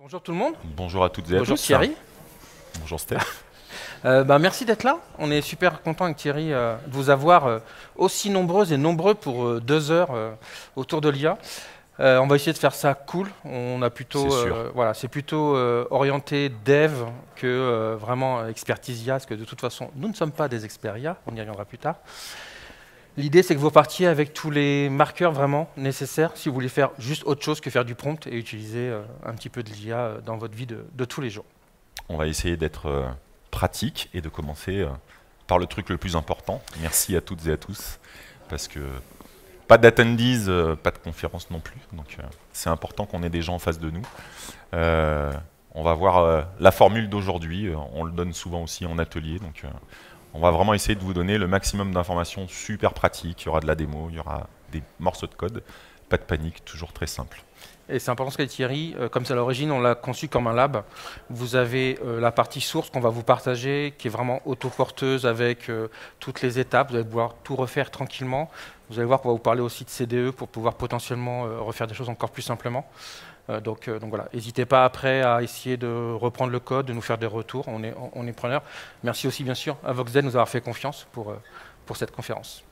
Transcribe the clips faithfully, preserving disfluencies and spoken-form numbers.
Bonjour tout le monde. Bonjour à toutes et à Bonjour tous. Thierry. Bonjour Steph. Euh, bah, merci d'être là. On est super content avec Thierry euh, de vous avoir euh, aussi nombreuses et nombreux pour euh, deux heures euh, autour de l'I A. Euh, on va essayer de faire ça cool. On a plutôt, C'est sûr. euh, voilà, c'est plutôt euh, orienté dev que euh, vraiment expertise I A, parce que de toute façon, nous ne sommes pas des experts I A. On y reviendra plus tard. L'idée, c'est que vous partiez avec tous les marqueurs vraiment nécessaires si vous voulez faire juste autre chose que faire du prompt et utiliser euh, un petit peu de l'I A dans votre vie de, de tous les jours. On va essayer d'être euh, pratique et de commencer euh, par le truc le plus important. Merci à toutes et à tous, parce que pas d'attendees, euh, pas de conférence non plus. Donc euh, c'est important qu'on ait des gens en face de nous. Euh, on va voir euh, la formule d'aujourd'hui. Euh, on le donne souvent aussi en atelier. Donc euh, on va vraiment essayer de vous donner le maximum d'informations super pratiques. Il y aura de la démo, il y aura des morceaux de code. Pas de panique, toujours très simple. Et c'est important ce qu'a dit Thierry, euh, comme c'est à l'origine, on l'a conçu comme un lab. Vous avez euh, la partie source qu'on va vous partager, qui est vraiment autoporteuse avec euh, toutes les étapes. Vous allez pouvoir tout refaire tranquillement. Vous allez voir qu'on va vous parler aussi de C D E pour pouvoir potentiellement euh, refaire des choses encore plus simplement. Euh, donc, euh, donc voilà, n'hésitez pas après à essayer de reprendre le code, de nous faire des retours. On est, on est preneur. Merci aussi bien sûr à Voxdev de nous avoir fait confiance pour, euh, pour cette conférence.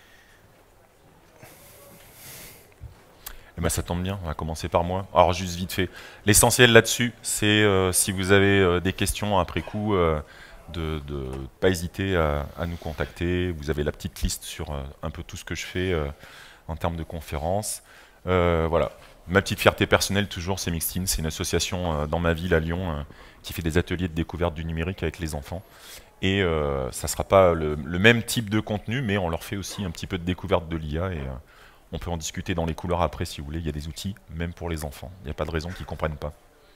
Eh ben, ça tombe bien, on va commencer par moi. Alors juste vite fait, l'essentiel là-dessus, c'est euh, si vous avez euh, des questions après coup, euh, de ne pas hésiter à, à nous contacter. Vous avez la petite liste sur euh, un peu tout ce que je fais euh, en termes de conférences. Euh, voilà, ma petite fierté personnelle toujours, c'est Mixtin, c'est une association euh, dans ma ville à Lyon euh, qui fait des ateliers de découverte du numérique avec les enfants. Et euh, ça ne sera pas le, le même type de contenu, mais on leur fait aussi un petit peu de découverte de l'I A et euh, on peut en discuter dans les couloirs après si vous voulez. Il y a des outils, même pour les enfants. Il n'y a pas de raison qu'ils ne comprennent pas.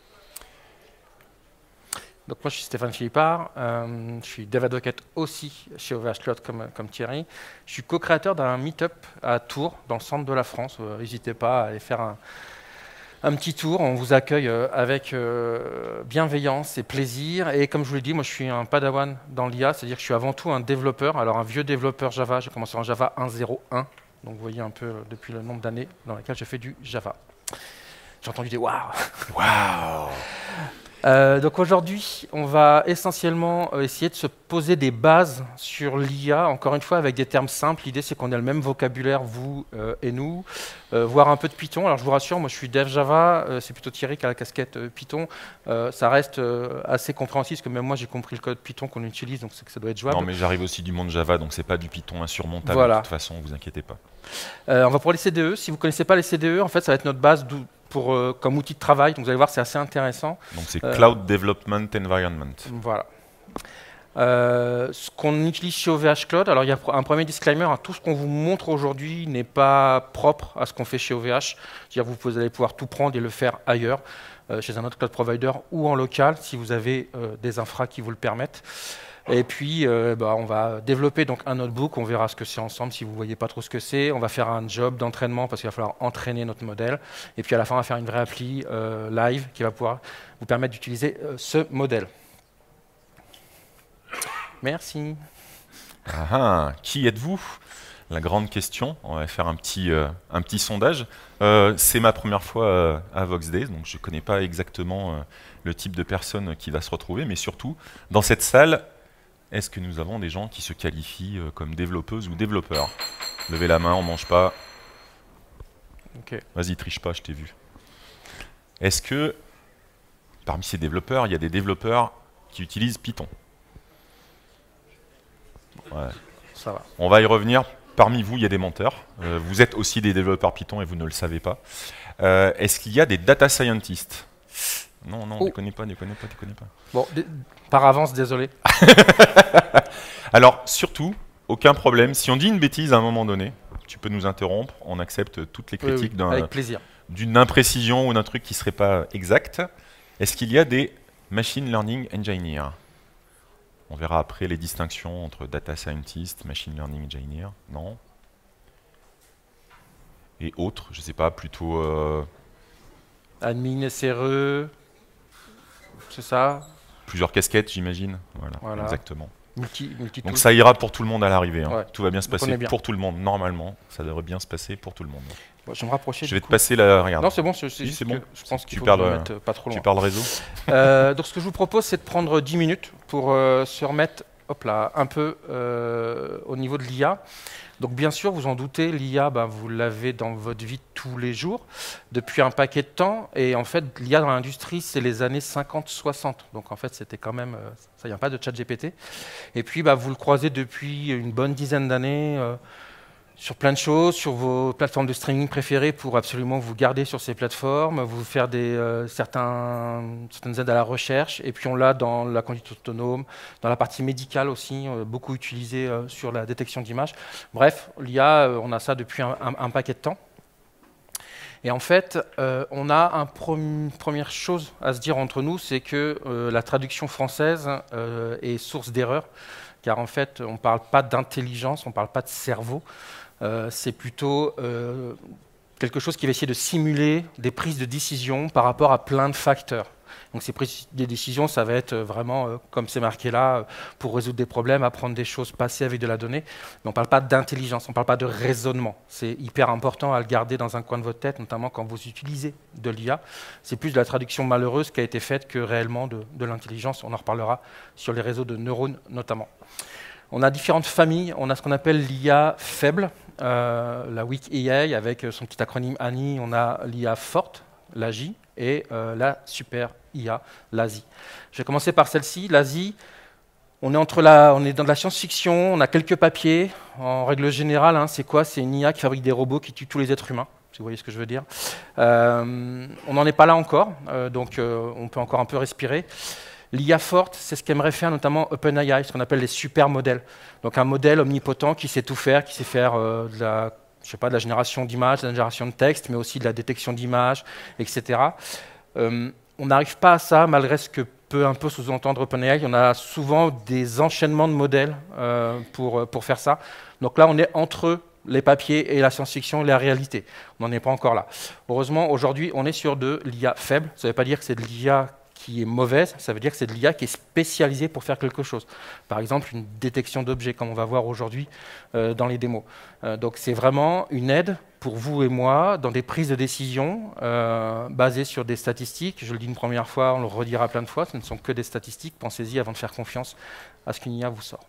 Donc moi je suis Stéphane Philippard, euh, je suis Dev Advocate aussi chez O V H Cloud comme, comme Thierry. Je suis co-créateur d'un meet-up à Tours, dans le centre de la France. Euh, N'hésitez pas à aller faire un, un petit tour. On vous accueille euh, avec euh, bienveillance et plaisir. Et comme je vous l'ai dit, moi je suis un padawan dans l'I A, c'est-à-dire que je suis avant tout un développeur. Alors un vieux développeur Java, j'ai commencé en Java un point zéro un. Donc vous voyez un peu euh, depuis le nombre d'années dans lesquelles je fais du Java. J'ai entendu des waouh. Waouh. Euh, donc aujourd'hui, on va essentiellement euh, essayer de se poser des bases sur l'I A, encore une fois avec des termes simples. L'idée c'est qu'on ait le même vocabulaire, vous euh, et nous, euh, voir un peu de Python. Alors je vous rassure, moi je suis dev Java, euh, c'est plutôt Thierry qui a la casquette euh, Python. Euh, ça reste euh, assez compréhensible, parce que même moi j'ai compris le code Python qu'on utilise, donc c'est que ça doit être jouable. Non mais j'arrive aussi du monde Java, donc c'est pas du Python insurmontable Voilà. de toute façon, vous inquiétez pas. Euh, on va pour les C D E. Si vous ne connaissez pas les C D E, en fait ça va être notre base pour, euh, comme outil de travail. Donc vous allez voir, c'est assez intéressant. Donc c'est Euh, Cloud Development Environment. Voilà. Euh, ce qu'on utilise chez O V H Cloud, alors il y a un premier disclaimer, hein, tout ce qu'on vous montre aujourd'hui n'est pas propre à ce qu'on fait chez O V H. C'est-à-dire vous, vous allez pouvoir tout prendre et le faire ailleurs, euh, chez un autre cloud provider ou en local, si vous avez euh, des infras qui vous le permettent. Et puis, euh, bah, on va développer donc un notebook, on verra ce que c'est ensemble si vous ne voyez pas trop ce que c'est. On va faire un job d'entraînement parce qu'il va falloir entraîner notre modèle. Et puis à la fin, on va faire une vraie appli euh, live qui va pouvoir vous permettre d'utiliser euh, ce modèle. Merci. Ah, ah, qui êtes-vous? La grande question. On va faire un petit, euh, un petit sondage. Euh, c'est ma première fois euh, à Voxdays, donc je ne connais pas exactement euh, le type de personne qui va se retrouver, mais surtout, dans cette salle, est-ce que nous avons des gens qui se qualifient euh, comme développeuses ou développeurs? Levez la main, on ne mange pas. Okay. Vas-y, triche pas, je t'ai vu. Est-ce que, parmi ces développeurs, il y a des développeurs qui utilisent Python? Ouais. Ça va. On va y revenir. Parmi vous, il y a des menteurs. Euh, vous êtes aussi des développeurs Python et vous ne le savez pas. Euh, Est-ce qu'il y a des data scientists? Non, non, oh. déconnez pas, déconnez pas, déconnez pas. Bon, par avance, désolé. Alors, surtout, aucun problème. Si on dit une bêtise à un moment donné, tu peux nous interrompre. On accepte toutes les critiques oui, oui, d'une imprécision ou d'un truc qui ne serait pas exact. Est-ce qu'il y a des machine learning engineers? On verra après les distinctions entre data scientist, machine learning engineer. Non. Et autres, je ne sais pas, plutôt... Euh... Admin, S R E, c'est ça? Plusieurs casquettes, j'imagine. Voilà, voilà, exactement. multi, multi Donc ça ira pour tout le monde à l'arrivée. Hein. Ouais. Tout va bien se Donc on passer est bien. pour tout le monde, normalement. Ça devrait bien se passer pour tout le monde. Bon, je vais me rapprocher. Je du vais te coup. passer la... Regarde. Non, c'est bon, c'est Si, juste c'est bon. que je pense qu'il Tu faut que je parles, me mette euh, pas trop loin. Tu parles réseau. Euh, donc ce que je vous propose, c'est de prendre dix minutes pour euh, se remettre hop là, un peu euh, au niveau de l'I A. Donc bien sûr, vous en doutez, l'I A, ben, vous l'avez dans votre vie tous les jours, depuis un paquet de temps. Et en fait, l'I A dans l'industrie, c'est les années cinquante soixante. Donc en fait, c'était quand même... Euh, ça, il n'y a pas de chat G P T. Et puis, bah, vous le croisez depuis une bonne dizaine d'années euh, sur plein de choses, sur vos plateformes de streaming préférées pour absolument vous garder sur ces plateformes, vous faire des, euh, certains, certaines aides à la recherche. Et puis on l'a dans la conduite autonome, dans la partie médicale aussi, euh, beaucoup utilisé euh, sur la détection d'images. Bref, l'I A, euh, on a ça depuis un, un, un paquet de temps. Et en fait, euh, on a un une première chose à se dire entre nous, c'est que euh, la traduction française euh, est source d'erreur, car en fait, on ne parle pas d'intelligence, on ne parle pas de cerveau. Euh, c'est plutôt euh, quelque chose qui va essayer de simuler des prises de décision par rapport à plein de facteurs. Donc ces prises de décision, ça va être vraiment, euh, comme c'est marqué là, euh, pour résoudre des problèmes, apprendre des choses, passer avec de la donnée. Mais on ne parle pas d'intelligence, on ne parle pas de raisonnement. C'est hyper important à le garder dans un coin de votre tête, notamment quand vous utilisez de l'I A. C'est plus de la traduction malheureuse qui a été faite que réellement de, de l'intelligence. On en reparlera sur les réseaux de neurones notamment. On a différentes familles. On a ce qu'on appelle l'I A faible, euh, la Weak A I, avec son petit acronyme A N I. On a l'I A forte, l'A J, et euh, la Super I A, l'A Z I. Je vais commencer par celle-ci, l'A Z I. On est, entre la, on est dans de la science-fiction, on a quelques papiers. En règle générale, hein, c'est quoi? C'est une I A qui fabrique des robots qui tuent tous les êtres humains, si vous voyez ce que je veux dire. Euh, on n'en est pas là encore, euh, donc euh, on peut encore un peu respirer. L'I A forte, c'est ce qu'aimerait faire notamment OpenAI, ce qu'on appelle les super modèles. Donc un modèle omnipotent qui sait tout faire, qui sait faire euh, de la, je sais pas, de la génération d'images, de la génération de texte, mais aussi de la détection d'images, et cetera. Euh, on n'arrive pas à ça, malgré ce que peut un peu sous-entendre OpenAI. On a souvent des enchaînements de modèles euh, pour, pour faire ça. Donc là, on est entre les papiers et la science-fiction et la réalité. On n'en est pas encore là. Heureusement, aujourd'hui, on est sur de l'I A faible. Ça ne veut pas dire que c'est de l'I A qui est mauvaise, ça veut dire que c'est de l'I A qui est spécialisée pour faire quelque chose. Par exemple, une détection d'objets, comme on va voir aujourd'hui euh, dans les démos. Euh, donc c'est vraiment une aide pour vous et moi dans des prises de décision euh, basées sur des statistiques. Je le dis une première fois, on le redira plein de fois, ce ne sont que des statistiques. Pensez-y avant de faire confiance à ce qu'une I A vous sort.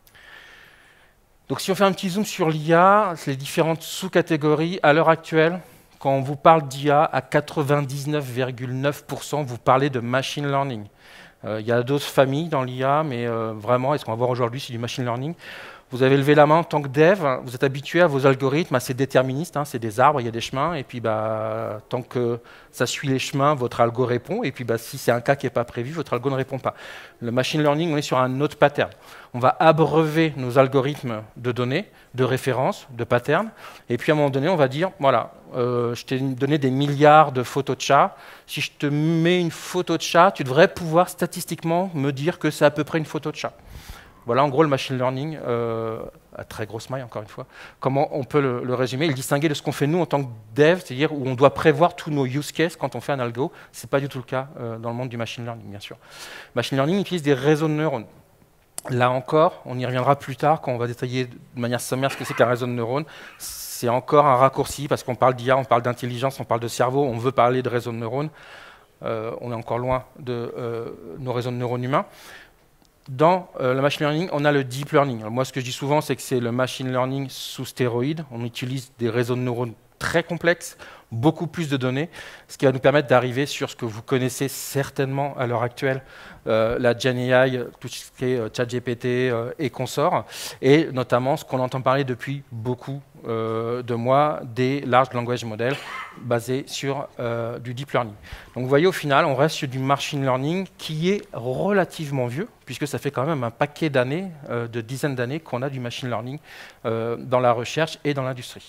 Donc si on fait un petit zoom sur l'I A, les différentes sous-catégories, à l'heure actuelle, quand on vous parle d'I A, à quatre-vingt-dix-neuf virgule neuf pour cent, vous parlez de machine learning. Euh, il y a d'autres familles dans l'I A, mais euh, vraiment, et ce qu'on va voir aujourd'hui, c'est du machine learning. Vous avez levé la main en tant que dev, vous êtes habitué à vos algorithmes assez déterministes, hein, c'est des arbres, il y a des chemins, et puis bah, tant que ça suit les chemins, votre algo répond, et puis bah, si c'est un cas qui n'est pas prévu, votre algo ne répond pas. Le machine learning, on est sur un autre pattern. On va abreuver nos algorithmes de données, de références, de patterns, et puis à un moment donné, on va dire, voilà, euh, je t'ai donné des milliards de photos de chats, si je te mets une photo de chat, tu devrais pouvoir statistiquement me dire que c'est à peu près une photo de chat. Voilà en gros le machine learning, euh, à très grosse maille encore une fois. Comment on peut le, le résumer, le distinguer de ce qu'on fait nous en tant que dev, c'est-à-dire où on doit prévoir tous nos use cases quand on fait un algo. Ce n'est pas du tout le cas euh, dans le monde du machine learning, bien sûr. Machine learning utilise des réseaux de neurones. Là encore, on y reviendra plus tard quand on va détailler de manière sommaire ce que c'est qu'un réseau de neurones. C'est encore un raccourci parce qu'on parle d'I A, on parle d'intelligence, on parle de cerveau, on veut parler de réseaux de neurones. Euh, on est encore loin de euh, nos réseaux de neurones humains. Dans euh, le machine learning, on a le deep learning. Alors moi, ce que je dis souvent, c'est que c'est le machine learning sous stéroïdes. On utilise des réseaux de neurones très complexes, beaucoup plus de données, ce qui va nous permettre d'arriver sur ce que vous connaissez certainement à l'heure actuelle, euh, la Gen A I, tout ce qui est euh, ChatGPT euh, et consorts, et notamment ce qu'on entend parler depuis beaucoup euh, de mois, des large language models basés sur euh, du deep learning. Donc vous voyez, au final, on reste sur du machine learning qui est relativement vieux, puisque ça fait quand même un paquet d'années, euh, de dizaines d'années qu'on a du machine learning euh, dans la recherche et dans l'industrie.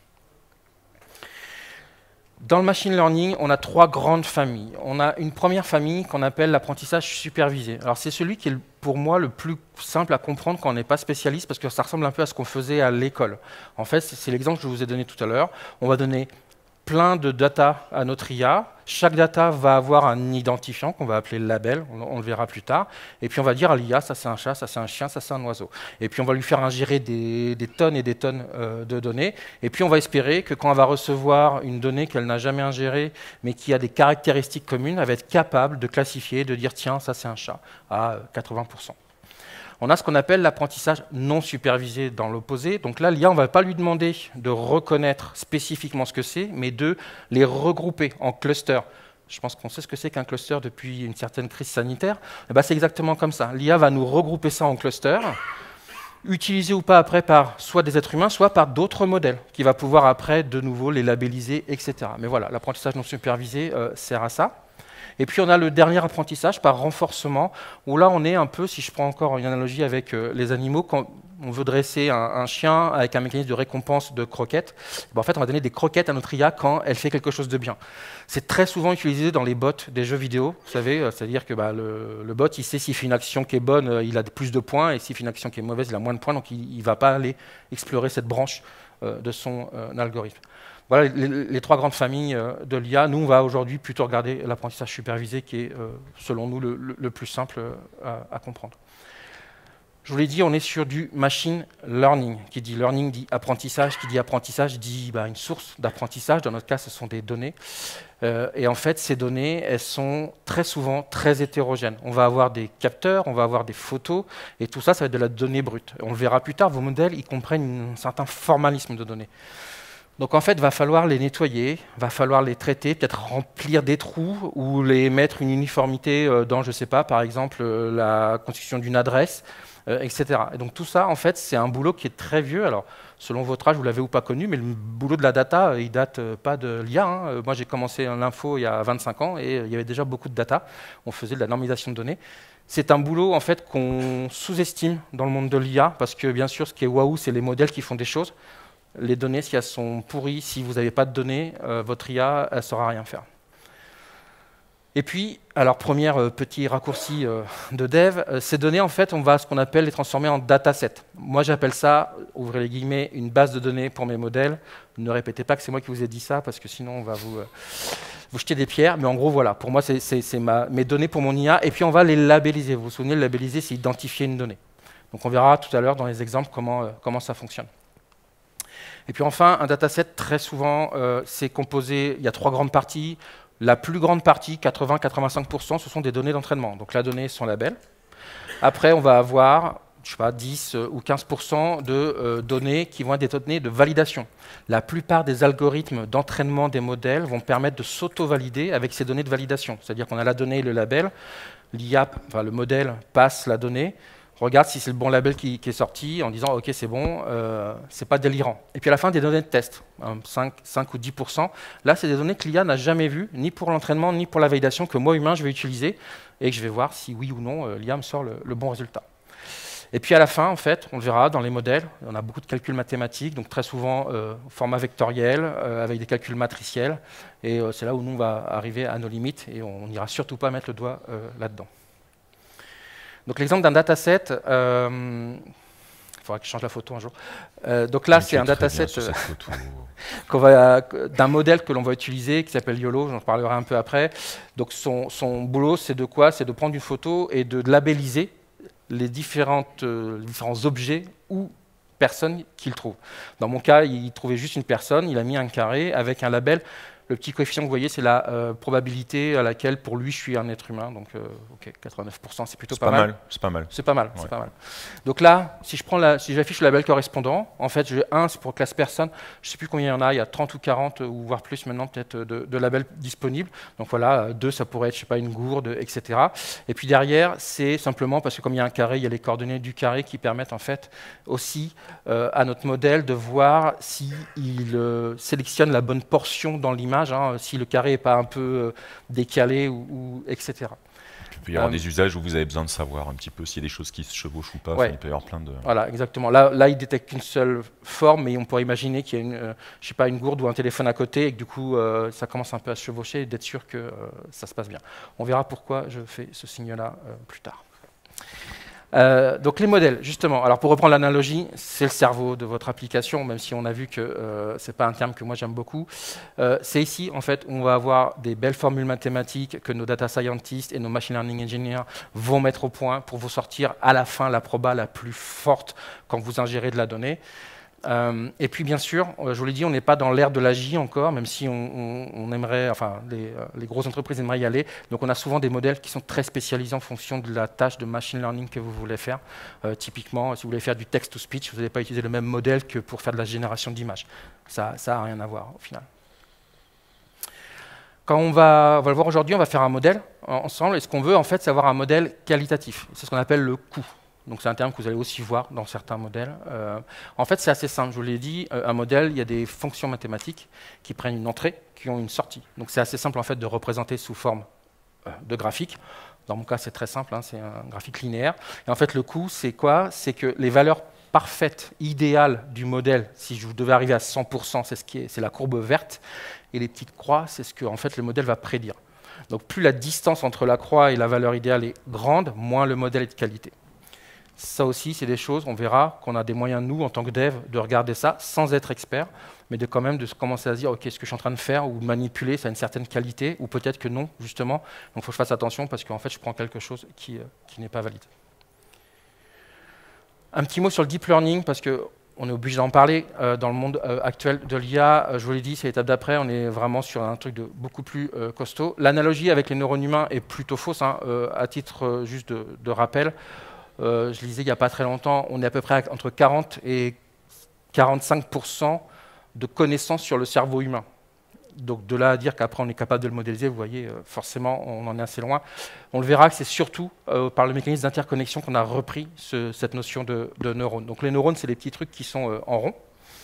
Dans le machine learning, on a trois grandes familles. On a une première famille qu'on appelle l'apprentissage supervisé. Alors c'est celui qui est pour moi le plus simple à comprendre quand on n'est pas spécialiste, parce que ça ressemble un peu à ce qu'on faisait à l'école. En fait, c'est l'exemple que je vous ai donné tout à l'heure. On va donner plein de data à notre I A. Chaque data va avoir un identifiant qu'on va appeler le label, on, on le verra plus tard. Et puis on va dire à l'I A, ça c'est un chat, ça c'est un chien, ça c'est un oiseau. Et puis on va lui faire ingérer des, des tonnes et des tonnes euh, de données. Et puis on va espérer que quand elle va recevoir une donnée qu'elle n'a jamais ingérée, mais qui a des caractéristiques communes, elle va être capable de classifier, de dire tiens, ça c'est un chat, à quatre-vingts pour cent. On a ce qu'on appelle l'apprentissage non supervisé dans l'opposé. Donc là, l'I A, on ne va pas lui demander de reconnaître spécifiquement ce que c'est, mais de les regrouper en clusters. Je pense qu'on sait ce que c'est qu'un cluster depuis une certaine crise sanitaire. Eh ben, c'est exactement comme ça. L'I A va nous regrouper ça en clusters, utilisés ou pas après par soit des êtres humains, soit par d'autres modèles, qui va pouvoir après de nouveau les labelliser, et cetera. Mais voilà, l'apprentissage non supervisé euh, sert à ça. Et puis on a le dernier apprentissage par renforcement, où là on est un peu, si je prends encore une analogie avec euh, les animaux, quand on veut dresser un, un chien avec un mécanisme de récompense de croquettes, ben en fait on va donner des croquettes à notre I A quand elle fait quelque chose de bien. C'est très souvent utilisé dans les bots des jeux vidéo, vous savez, euh, c'est-à-dire que bah, le, le bot il sait s'il fait une action qui est bonne, euh, il a plus de points, et s'il fait une action qui est mauvaise, il a moins de points, donc il ne va pas aller explorer cette branche euh, de son euh, algorithme. Voilà les, les trois grandes familles euh, de l'I A. Nous, on va aujourd'hui plutôt regarder l'apprentissage supervisé qui est, euh, selon nous, le, le, le plus simple euh, à, à comprendre. Je vous l'ai dit, on est sur du machine learning. Qui dit learning dit apprentissage, qui dit apprentissage dit bah, une source d'apprentissage. Dans notre cas, ce sont des données. Euh, et en fait, ces données, elles sont très souvent très hétérogènes. On va avoir des capteurs, on va avoir des photos, et tout ça, ça va être de la donnée brute. On le verra plus tard, vos modèles, ils comprennent un certain formalisme de données. Donc en fait, il va falloir les nettoyer, va falloir les traiter, peut-être remplir des trous ou les mettre une uniformité dans, je ne sais pas, par exemple, la constitution d'une adresse, euh, et cetera. Et donc tout ça, en fait, c'est un boulot qui est très vieux. Alors, selon votre âge, vous l'avez ou pas connu, mais le boulot de la data, il date pas de l'I A. Hein. Moi, j'ai commencé l'info il y a vingt-cinq ans et il y avait déjà beaucoup de data. On faisait de la normalisation de données. C'est un boulot en fait qu'on sous-estime dans le monde de l'I A parce que bien sûr, ce qui est waouh, c'est les modèles qui font des choses. Les données, si elles sont pourries, si vous n'avez pas de données, euh, votre I A, elle ne saura rien faire. Et puis, alors, premier euh, petit raccourci euh, de dev, euh, ces données, en fait, on va ce qu'on appelle les transformer en dataset. Moi, j'appelle ça, ouvrez les guillemets, une base de données pour mes modèles. Ne répétez pas que c'est moi qui vous ai dit ça, parce que sinon, on va vous, euh, vous jeter des pierres. Mais en gros, voilà, pour moi, c'est mes données pour mon I A. Et puis, on va les labelliser. Vous vous souvenez, le labelliser, c'est identifier une donnée. Donc, on verra tout à l'heure dans les exemples comment, euh, comment ça fonctionne. Et puis enfin, un dataset, très souvent, euh, c'est composé, il y a trois grandes parties. La plus grande partie, quatre-vingts à quatre-vingt-cinq pour cent, ce sont des données d'entraînement. Donc la donnée, son label. Après, on va avoir, je sais pas, dix ou quinze pour cent de euh, données qui vont être des données de validation. La plupart des algorithmes d'entraînement des modèles vont permettre de s'auto-valider avec ces données de validation. C'est-à-dire qu'on a la donnée et le label. L'I A, enfin le modèle, passe la donnée, regarde si c'est le bon label qui, qui est sorti en disant « Ok, c'est bon, euh, c'est pas délirant ». Et puis à la fin, des données de test, hein, cinq, cinq ou dix pour cent. Là, c'est des données que l'I A n'a jamais vues, ni pour l'entraînement, ni pour la validation, que moi, humain, je vais utiliser et que je vais voir si oui ou non, euh, l'I A me sort le, le bon résultat. Et puis à la fin, en fait, on le verra dans les modèles, on a beaucoup de calculs mathématiques, donc très souvent euh, format vectoriel, euh, avec des calculs matriciels. Et euh, c'est là où nous, on va arriver à nos limites et on n'ira surtout pas mettre le doigt euh, là-dedans. Donc l'exemple d'un dataset, euh, il faudra que je change la photo un jour. Euh, donc là, c'est un dataset euh, d'un modèle que l'on va utiliser, qui s'appelle YOLO, j'en parlerai un peu après. Donc son, son boulot, c'est de quoi? C'est de prendre une photo et de labelliser les, différentes, euh, les différents objets ou personnes qu'il trouve. Dans mon cas, il trouvait juste une personne, il a mis un carré avec un label. Le petit coefficient que vous voyez, c'est la euh, probabilité à laquelle, pour lui, je suis un être humain. Donc, euh, ok, quatre-vingt-neuf pour cent, c'est plutôt pas, pas mal. C'est pas mal. C'est pas mal. Ouais. C'est pas mal. Donc là, si je prends la, si j'affiche le label correspondant, en fait, j'ai un, c'est pour classe personne. Je ne sais plus combien il y en a. Il y a trente ou quarante ou voire plus maintenant peut-être de, de labels disponibles. Donc voilà, deux, ça pourrait être, je sais pas, une gourde, et cetera. Et puis derrière, c'est simplement parce que comme il y a un carré, il y a les coordonnées du carré qui permettent en fait aussi euh, à notre modèle de voir si il euh, sélectionne la bonne portion dans l'image. Hein, si le carré n'est pas un peu euh, décalé, ou, ou, et cetera. Il peut y avoir euh, des usages où vous avez besoin de savoir un petit peu s'il y a des choses qui se chevauchent ou pas. Ouais. Enfin, il peut y avoir plein de... Voilà, exactement. Là, là il ne détecte qu'une seule forme, mais on pourrait imaginer qu'il y a une, euh, je sais pas, une gourde ou un téléphone à côté et que du coup, euh, ça commence un peu à se chevaucher et d'être sûr que euh, ça se passe bien. On verra pourquoi je fais ce signe-là euh, plus tard. Euh, donc les modèles, justement. Alors pour reprendre l'analogie, c'est le cerveau de votre application, même si on a vu que euh, c'est pas un terme que moi j'aime beaucoup. Euh, c'est ici, en fait, où on va avoir des belles formules mathématiques que nos data scientists et nos machine learning engineers vont mettre au point pour vous sortir à la fin la proba la plus forte quand vous ingérez de la donnée. Euh, et puis bien sûr, je vous l'ai dit, on n'est pas dans l'ère de l'A G I encore, même si on, on, on aimerait, enfin les, les grosses entreprises aimeraient y aller. Donc on a souvent des modèles qui sont très spécialisés en fonction de la tâche de machine learning que vous voulez faire. Euh, typiquement, si vous voulez faire du text-to-speech, vous n'allez pas utiliser le même modèle que pour faire de la génération d'images. Ça n'a rien à voir au final. Quand on va, on va le voir aujourd'hui, on va faire un modèle ensemble. Et ce qu'on veut, en fait, c'est avoir un modèle qualitatif. C'est ce qu'on appelle le coût. Donc c'est un terme que vous allez aussi voir dans certains modèles. Euh, en fait, c'est assez simple. Je vous l'ai dit, euh, un modèle, il y a des fonctions mathématiques qui prennent une entrée, qui ont une sortie. Donc c'est assez simple en fait de représenter sous forme euh, de graphique. Dans mon cas, c'est très simple, hein, c'est un graphique linéaire. Et en fait, le coût, c'est quoi? C'est que les valeurs parfaites, idéales du modèle, si je devais arriver à cent pour cent, c'est ce qui est, c'est la courbe verte. Et les petites croix, c'est ce que en fait, le modèle va prédire. Donc plus la distance entre la croix et la valeur idéale est grande, moins le modèle est de qualité. Ça aussi, c'est des choses, on verra qu'on a des moyens, nous, en tant que dev, de regarder ça sans être expert, mais de quand même de commencer à se dire, OK, ce que je suis en train de faire ou de manipuler, ça a une certaine qualité, ou peut-être que non, justement. Donc, il faut que je fasse attention parce qu'en fait, je prends quelque chose qui, euh, qui n'est pas valide. Un petit mot sur le deep learning, parce qu'on est obligé d'en parler euh, dans le monde euh, actuel de l'I A. Euh, je vous l'ai dit, c'est l'étape d'après, on est vraiment sur un truc de beaucoup plus euh, costaud. L'analogie avec les neurones humains est plutôt fausse, hein, euh, à titre euh, juste de, de rappel. Euh, je lisais il n'y a pas très longtemps, on est à peu près entre quarante et quarante-cinq pour cent de connaissances sur le cerveau humain. Donc de là à dire qu'après on est capable de le modéliser, vous voyez, euh, forcément on en est assez loin. On le verra que c'est surtout euh, par le mécanisme d'interconnexion qu'on a repris ce, cette notion de, de neurones. Donc les neurones, c'est les petits trucs qui sont euh, en rond.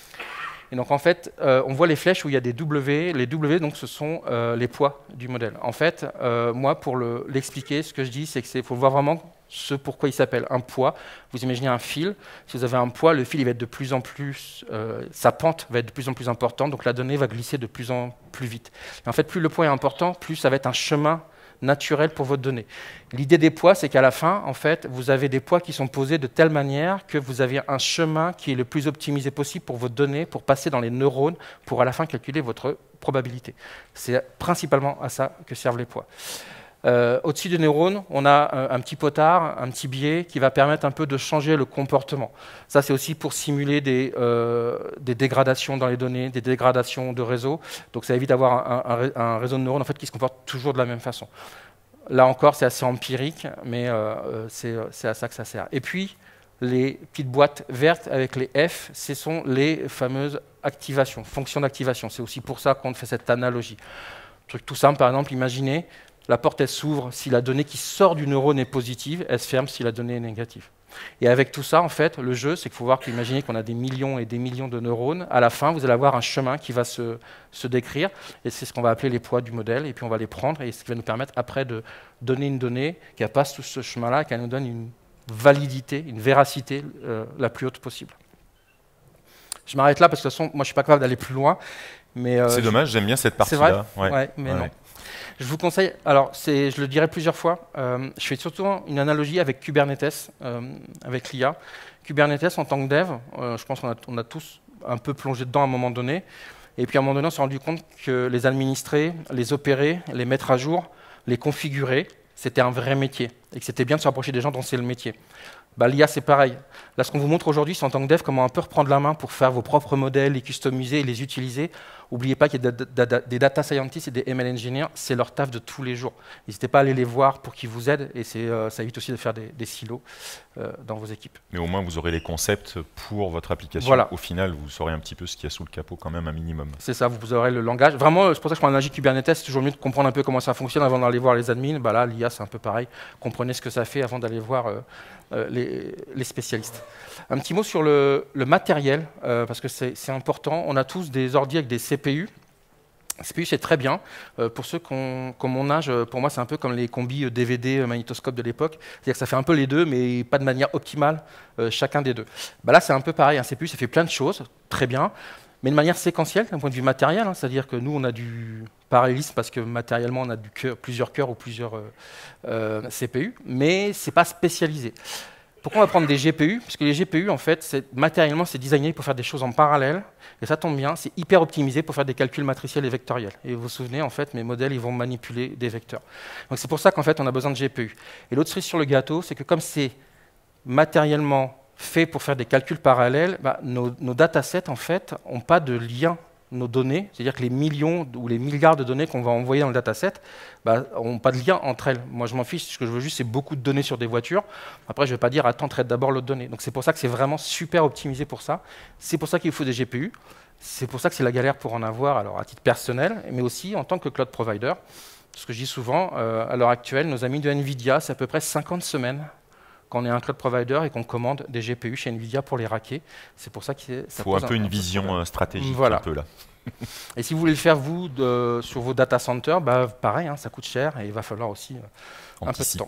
Et donc en fait, euh, on voit les flèches où il y a des W. Les W, donc, ce sont euh, les poids du modèle. En fait, euh, moi, pour l'expliquer, le, ce que je dis, c'est qu'il faut voir vraiment ce pourquoi il s'appelle un poids. Vous imaginez un fil. Si vous avez un poids, le fil il va être de plus en plus, euh, sa pente va être de plus en plus importante, donc la donnée va glisser de plus en plus vite. Et en fait, plus le poids est important, plus ça va être un chemin naturel pour votre donnée. L'idée des poids, c'est qu'à la fin, en fait, vous avez des poids qui sont posés de telle manière que vous avez un chemin qui est le plus optimisé possible pour votre donnée, pour passer dans les neurones, pour à la fin calculer votre probabilité. C'est principalement à ça que servent les poids. Euh, Au-dessus des neurones, on a euh, un petit potard, un petit biais qui va permettre un peu de changer le comportement. Ça, c'est aussi pour simuler des, euh, des dégradations dans les données, des dégradations de réseau. Donc, ça évite d'avoir un, un, un réseau de neurones en fait, qui se comporte toujours de la même façon. Là encore, c'est assez empirique, mais euh, c'est à ça que ça sert. Et puis, les petites boîtes vertes avec les F, ce sont les fameuses activations, fonctions d'activation. C'est aussi pour ça qu'on fait cette analogie. Un truc tout simple, par exemple, imaginez, la porte, elle s'ouvre si la donnée qui sort du neurone est positive, elle se ferme si la donnée est négative. Et avec tout ça, en fait, le jeu, c'est qu'il faut voir qu'imaginez qu'on a des millions et des millions de neurones. À la fin, vous allez avoir un chemin qui va se, se décrire, et c'est ce qu'on va appeler les poids du modèle, et puis on va les prendre, et ce qui va nous permettre après de donner une donnée qui passe tout ce chemin-là, qui nous donne une validité, une véracité euh, la plus haute possible. Je m'arrête là, parce que de toute façon, moi, je ne suis pas capable d'aller plus loin. Euh, c'est dommage, j'aime bien cette partie-là. C'est vrai ouais. Ouais, mais ouais. non. Je vous conseille, alors je le dirai plusieurs fois, euh, je fais surtout une analogie avec Kubernetes, euh, avec l'I A. Kubernetes en tant que dev, euh, je pense qu'on a, on a tous un peu plongé dedans à un moment donné. Et puis à un moment donné, on s'est rendu compte que les administrer, les opérer, les mettre à jour, les configurer, c'était un vrai métier. Et que c'était bien de se rapprocher des gens dont c'est le métier. Bah, L'I A, c'est pareil. Là, ce qu'on vous montre aujourd'hui, c'est en tant que dev, comment un peu reprendre la main pour faire vos propres modèles, les customiser et les utiliser. N'oubliez pas qu'il y a des data scientists et des M L engineers, c'est leur taf de tous les jours. N'hésitez pas à aller les voir pour qu'ils vous aident, et euh, ça évite aussi de faire des, des silos euh, dans vos équipes. Mais au moins, vous aurez les concepts pour votre application. Voilà. Au final, vous saurez un petit peu ce qu'il y a sous le capot quand même, un minimum. C'est ça, vous aurez le langage. Vraiment, c'est pour ça que je prends l'analogie Kubernetes, c'est toujours mieux de comprendre un peu comment ça fonctionne avant d'aller voir les admins. Bah là, l'I A, c'est un peu pareil. Comprenez ce que ça fait avant d'aller voir euh, euh, les, les spécialistes. Un petit mot sur le, le matériel, euh, parce que c'est important. On a tous des ordi avec des C P U. C P U, c'est très bien. Euh, pour ceux qui ont mon âge, pour moi, c'est un peu comme les combis D V D, magnétoscope de l'époque. C'est-à-dire que ça fait un peu les deux, mais pas de manière optimale, euh, chacun des deux. Bah là, c'est un peu pareil. Un C P U, ça fait plein de choses, très bien, mais de manière séquentielle, d'un point de vue matériel. Hein, C'est-à-dire que nous, on a du parallélisme parce que matériellement, on a du cœur, plusieurs cœurs ou plusieurs euh, euh, C P U, mais ce n'est pas spécialisé. Pourquoi on va prendre des G P U? Parce que les G P U, en fait, matériellement, c'est designé pour faire des choses en parallèle. Et ça tombe bien, c'est hyper optimisé pour faire des calculs matriciels et vectoriels. Et vous vous souvenez, en fait, mes modèles, ils vont manipuler des vecteurs. Donc c'est pour ça qu'en fait, on a besoin de G P U. Et l'autre cerise sur le gâteau, c'est que comme c'est matériellement fait pour faire des calculs parallèles, bah, nos, nos datasets, en fait, n'ont pas de lien. Nos données, c'est-à-dire que les millions ou les milliards de données qu'on va envoyer dans le dataset n'ont bah, pas de lien entre elles. Moi, je m'en fiche, ce que je veux juste, c'est beaucoup de données sur des voitures. Après, je ne vais pas dire, attends, traite d'abord l'autre donnée. Donc c'est pour ça que c'est vraiment super optimisé pour ça. C'est pour ça qu'il faut des G P U. C'est pour ça que c'est la galère pour en avoir, alors à titre personnel, mais aussi en tant que cloud provider. Ce que je dis souvent, euh, à l'heure actuelle, nos amis de NVIDIA, c'est à peu près cinquante semaines qu'on est un cloud provider et qu'on commande des G P U chez NVIDIA pour les raquer. C'est pour ça qu'il faut un peu un, une un vision euh, stratégique. Voilà. Un peu, là. Et si vous voulez le faire, vous, de, sur vos data centers, bah, pareil, hein, ça coûte cher et il va falloir aussi euh, un peu de temps.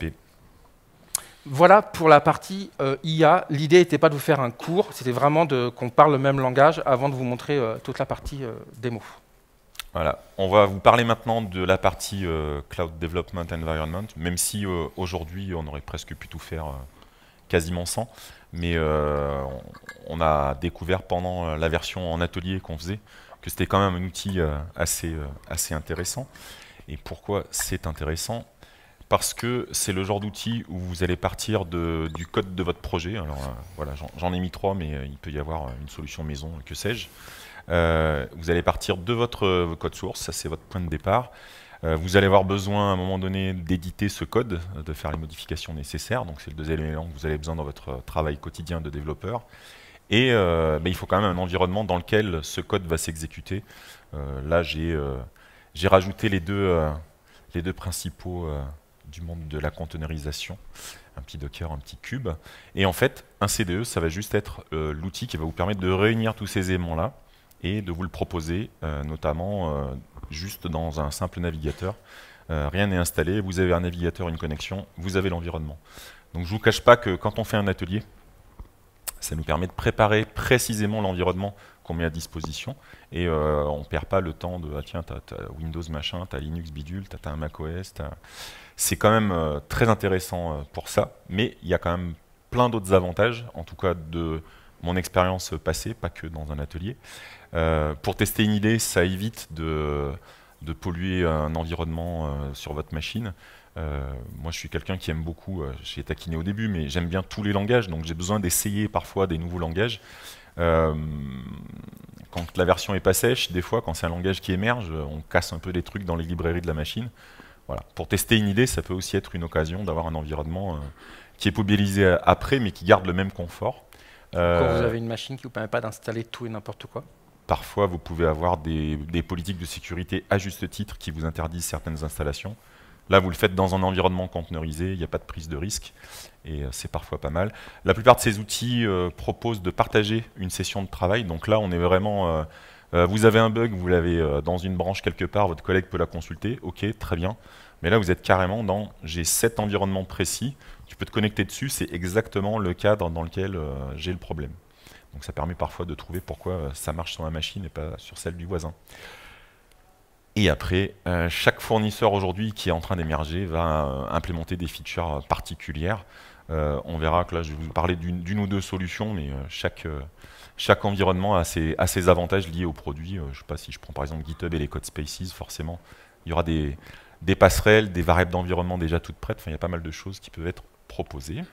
Voilà pour la partie euh, I A. L'idée n'était pas de vous faire un cours, c'était vraiment qu'on parle le même langage avant de vous montrer euh, toute la partie euh, démo. Voilà, on va vous parler maintenant de la partie euh, Cloud Development Environment, même si euh, aujourd'hui on aurait presque pu tout faire euh, quasiment sans, mais euh, on, on a découvert pendant la version en atelier qu'on faisait que c'était quand même un outil euh, assez, euh, assez intéressant. Et pourquoi c'est intéressant? Parce que c'est le genre d'outil où vous allez partir de, du code de votre projet. Alors euh, voilà, j'en ai mis trois, mais euh, il peut y avoir une solution maison, que sais-je. Euh, vous allez partir de votre euh, code source, ça c'est votre point de départ. Euh, vous allez avoir besoin à un moment donné d'éditer ce code, de faire les modifications nécessaires. Donc c'est le deuxième élément que vous avez besoin dans votre travail quotidien de développeur. Et euh, bah, il faut quand même un environnement dans lequel ce code va s'exécuter. Euh, là j'ai euh, j'ai rajouté les deux, euh, les deux principaux euh, du monde de la containerisation. Un petit Docker, un petit cube. Et en fait, un C D E, ça va juste être euh, l'outil qui va vous permettre de réunir tous ces éléments-là et de vous le proposer, euh, notamment euh, juste dans un simple navigateur. Euh, rien n'est installé, vous avez un navigateur, une connexion, vous avez l'environnement. Donc je ne vous cache pas que quand on fait un atelier, ça nous permet de préparer précisément l'environnement qu'on met à disposition et euh, on ne perd pas le temps de ah tiens, tu as Windows machin, tu as Linux bidule, tu as un macOS. C'est quand même euh, très intéressant euh, pour ça, mais il y a quand même plein d'autres avantages, en tout cas de mon expérience passée, pas que dans un atelier. Euh, pour tester une idée, ça évite de, de polluer un environnement euh, sur votre machine. Euh, moi, je suis quelqu'un qui aime beaucoup, euh, j'ai taquiné au début, mais j'aime bien tous les langages, donc j'ai besoin d'essayer parfois des nouveaux langages. Euh, quand la version est pas sèche, des fois, quand c'est un langage qui émerge, on casse un peu des trucs dans les librairies de la machine. Voilà. Pour tester une idée, ça peut aussi être une occasion d'avoir un environnement euh, qui est mobilisé après, mais qui garde le même confort. Euh, quand vous avez une machine qui ne vous permet pas d'installer tout et n'importe quoi. Parfois, vous pouvez avoir des, des politiques de sécurité à juste titre qui vous interdisent certaines installations. Là, vous le faites dans un environnement conteneurisé, il n'y a pas de prise de risque, et euh, c'est parfois pas mal. La plupart de ces outils euh, proposent de partager une session de travail. Donc là, on est vraiment... Euh, euh, vous avez un bug, vous l'avez euh, dans une branche quelque part, votre collègue peut la consulter, ok, très bien. Mais là, vous êtes carrément dans « j'ai cet environnement précis, tu peux te connecter dessus, c'est exactement le cadre dans lequel euh, j'ai le problème ». Donc ça permet parfois de trouver pourquoi ça marche sur ma machine et pas sur celle du voisin. Et après, euh, chaque fournisseur aujourd'hui qui est en train d'émerger va euh, implémenter des features particulières. Euh, on verra que là, je vais vous parler d'une ou deux solutions, mais euh, chaque, euh, chaque environnement a ses, a ses avantages liés au produit. Euh, je ne sais pas si je prends par exemple GitHub et les code spaces, forcément, il y aura des, des passerelles, des variables d'environnement déjà toutes prêtes. Enfin, il y a pas mal de choses qui peuvent être proposées.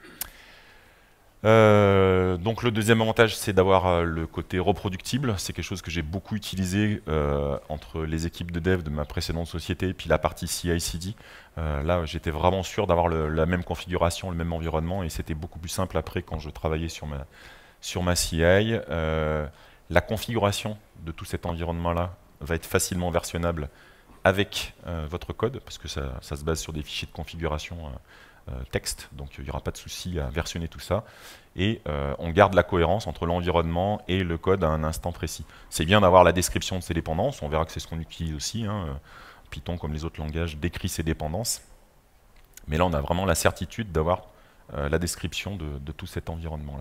Euh, donc le deuxième avantage, c'est d'avoir euh, le côté reproductible. C'est quelque chose que j'ai beaucoup utilisé euh, entre les équipes de dev de ma précédente société et puis la partie C I C D. Euh, là, j'étais vraiment sûr d'avoir la même configuration, le même environnement, et c'était beaucoup plus simple après quand je travaillais sur ma, sur ma C I. Euh, la configuration de tout cet environnement-là va être facilement versionnable avec euh, votre code, parce que ça, ça se base sur des fichiers de configuration euh, Euh, texte, donc il n'y aura pas de souci à versionner tout ça, et euh, on garde la cohérence entre l'environnement et le code à un instant précis. C'est bien d'avoir la description de ses dépendances, on verra que c'est ce qu'on utilise aussi, hein. Python, comme les autres langages, décrit ses dépendances, mais là on a vraiment la certitude d'avoir euh, la description de, de tout cet environnement-là.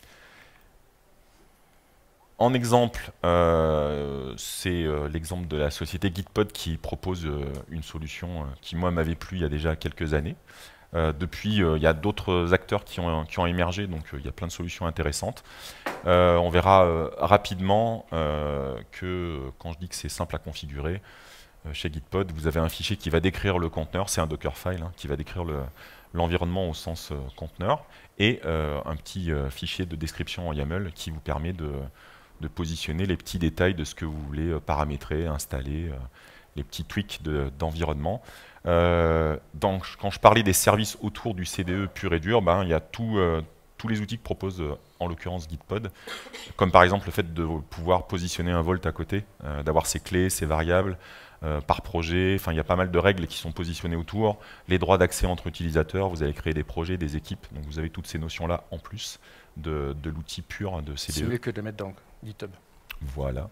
En exemple, euh, c'est euh, l'exemple de la société Gitpod qui propose euh, une solution euh, qui moi m'avait plu il y a déjà quelques années. Euh, depuis, euh, il y a d'autres acteurs qui ont, qui ont émergé, donc euh, il y a plein de solutions intéressantes. Euh, on verra euh, rapidement euh, que quand je dis que c'est simple à configurer, euh, chez Gitpod, vous avez un fichier qui va décrire le conteneur, c'est un Dockerfile hein, qui va décrire le, l'environnement au sens euh, conteneur, et euh, un petit euh, fichier de description en YAML qui vous permet de, de positionner les petits détails de ce que vous voulez euh, paramétrer, installer, euh, les petits tweaks de, d'environnement. Euh, donc, quand je parlais des services autour du C D E pur et dur, ben, il y a tout, euh, tous les outils que propose euh, en l'occurrence Gitpod, comme par exemple le fait de pouvoir positionner un Vault à côté, euh, d'avoir ses clés, ses variables euh, par projet. Enfin, il y a pas mal de règles qui sont positionnées autour. Les droits d'accès entre utilisateurs, vous allez créer des projets, des équipes, donc vous avez toutes ces notions-là en plus de, de l'outil pur de C D E. C'est mieux que de mettre dans GitHub. Voilà.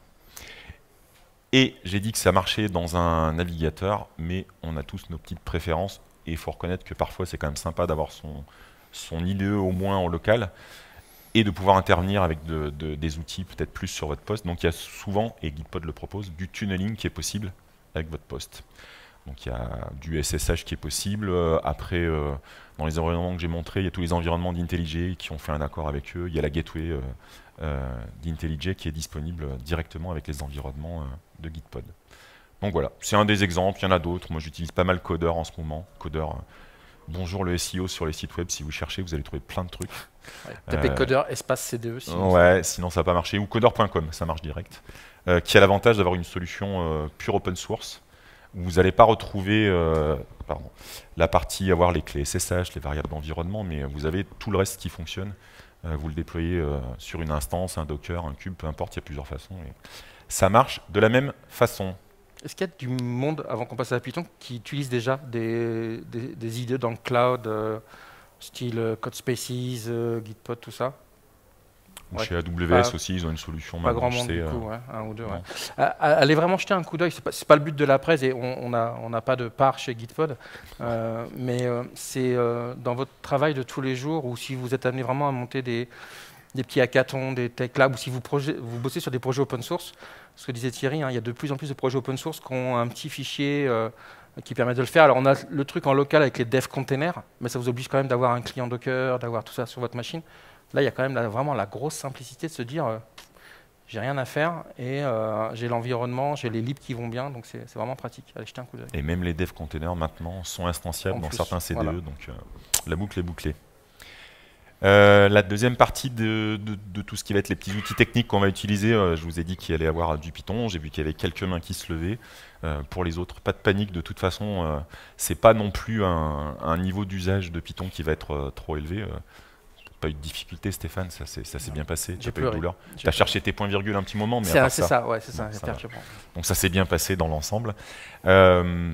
Et j'ai dit que ça marchait dans un navigateur, mais on a tous nos petites préférences. Et il faut reconnaître que parfois, c'est quand même sympa d'avoir son, son I D E au moins en local et de pouvoir intervenir avec de, de, des outils peut-être plus sur votre poste. Donc il y a souvent, et Gitpod le propose, du tunneling qui est possible avec votre poste. Donc il y a du S S H qui est possible. Après, euh, dans les environnements que j'ai montrés, il y a tous les environnements d'IntelliJ qui ont fait un accord avec eux. Il y a la gateway euh, euh, d'IntelliJ qui est disponible directement avec les environnements euh, de Gitpod. Donc voilà, c'est un des exemples, il y en a d'autres. Moi j'utilise pas mal Coder en ce moment. Coder, euh, bonjour le S E O sur les sites web, si vous cherchez, vous allez trouver plein de trucs. Ouais, tapez euh, Coder espace C D E. Sinon ouais, ça... sinon ça va pas marcher. Ou coder point com, ça marche direct. Euh, qui a l'avantage d'avoir une solution euh, pure open source. Vous n'allez pas retrouver euh, pardon, la partie avoir les clés S S H, les variables d'environnement, mais vous avez tout le reste qui fonctionne. Euh, vous le déployez euh, sur une instance, un Docker, un cube, peu importe, il y a plusieurs façons. Et ça marche de la même façon. Est-ce qu'il y a du monde, avant qu'on passe à Python, qui utilise déjà des, des, des idées dans le cloud, euh, style euh, Codespaces, euh, Gitpod, tout ça? Ouais. Chez A W S pas, aussi, ils ont une solution. Pas grand monde, sais, du coup, euh, ouais, un ou deux. Ouais. Allez vraiment jeter un coup d'œil. C'est pas, pas le but de la presse et on n'a on a pas de part chez Gitpod. Euh, mais euh, c'est euh, dans votre travail de tous les jours ou si vous êtes amené vraiment à monter des, des petits hackathons, des tech labs ou si vous, projet, vous bossez sur des projets open source. Ce que disait Thierry, hein, il y a de plus en plus de projets open source qui ont un petit fichier euh, qui permet de le faire. Alors on a le truc en local avec les dev containers, mais ça vous oblige quand même d'avoir un client Docker, d'avoir tout ça sur votre machine. Là, il y a quand même la, vraiment la grosse simplicité de se dire euh, j'ai rien à faire et euh, j'ai l'environnement, j'ai les libs qui vont bien, donc c'est vraiment pratique. Allez jeter un coup d'œil. Et même les dev containers maintenant sont instanciables en dans plus, certains C D E, voilà. Donc euh, la boucle est bouclée. Euh, la deuxième partie de, de, de tout ce qui va être les petits outils techniques qu'on va utiliser, euh, je vous ai dit qu'il allait y avoir du Python, j'ai vu qu'il y avait quelques mains qui se levaient. Euh, pour les autres, pas de panique, de toute façon, euh, c'est pas non plus un, un niveau d'usage de Python qui va être euh, trop élevé. Euh, pas eu de difficulté, Stéphane, ça s'est bien passé, tu n'as pas eu de douleur. Tu as cherché tes points-virgules un petit moment, mais c'est ça, ça, ouais, c'est ça, ça donc ça s'est bien passé dans l'ensemble. Euh,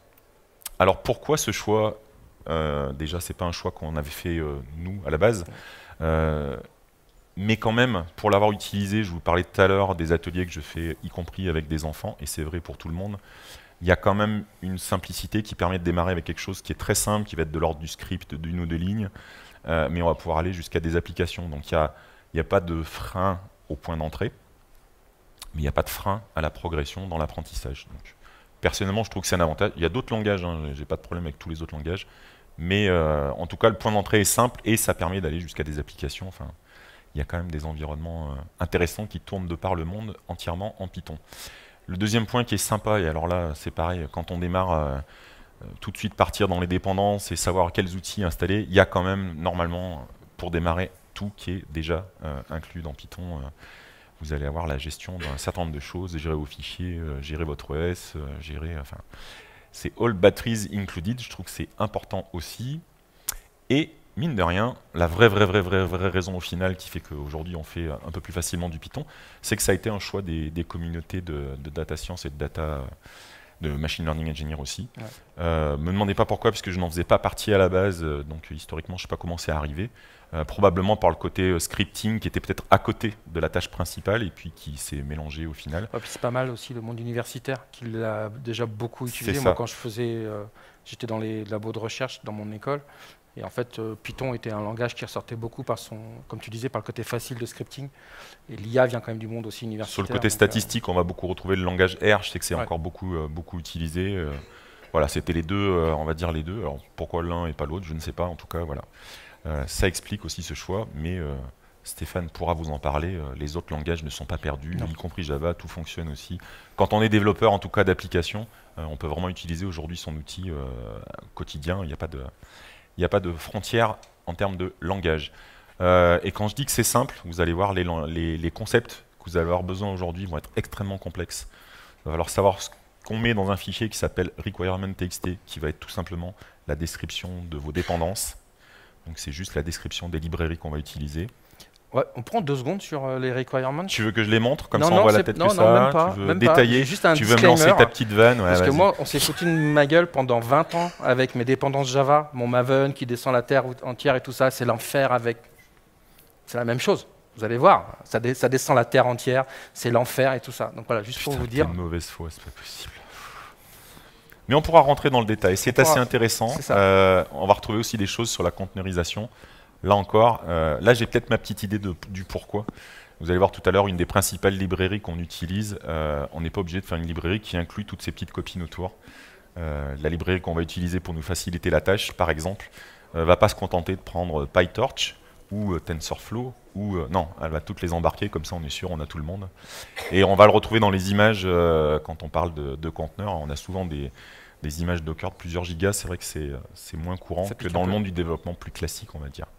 alors pourquoi ce choix? euh, Déjà, c'est pas un choix qu'on avait fait euh, nous à la base, euh, mais quand même, pour l'avoir utilisé, je vous parlais tout à l'heure des ateliers que je fais, y compris avec des enfants, et c'est vrai pour tout le monde. Il y a quand même une simplicité qui permet de démarrer avec quelque chose qui est très simple, qui va être de l'ordre du script d'une ou deux lignes. Euh, mais on va pouvoir aller jusqu'à des applications. Donc il n'y a, a pas de frein au point d'entrée, mais il n'y a pas de frein à la progression dans l'apprentissage. Personnellement, je trouve que c'est un avantage. Il y a d'autres langages, hein, j'ai pas de problème avec tous les autres langages, mais euh, en tout cas, le point d'entrée est simple et ça permet d'aller jusqu'à des applications. Enfin, il y a quand même des environnements euh, intéressants qui tournent de par le monde entièrement en Python. Le deuxième point qui est sympa, et alors là, c'est pareil, quand on démarre... Euh, tout de suite partir dans les dépendances et savoir quels outils installer, il y a quand même normalement pour démarrer tout qui est déjà euh, inclus dans Python. Euh, vous allez avoir la gestion d'un certain nombre de choses, gérer vos fichiers, euh, gérer votre O S, euh, gérer, enfin, c'est all batteries included, je trouve que c'est important aussi. Et mine de rien, la vraie, vraie, vraie, vraie, vraie raison au final qui fait qu'aujourd'hui on fait un peu plus facilement du Python, c'est que ça a été un choix des, des communautés de, de data science et de data de machine learning engineer aussi. Ouais. Euh, me demandez pas pourquoi, parce que je n'en faisais pas partie à la base, euh, donc historiquement je ne sais pas comment c'est arrivé. Euh, probablement par le côté euh, scripting qui était peut-être à côté de la tâche principale et puis qui s'est mélangé au final. Ouais, c'est pas mal aussi le monde universitaire qui l'a déjà beaucoup utilisé. Moi quand je faisais, euh, j'étais dans les labos de recherche dans mon école. Et en fait, euh, Python était un langage qui ressortait beaucoup par son, comme tu disais, par le côté facile de scripting. Et l'I A vient quand même du monde aussi universitaire. Sur le côté donc, statistique, euh... on va beaucoup retrouver le langage R. Je sais que c'est ouais. encore beaucoup, euh, beaucoup utilisé. Euh, voilà, c'était les deux, euh, on va dire les deux. Alors pourquoi l'un et pas l'autre, je ne sais pas. En tout cas, voilà. Euh, ça explique aussi ce choix, mais euh, Stéphane pourra vous en parler. Euh, les autres langages ne sont pas perdus, non. Y compris Java, tout fonctionne aussi. Quand on est développeur, en tout cas d'application, euh, on peut vraiment utiliser aujourd'hui son outil euh, quotidien. Il n'y a pas de, il n'y a pas de frontières en termes de langage. Euh, et quand je dis que c'est simple, vous allez voir les, les, les concepts que vous allez avoir besoin aujourd'hui vont être extrêmement complexes. Il va falloir savoir ce qu'on met dans un fichier qui s'appelle requirement.txt, qui va être tout simplement la description de vos dépendances. Donc c'est juste la description des librairies qu'on va utiliser. Ouais, on prend deux secondes sur euh, les requirements. Tu veux que je les montre? Comme non, ça on non, voit la tête non, que non, ça. Même pas, tu veux même détailler? Pas. Juste un tu veux me lancer ta petite vanne? Ouais, parce que moi, on s'est foutu de ma gueule pendant vingt ans avec mes dépendances Java, mon Maven qui descend la terre entière et tout ça. C'est l'enfer avec... C'est la même chose. Vous allez voir, ça, dé ça descend la terre entière, c'est l'enfer et tout ça. Donc voilà, juste Putain, pour vous dire... une mauvaise foi, c'est pas possible. Mais on pourra rentrer dans le détail. C'est assez pourra... intéressant. Euh, on va retrouver aussi des choses sur la conteneurisation. Là encore, euh, là j'ai peut-être ma petite idée de, du pourquoi. Vous allez voir tout à l'heure, une des principales librairies qu'on utilise, euh, on n'est pas obligé de faire une librairie qui inclut toutes ces petites copines autour. Euh, la librairie qu'on va utiliser pour nous faciliter la tâche, par exemple, ne euh, va pas se contenter de prendre PyTorch ou euh, TensorFlow, ou euh, non, elle va toutes les embarquer, comme ça on est sûr, on a tout le monde. Et on va le retrouver dans les images, euh, quand on parle de, de conteneurs, on a souvent des, des images Docker de plusieurs gigas, c'est vrai que c'est moins courant que dans le monde du développement plus classique, on va dire.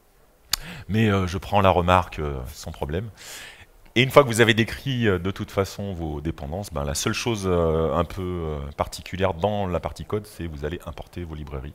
Mais euh, je prends la remarque euh, sans problème. Et une fois que vous avez décrit euh, de toute façon vos dépendances, ben, la seule chose euh, un peu euh, particulière dans la partie code, c'est que vous allez importer vos librairies.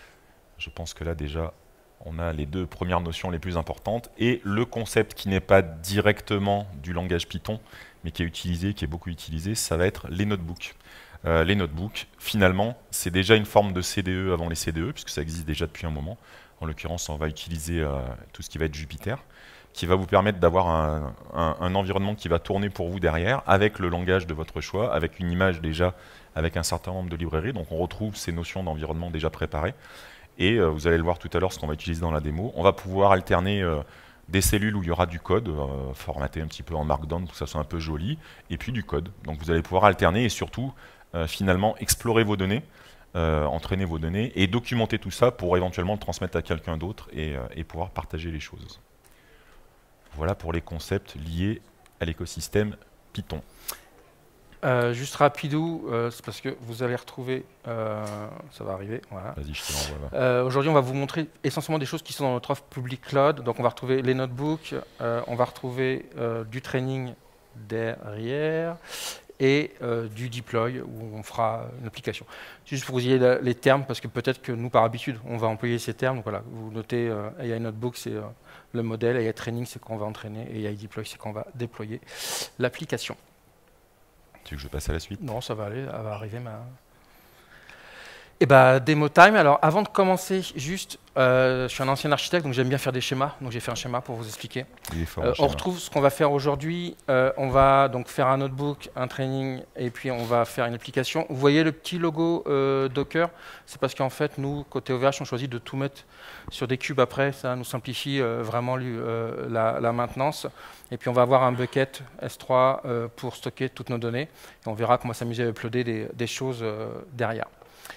Je pense que là déjà, on a les deux premières notions les plus importantes. Et le concept qui n'est pas directement du langage Python, mais qui est utilisé, qui est beaucoup utilisé, ça va être les notebooks. Euh, les notebooks, finalement, c'est déjà une forme de C D E avant les C D E, puisque ça existe déjà depuis un moment. En l'occurrence, on va utiliser euh, tout ce qui va être Jupyter, qui va vous permettre d'avoir un, un, un environnement qui va tourner pour vous derrière, avec le langage de votre choix, avec une image déjà, avec un certain nombre de librairies. Donc on retrouve ces notions d'environnement déjà préparées. Et euh, vous allez le voir tout à l'heure, ce qu'on va utiliser dans la démo. On va pouvoir alterner euh, des cellules où il y aura du code, euh, formaté un petit peu en Markdown pour que ça soit un peu joli, et puis du code. Donc vous allez pouvoir alterner et surtout, euh, finalement, explorer vos données, Euh, entraîner vos données et documenter tout ça pour éventuellement le transmettre à quelqu'un d'autre et, euh, et pouvoir partager les choses. Voilà pour les concepts liés à l'écosystème Python. Euh, juste rapidou, euh, c'est parce que vous allez retrouver, euh, ça va arriver, voilà. Vas-y, je te l'envoie. Euh, Aujourd'hui, on va vous montrer essentiellement des choses qui sont dans notre offre public cloud. Donc, on va retrouver les notebooks, euh, on va retrouver euh, du training derrière, et euh, du deploy où on fera une application. Juste pour que vous ayez la, les termes, parce que peut-être que nous, par habitude, on va employer ces termes. Donc voilà, vous notez euh, A I Notebook, c'est euh, le modèle, A I Training, c'est quand on va entraîner, et A I Deploy, c'est quand on va déployer l'application. Tu veux que je passe à la suite? Non, ça va aller, elle va arriver ma... Et bah, démo time. Alors, avant de commencer, juste, euh, je suis un ancien architecte, donc j'aime bien faire des schémas. Donc, j'ai fait un schéma pour vous expliquer. Il est fort, euh, on retrouve ce qu'on va faire aujourd'hui. Euh, on va donc faire un notebook, un training, et puis on va faire une application. Vous voyez le petit logo euh, Docker? C'est parce qu'en fait, nous, côté O V H, on choisit de tout mettre sur des cubes après. Ça nous simplifie euh, vraiment euh, la, la maintenance. Et puis, on va avoir un bucket S trois euh, pour stocker toutes nos données. Et on verra comment s'amuser à uploader des, des choses euh, derrière.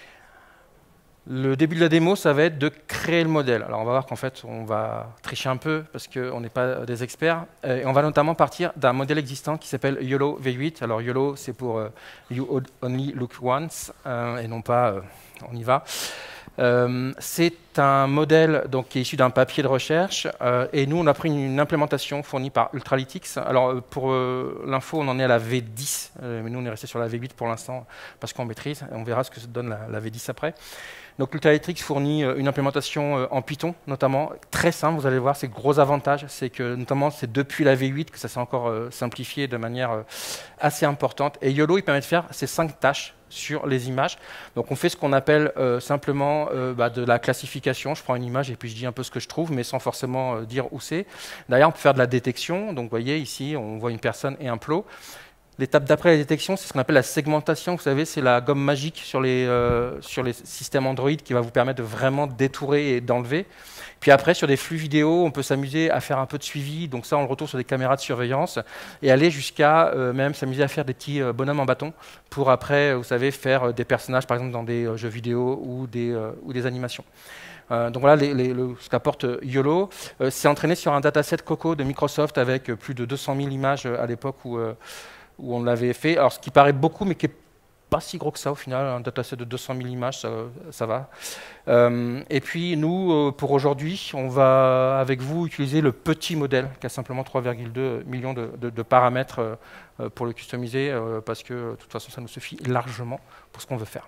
Le début de la démo, ça va être de créer le modèle. Alors on va voir qu'en fait, on va tricher un peu parce qu'on n'est pas des experts. Et on va notamment partir d'un modèle existant qui s'appelle YOLO V huit. Alors YOLO, c'est pour euh, You Only Look Once, euh, et non pas euh, on y va. Euh, c'est un modèle donc, qui est issu d'un papier de recherche. Euh, et nous, on a pris une, une implémentation fournie par Ultralytics. Alors pour euh, l'info, on en est à la V dix. Euh, mais nous, on est resté sur la V huit pour l'instant parce qu'on maîtrise. On verra ce que ça donne la, la V dix après. Donc Ultralytics fournit euh, une implémentation euh, en Python, notamment, très simple, vous allez voir, c'est gros avantage, c'est que notamment c'est depuis la V huit que ça s'est encore euh, simplifié de manière euh, assez importante. Et YOLO, il permet de faire ces cinq tâches sur les images. Donc on fait ce qu'on appelle euh, simplement euh, bah, de la classification. Je prends une image et puis je dis un peu ce que je trouve, mais sans forcément euh, dire où c'est. D'ailleurs, on peut faire de la détection. Donc vous voyez ici, on voit une personne et un plot. L'étape d'après la détection, c'est ce qu'on appelle la segmentation. Vous savez, c'est la gomme magique sur les, euh, sur les systèmes Android qui va vous permettre de vraiment détourer et d'enlever. Puis après, sur des flux vidéo, on peut s'amuser à faire un peu de suivi. Donc ça, on le retrouve sur des caméras de surveillance et aller jusqu'à euh, même s'amuser à faire des petits euh, bonhommes en bâton pour après, vous savez, faire euh, des personnages, par exemple, dans des euh, jeux vidéo ou des, euh, ou des animations. Euh, donc voilà les, les, le, ce qu'apporte euh, YOLO. Euh, c'est entraîné sur un dataset Coco de Microsoft avec euh, plus de deux cent mille images euh, à l'époque où, euh, où on l'avait fait. Alors ce qui paraît beaucoup, mais qui n'est pas si gros que ça au final, un dataset de deux cent mille images, ça, ça va. Euh, et puis nous, euh, pour aujourd'hui, on va avec vous utiliser le petit modèle qui a simplement trois virgule deux millions de, de, de paramètres euh, pour le customiser, euh, parce que de toute façon, ça nous suffit largement pour ce qu'on veut faire.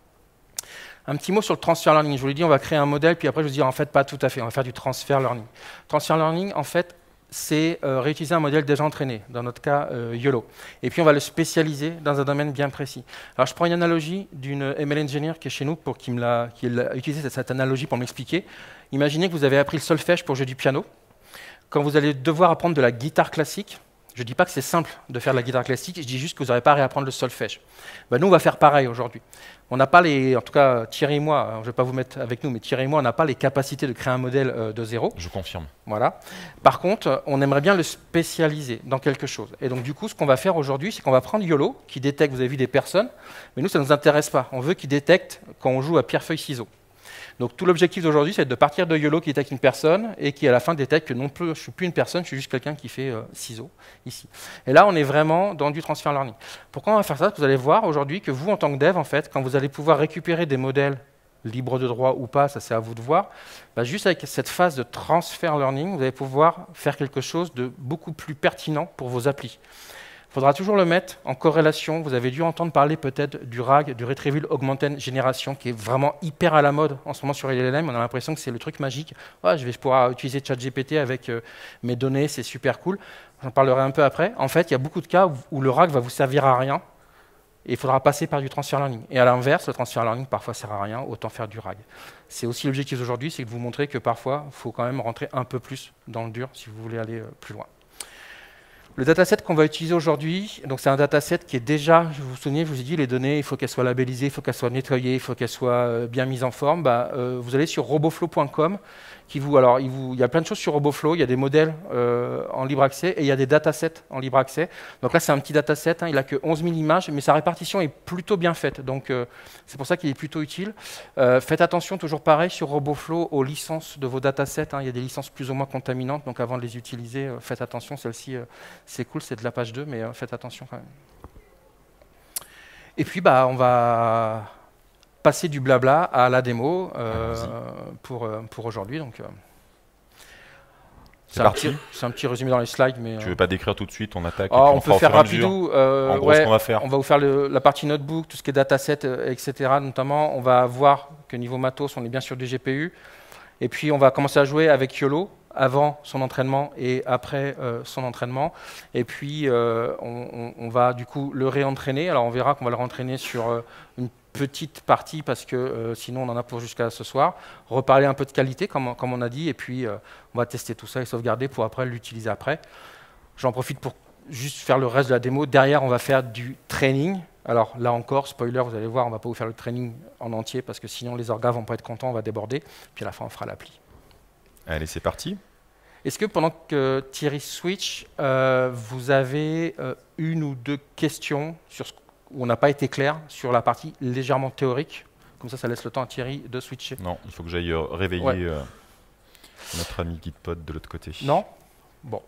Un petit mot sur le transfer learning. Je vous l'ai dit, on va créer un modèle, puis après je vous dis en fait pas tout à fait, on va faire du transfer learning. Transfer learning, en fait, c'est euh, réutiliser un modèle déjà entraîné, dans notre cas euh, YOLO. Et puis on va le spécialiser dans un domaine bien précis. Alors je prends une analogie d'une M L engineer qui est chez nous, pour qui, me l'a, qui a utilisé cette, cette analogie pour m'expliquer. Imaginez que vous avez appris le solfège pour jouer du piano. Quand vous allez devoir apprendre de la guitare classique, je ne dis pas que c'est simple de faire de la guitare classique, je dis juste que vous n'aurez pas à réapprendre le solfège. Ben nous, on va faire pareil aujourd'hui. On n'a pas les, en tout cas Thierry et moi, je ne vais pas vous mettre avec nous, mais Thierry et moi, on n'a pas les capacités de créer un modèle euh, de zéro. Je confirme. Voilà. Par contre, on aimerait bien le spécialiser dans quelque chose. Et donc du coup, ce qu'on va faire aujourd'hui, c'est qu'on va prendre YOLO, qui détecte, vous avez vu, des personnes, mais nous, ça ne nous intéresse pas. On veut qu'il détecte quand on joue à pierre-feuille-ciseaux. Donc tout l'objectif d'aujourd'hui, c'est de partir de YOLO qui détecte une personne et qui à la fin détecte que non plus, je ne suis plus une personne, je suis juste quelqu'un qui fait euh, ciseaux ici. Et là, on est vraiment dans du transfer learning. Pourquoi on va faire ça? Vous allez voir aujourd'hui que vous, en tant que dev, en fait, quand vous allez pouvoir récupérer des modèles libres de droit ou pas, ça c'est à vous de voir, bah, juste avec cette phase de transfer learning, vous allez pouvoir faire quelque chose de beaucoup plus pertinent pour vos applis. Il faudra toujours le mettre en corrélation. Vous avez dû entendre parler peut-être du R A G, du Retrieval Augmented Generation, qui est vraiment hyper à la mode en ce moment sur L L M. On a l'impression que c'est le truc magique. Ouais, je vais pouvoir utiliser ChatGPT avec euh, mes données, c'est super cool. J'en parlerai un peu après. En fait, il y a beaucoup de cas où, où le R A G va vous servir à rien et il faudra passer par du transfer learning. Et à l'inverse, le transfer learning parfois sert à rien, autant faire du R A G. C'est aussi l'objectif d'aujourd'hui, c'est de vous montrer que parfois, il faut quand même rentrer un peu plus dans le dur si vous voulez aller euh, plus loin. Le dataset qu'on va utiliser aujourd'hui, donc c'est un dataset qui est déjà, je vous souviens, je vous ai dit, les données, il faut qu'elles soient labellisées, il faut qu'elles soient nettoyées, il faut qu'elles soient euh, bien mises en forme. Bah, euh, vous allez sur roboflow point com, qui vous, alors il, vous, il y a plein de choses sur Roboflow, il y a des modèles euh, en libre accès et il y a des datasets en libre accès. Donc là, c'est un petit dataset, hein, il n'a que onze mille images, mais sa répartition est plutôt bien faite. Donc euh, c'est pour ça qu'il est plutôt utile. Euh, faites attention, toujours pareil, sur Roboflow aux licences de vos datasets. Hein, il y a des licences plus ou moins contaminantes, donc avant de les utiliser, euh, faites attention. Celle-ci, euh, c'est cool, c'est de la page deux, mais euh, faites attention quand même. Et puis, bah, on va passer du blabla à la démo euh, pour, euh, pour aujourd'hui. Donc, euh, c'est un, un petit résumé dans les slides. Mais, tu euh, veux pas décrire tout de suite, on attaque? Oh, on peut faire rapidou. Euh, en gros, ouais, ce qu'on va faire. On va vous faire le, la partie notebook, tout ce qui est dataset, euh, et cetera. Notamment, on va voir que niveau matos, on est bien sur du G P U. Et puis, on va commencer à jouer avec YOLO avant son entraînement et après euh, son entraînement. Et puis, euh, on, on, on va du coup le réentraîner. Alors, on verra qu'on va le réentraîner sur euh, une petite partie parce que euh, sinon, on en a pour jusqu'à ce soir. Reparler un peu de qualité, comme, comme on a dit. Et puis, euh, on va tester tout ça et sauvegarder pour après l'utiliser après. J'en profite pour juste faire le reste de la démo. Derrière, on va faire du training. Alors là encore, spoiler, vous allez voir, on ne va pas vous faire le training en entier parce que sinon les orgas ne vont pas être contents, on va déborder. Puis à la fin, on fera l'appli. Allez, c'est parti. Est-ce que pendant que Thierry switch, euh, vous avez euh, une ou deux questions sur ce où on n'a pas été clair sur la partie légèrement théorique? Comme ça, ça laisse le temps à Thierry de switcher. Non, il faut que j'aille euh, réveiller ouais. euh, notre ami Gitpod de l'autre côté. Non? Bon.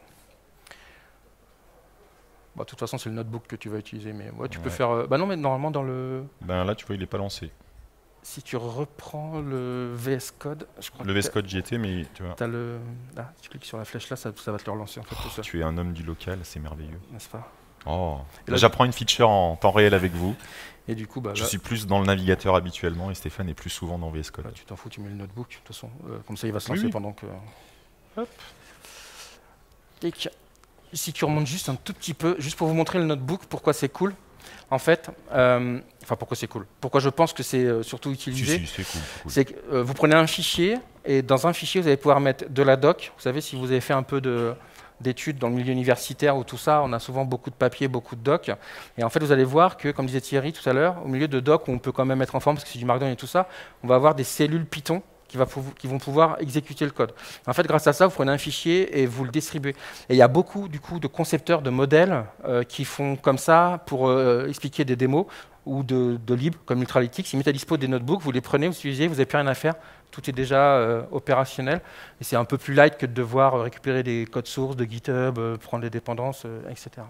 Bah, de toute façon, c'est le notebook que tu vas utiliser, mais ouais, tu ouais. peux faire. Euh, bah non, mais normalement dans le. Ben là, tu vois, il n'est pas lancé. Si tu reprends le V S Code, je crois. Le V S Code, j'y étais, mais tu vois. As le. Là, tu cliques sur la flèche là, ça, ça va te le relancer en fait. Oh, tout ça. Tu es un homme du local, c'est merveilleux. N'est-ce pas? Oh. Là, j'apprends une feature en temps réel avec vous. Et du coup, bah, je là, suis plus dans le navigateur habituellement et Stéphane est plus souvent dans V S Code. Là, tu t'en fous, tu mets le notebook, de toute façon. Euh, comme ça, il va se lancer oui. pendant que. Hop. Et si tu remontes juste un tout petit peu, juste pour vous montrer le notebook, pourquoi c'est cool. En fait, euh, enfin pourquoi c'est cool. Pourquoi je pense que c'est euh, surtout utilisé. Si, si, c'est cool. cool. C'est que euh, vous prenez un fichier et dans un fichier, vous allez pouvoir mettre de la doc. Vous savez, si vous avez fait un peu de, d'études dans le milieu universitaire ou tout ça, on a souvent beaucoup de papiers, beaucoup de docs. Et en fait, vous allez voir que, comme disait Thierry tout à l'heure, au milieu de docs où on peut quand même être en forme parce que c'est du Markdown et tout ça, on va avoir des cellules Python qui, va qui vont pouvoir exécuter le code. En fait, grâce à ça, vous prenez un fichier et vous le distribuez. Et il y a beaucoup du coup, de concepteurs de modèles euh, qui font comme ça pour euh, expliquer des démos ou de, de libres comme Ultralytics. Ils mettent à dispo des notebooks, vous les prenez, vous utilisez, vous n'avez plus rien à faire. Tout est déjà euh, opérationnel. Et c'est un peu plus light que de devoir euh, récupérer des codes sources de GitHub, euh, prendre les dépendances, euh, et cetera.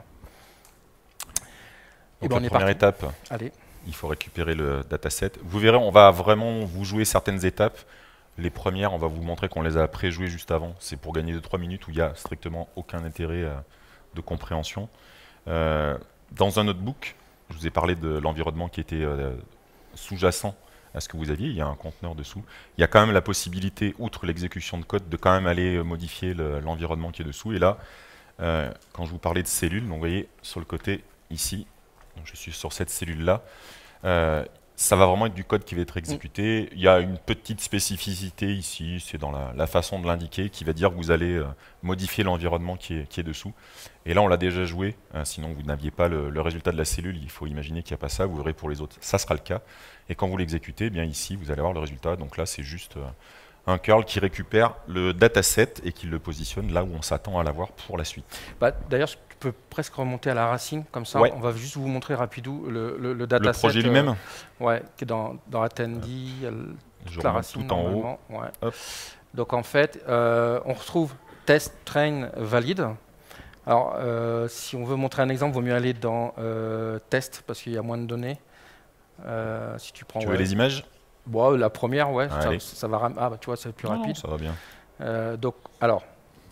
Donc ben, la première étape, Allez. il faut récupérer le dataset. Vous verrez, on va vraiment vous jouer certaines étapes. Les premières, on va vous montrer qu'on les a pré-jouées juste avant. C'est pour gagner deux trois minutes où il n'y a strictement aucun intérêt euh, de compréhension. Euh, dans un notebook, je vous ai parlé de l'environnement qui était euh, sous-jacent à ce que vous aviez. Il y a un conteneur dessous. Il y a quand même la possibilité, outre l'exécution de code, de quand même aller modifier l'environnement le, qui est dessous. Et là, euh, quand je vous parlais de cellules, donc vous voyez sur le côté ici, donc je suis sur cette cellule-là, euh, ça va vraiment être du code qui va être exécuté. Il y a une petite spécificité ici, c'est dans la, la façon de l'indiquer, qui va dire que vous allez euh, modifier l'environnement qui est, qui est dessous. Et là, on l'a déjà joué, hein, sinon vous n'aviez pas le, le résultat de la cellule, il faut imaginer qu'il n'y a pas ça, vous verrez pour les autres, ça sera le cas. Et quand vous l'exécutez, eh bien ici, vous allez avoir le résultat. Donc là, c'est juste euh, un curl qui récupère le dataset et qui le positionne là où on s'attend à l'avoir pour la suite. Bah, D'ailleurs, je peux presque remonter à la racine, comme ça, ouais. on va juste vous montrer rapidou le, le, le dataset. Le projet lui-même euh, Ouais, qui est dans, dans Attendee, il y a le, toute la racine tout en haut. Ouais. Hop. Donc en fait, euh, on retrouve test, train, valide. Alors, euh, si on veut montrer un exemple, il vaut mieux aller dans euh, test, parce qu'il y a moins de données. Euh, si tu prends, tu ouais. veux les images? Bon, la première, ouais, ça, Allez. ça va ram... Ah, bah, tu vois, c'est plus non, rapide. Ça va bien. Euh, donc, alors,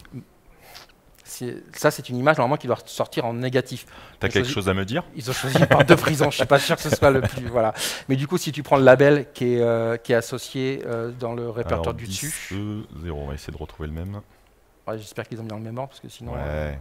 ça, c'est une image normalement qui doit sortir en négatif. Tu as quelque choisi... chose à me dire? Ils ont choisi une part de prison. Je ne suis pas sûr que ce soit le plus. Voilà. Mais du coup, si tu prends le label qui est, euh, qui est associé euh, dans le répertoire Alors, du dix, dessus. Euh, zéro, on va essayer de retrouver le même. Ouais, j'espère qu'ils ont mis dans le même ordre parce que sinon. Ouais. Euh,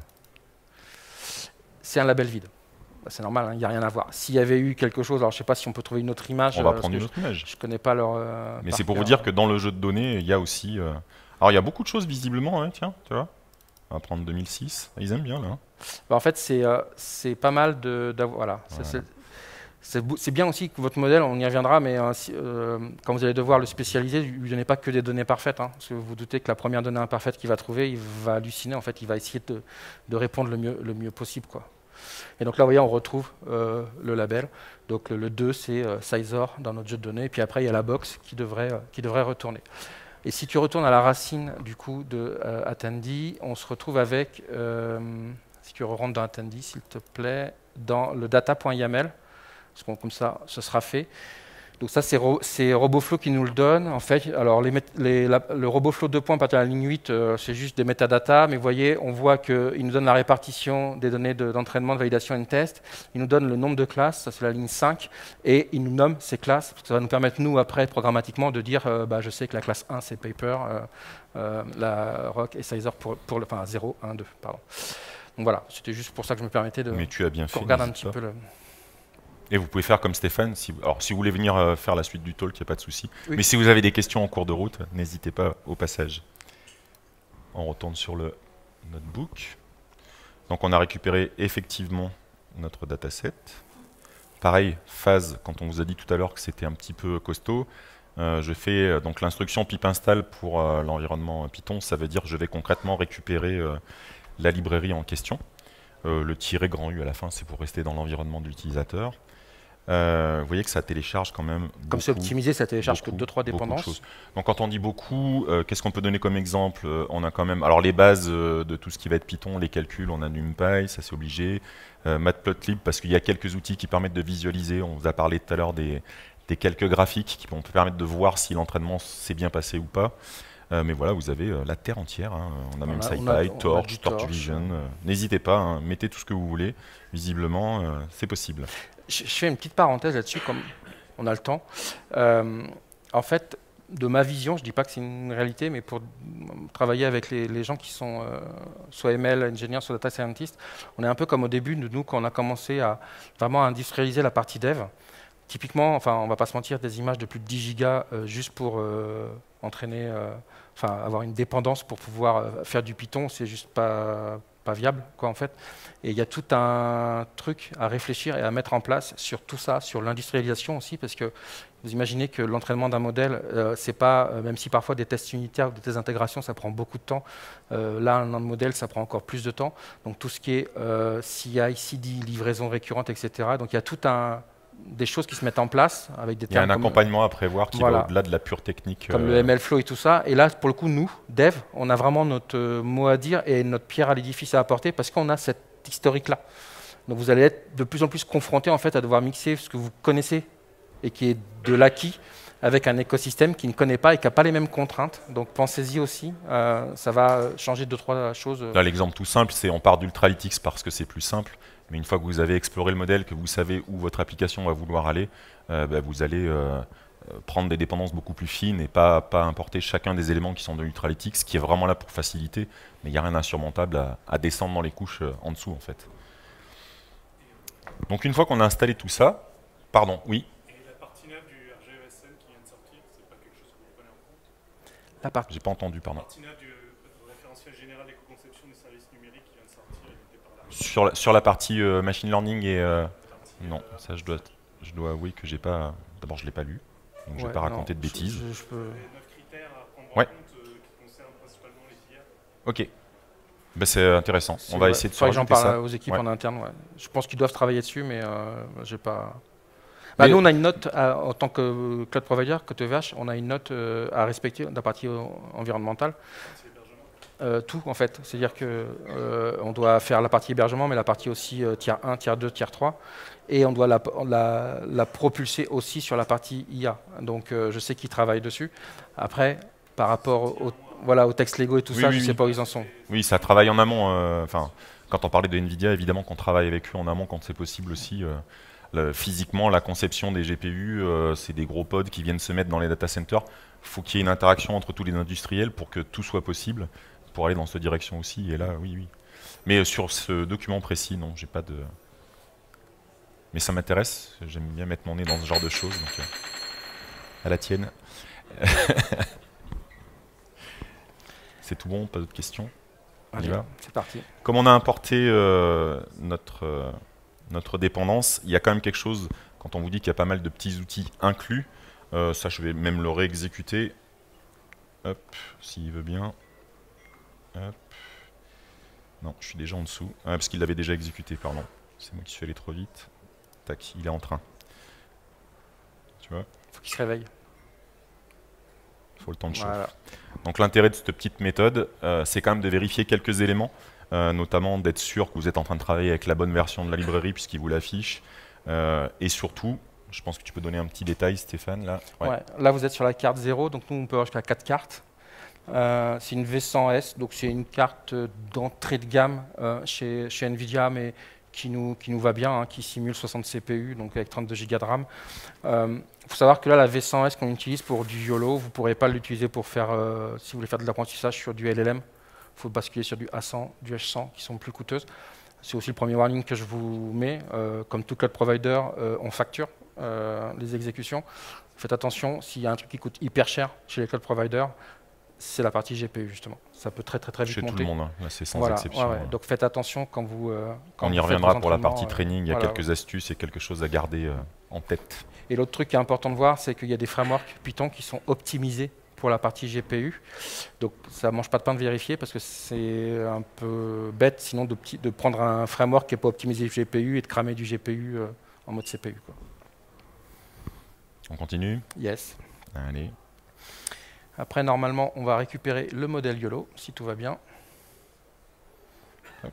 c'est un label vide. C'est normal, il hein, n'y a rien à voir. S'il y avait eu quelque chose, alors je ne sais pas si on peut trouver une autre image. On va euh, prendre une autre image. Je ne connais pas leur. Euh, Mais c'est pour vous dire que dans le jeu de données, il y a aussi. Euh... Alors il y a beaucoup de choses visiblement, hein, tiens, tu vois. On va prendre deux mille six. Ils aiment bien là. Bah, en fait, c'est euh, pas mal de. Voilà. Ouais. C'est bien aussi que votre modèle, on y reviendra, mais euh, si, euh, quand vous allez devoir le spécialiser, ne lui donnez pas que des données parfaites. Hein, parce que vous vous doutez que la première donnée imparfaite qu'il va trouver, il va halluciner. En fait, il va essayer de, de répondre le mieux, le mieux possible, quoi. Et donc là, vous voyez, on retrouve euh, le label. Donc le, le deux, c'est euh, Sizor dans notre jeu de données. Et puis après, il y a la box qui devrait, euh, qui devrait retourner. Et si tu retournes à la racine du coup de euh, Attendee, on se retrouve avec, euh, si tu rentres dans Attendee, s'il te plaît, dans le data.yaml. Parce que comme ça, ce sera fait. Donc ça, c'est ro RoboFlow qui nous le donne. En fait, alors les les, la, le RoboFlow deux points à partir de la ligne huit, euh, c'est juste des métadatas. Mais vous voyez, on voit qu'il nous donne la répartition des données d'entraînement, de, de validation et de test. Il nous donne le nombre de classes, ça c'est la ligne cinq. Et il nous nomme ces classes. Parce que ça va nous permettre, nous, après, programmatiquement, de dire, euh, bah, je sais que la classe un, c'est Paper, euh, euh, la Rock et Sizor pour, pour le... Enfin, zéro, un, deux, pardon. Donc voilà, c'était juste pour ça que je me permettais de... Mais tu as bien fait. Regarde un petit peu le... Et vous pouvez faire comme Stéphane, si, alors si vous voulez venir euh, faire la suite du talk, il n'y a pas de souci. Oui. Mais si vous avez des questions en cours de route, n'hésitez pas au passage. On retourne sur le notebook. Donc on a récupéré effectivement notre dataset. Pareil, phase, quand on vous a dit tout à l'heure que c'était un petit peu costaud, euh, je fais euh, donc l'instruction pip install pour euh, l'environnement Python. Ça veut dire que je vais concrètement récupérer euh, la librairie en question. Euh, le tiret grand U à la fin, c'est pour rester dans l'environnement de l'utilisateur. Euh, vous voyez que ça télécharge quand même. Comme c'est optimisé, ça télécharge beaucoup, que deux trois dépendances. Donc quand on dit beaucoup, euh, qu'est-ce qu'on peut donner comme exemple? euh, On a quand même, alors les bases euh, de tout ce qui va être Python, les calculs, on a NumPy, ça c'est obligé. Euh, Matplotlib, parce qu'il y a quelques outils qui permettent de visualiser. On vous a parlé tout à l'heure des, des quelques graphiques qui vont permettre de voir si l'entraînement s'est bien passé ou pas. Euh, mais voilà, vous avez euh, la terre entière. Hein. On a même SciPy, Torch, TorchVision. Euh, N'hésitez pas, hein, mettez tout ce que vous voulez. Visiblement, euh, c'est possible. Je, je fais une petite parenthèse là-dessus, comme on a le temps. Euh, en fait, de ma vision, je ne dis pas que c'est une réalité, mais pour travailler avec les, les gens qui sont euh, soit M L, ingénieurs, soit data scientists, on est un peu comme au début de nous, quand on a commencé à vraiment industrialiser la partie dev. typiquement, enfin, on va pas se mentir, des images de plus de dix gigas euh, juste pour euh, entraîner, euh, enfin, avoir une dépendance pour pouvoir euh, faire du Python, c'est juste pas, pas viable, quoi, en fait. Et il y a tout un truc à réfléchir et à mettre en place sur tout ça, sur l'industrialisation aussi, parce que vous imaginez que l'entraînement d'un modèle, euh, c'est pas, euh, même si parfois des tests unitaires ou des tests d'intégration, ça prend beaucoup de temps, euh, là, un modèle, ça prend encore plus de temps. Donc tout ce qui est euh, C I, C D, livraison récurrente, et cetera. Donc il y a tout un des choses qui se mettent en place avec des Il y a un termes comme, accompagnement à prévoir qui voilà, va au-delà de la pure technique. comme euh, le M L Flow et tout ça. Et là, pour le coup, nous, dev, on a vraiment notre euh, mot à dire et notre pierre à l'édifice à apporter parce qu'on a cet historique-là. Donc vous allez être de plus en plus confronté en fait à devoir mixer ce que vous connaissez et qui est de l'acquis avec un écosystème qui ne connaît pas et qui n'a pas les mêmes contraintes. Donc pensez-y aussi, euh, ça va changer deux, trois choses. Là, l'exemple tout simple, c'est on part d'Ultralytics parce que c'est plus simple. Mais une fois que vous avez exploré le modèle, que vous savez où votre application va vouloir aller, euh, bah, vous allez euh, prendre des dépendances beaucoup plus fines et pas, pas importer chacun des éléments qui sont de l'Ultralytics, qui est vraiment là pour faciliter. Mais il n'y a rien d'insurmontable à, à descendre dans les couches euh, en dessous, en fait. Donc une fois qu'on a installé tout ça, pardon, oui. Et la partie neuve du R G E S N qui vient de sortir, c'est pas quelque chose que vous prenez en compte? La partie J'ai pas entendu, pardon. La partie neuve du référentiel général d'éco-conception des services numériques qui vient de sortir, il était par là. Sur la, sur la partie euh, machine learning et euh, non, ça je dois, je dois avouer que j'ai pas. D'abord, je l'ai pas lu, donc je ouais, vais pas raconter non, de bêtises. Je, je, je peux... Les neuf critères à prendre Ouais. en compte euh, qui concernent principalement les I A. Ok, ben, c'est intéressant. On va ouais, essayer de se faudrait que j'en rajouter parle ça. aux équipes Ouais. en interne. Ouais. Je pense qu'ils doivent travailler dessus, mais euh, j'ai pas. Bah, Mais- nous, on a une note à- en tant que cloud provider, côté V H, on a une note euh, à respecter de la partie euh, environnementale. Euh, tout en fait, c'est-à-dire que euh, on doit faire la partie hébergement, mais la partie aussi euh, tiers un, tiers deux, tiers trois, et on doit la, la, la propulser aussi sur la partie I A. Donc euh, je sais qu'ils travaillent dessus. Après, par rapport au, voilà, aux textes légaux et tout Oui, ça, oui, je ne sais oui. pas où ils en sont. Oui, ça travaille en amont. euh, Enfin, quand on parlait de Nvidia, évidemment qu'on travaille avec eux en amont quand c'est possible aussi. euh, le- physiquement, la conception des G P U, euh, c'est des gros pods qui viennent se mettre dans les data centers. Il faut qu'il y ait une interaction entre tous les industriels pour que tout soit possible, pour aller dans cette direction aussi. Et là, oui, oui. Mais euh, sur ce document précis, non, j'ai pas de. Mais ça m'intéresse. J'aime bien mettre mon nez dans ce genre de choses. Donc, euh, à la tienne. C'est tout bon, pas d'autres questions? On y Allez, va. c'est parti. Comme on a importé euh, notre, euh, notre dépendance, il y a quand même quelque chose, quand on vous dit qu'il y a pas mal de petits outils inclus, euh, ça je vais même le réexécuter. Hop, s'il veut bien. Hop. Non, je suis déjà en dessous. Ah, parce qu'il l'avait déjà exécuté, pardon. C'est moi qui suis allé trop vite. Tac, il est en train. Tu vois, Il faut qu'il se réveille. il faut le temps de chauffe. Voilà. Donc l'intérêt de cette petite méthode, euh, c'est quand même de vérifier quelques éléments, euh, notamment d'être sûr que vous êtes en train de travailler avec la bonne version de la librairie puisqu'il vous l'affiche. Euh, et surtout, je pense que tu peux donner un petit détail, Stéphane. Là, ouais. Ouais, là, vous êtes sur la carte zéro, donc nous, on peut avoir jusqu'à quatre cartes. Euh, c'est une V cent S, donc c'est une carte d'entrée de gamme euh, chez, chez Nvidia, mais qui nous, qui nous va bien, hein, qui simule soixante C P U, donc avec trente-deux gigas de RAM. Il euh, faut savoir que là, la V cent S qu'on utilise pour du YOLO, vous ne pourrez pas l'utiliser pour faire, euh, si vous voulez faire de l'apprentissage sur du L L M. Il faut basculer sur du A cent, du H cent, qui sont plus coûteuses. C'est aussi le premier warning que je vous mets. Euh, comme tout cloud provider, euh, on facture euh, les exécutions. Faites attention, s'il y a un truc qui coûte hyper cher chez les cloud providers, c'est la partie G P U justement. Ça peut très très très vite Chez monter. tout le monde, hein. Là c'est sans Voilà, exception. ouais, ouais. Donc faites attention quand vous. Euh, quand On y vous faites reviendra vos pour la entraînements, partie euh, training, il y a voilà. quelques astuces et quelque chose à garder euh, en tête. Et l'autre truc qui est important de voir, c'est qu'il y a des frameworks Python qui sont optimisés pour la partie G P U. Donc ça ne mange pas de pain de vérifier parce que c'est un peu bête sinon de, petit, de prendre un framework qui n'est pas optimisé G P U et de cramer du G P U euh, en mode C P U, quoi. On continue? Yes. Allez. Après, normalement, on va récupérer le modèle YOLO, si tout va bien. Hop.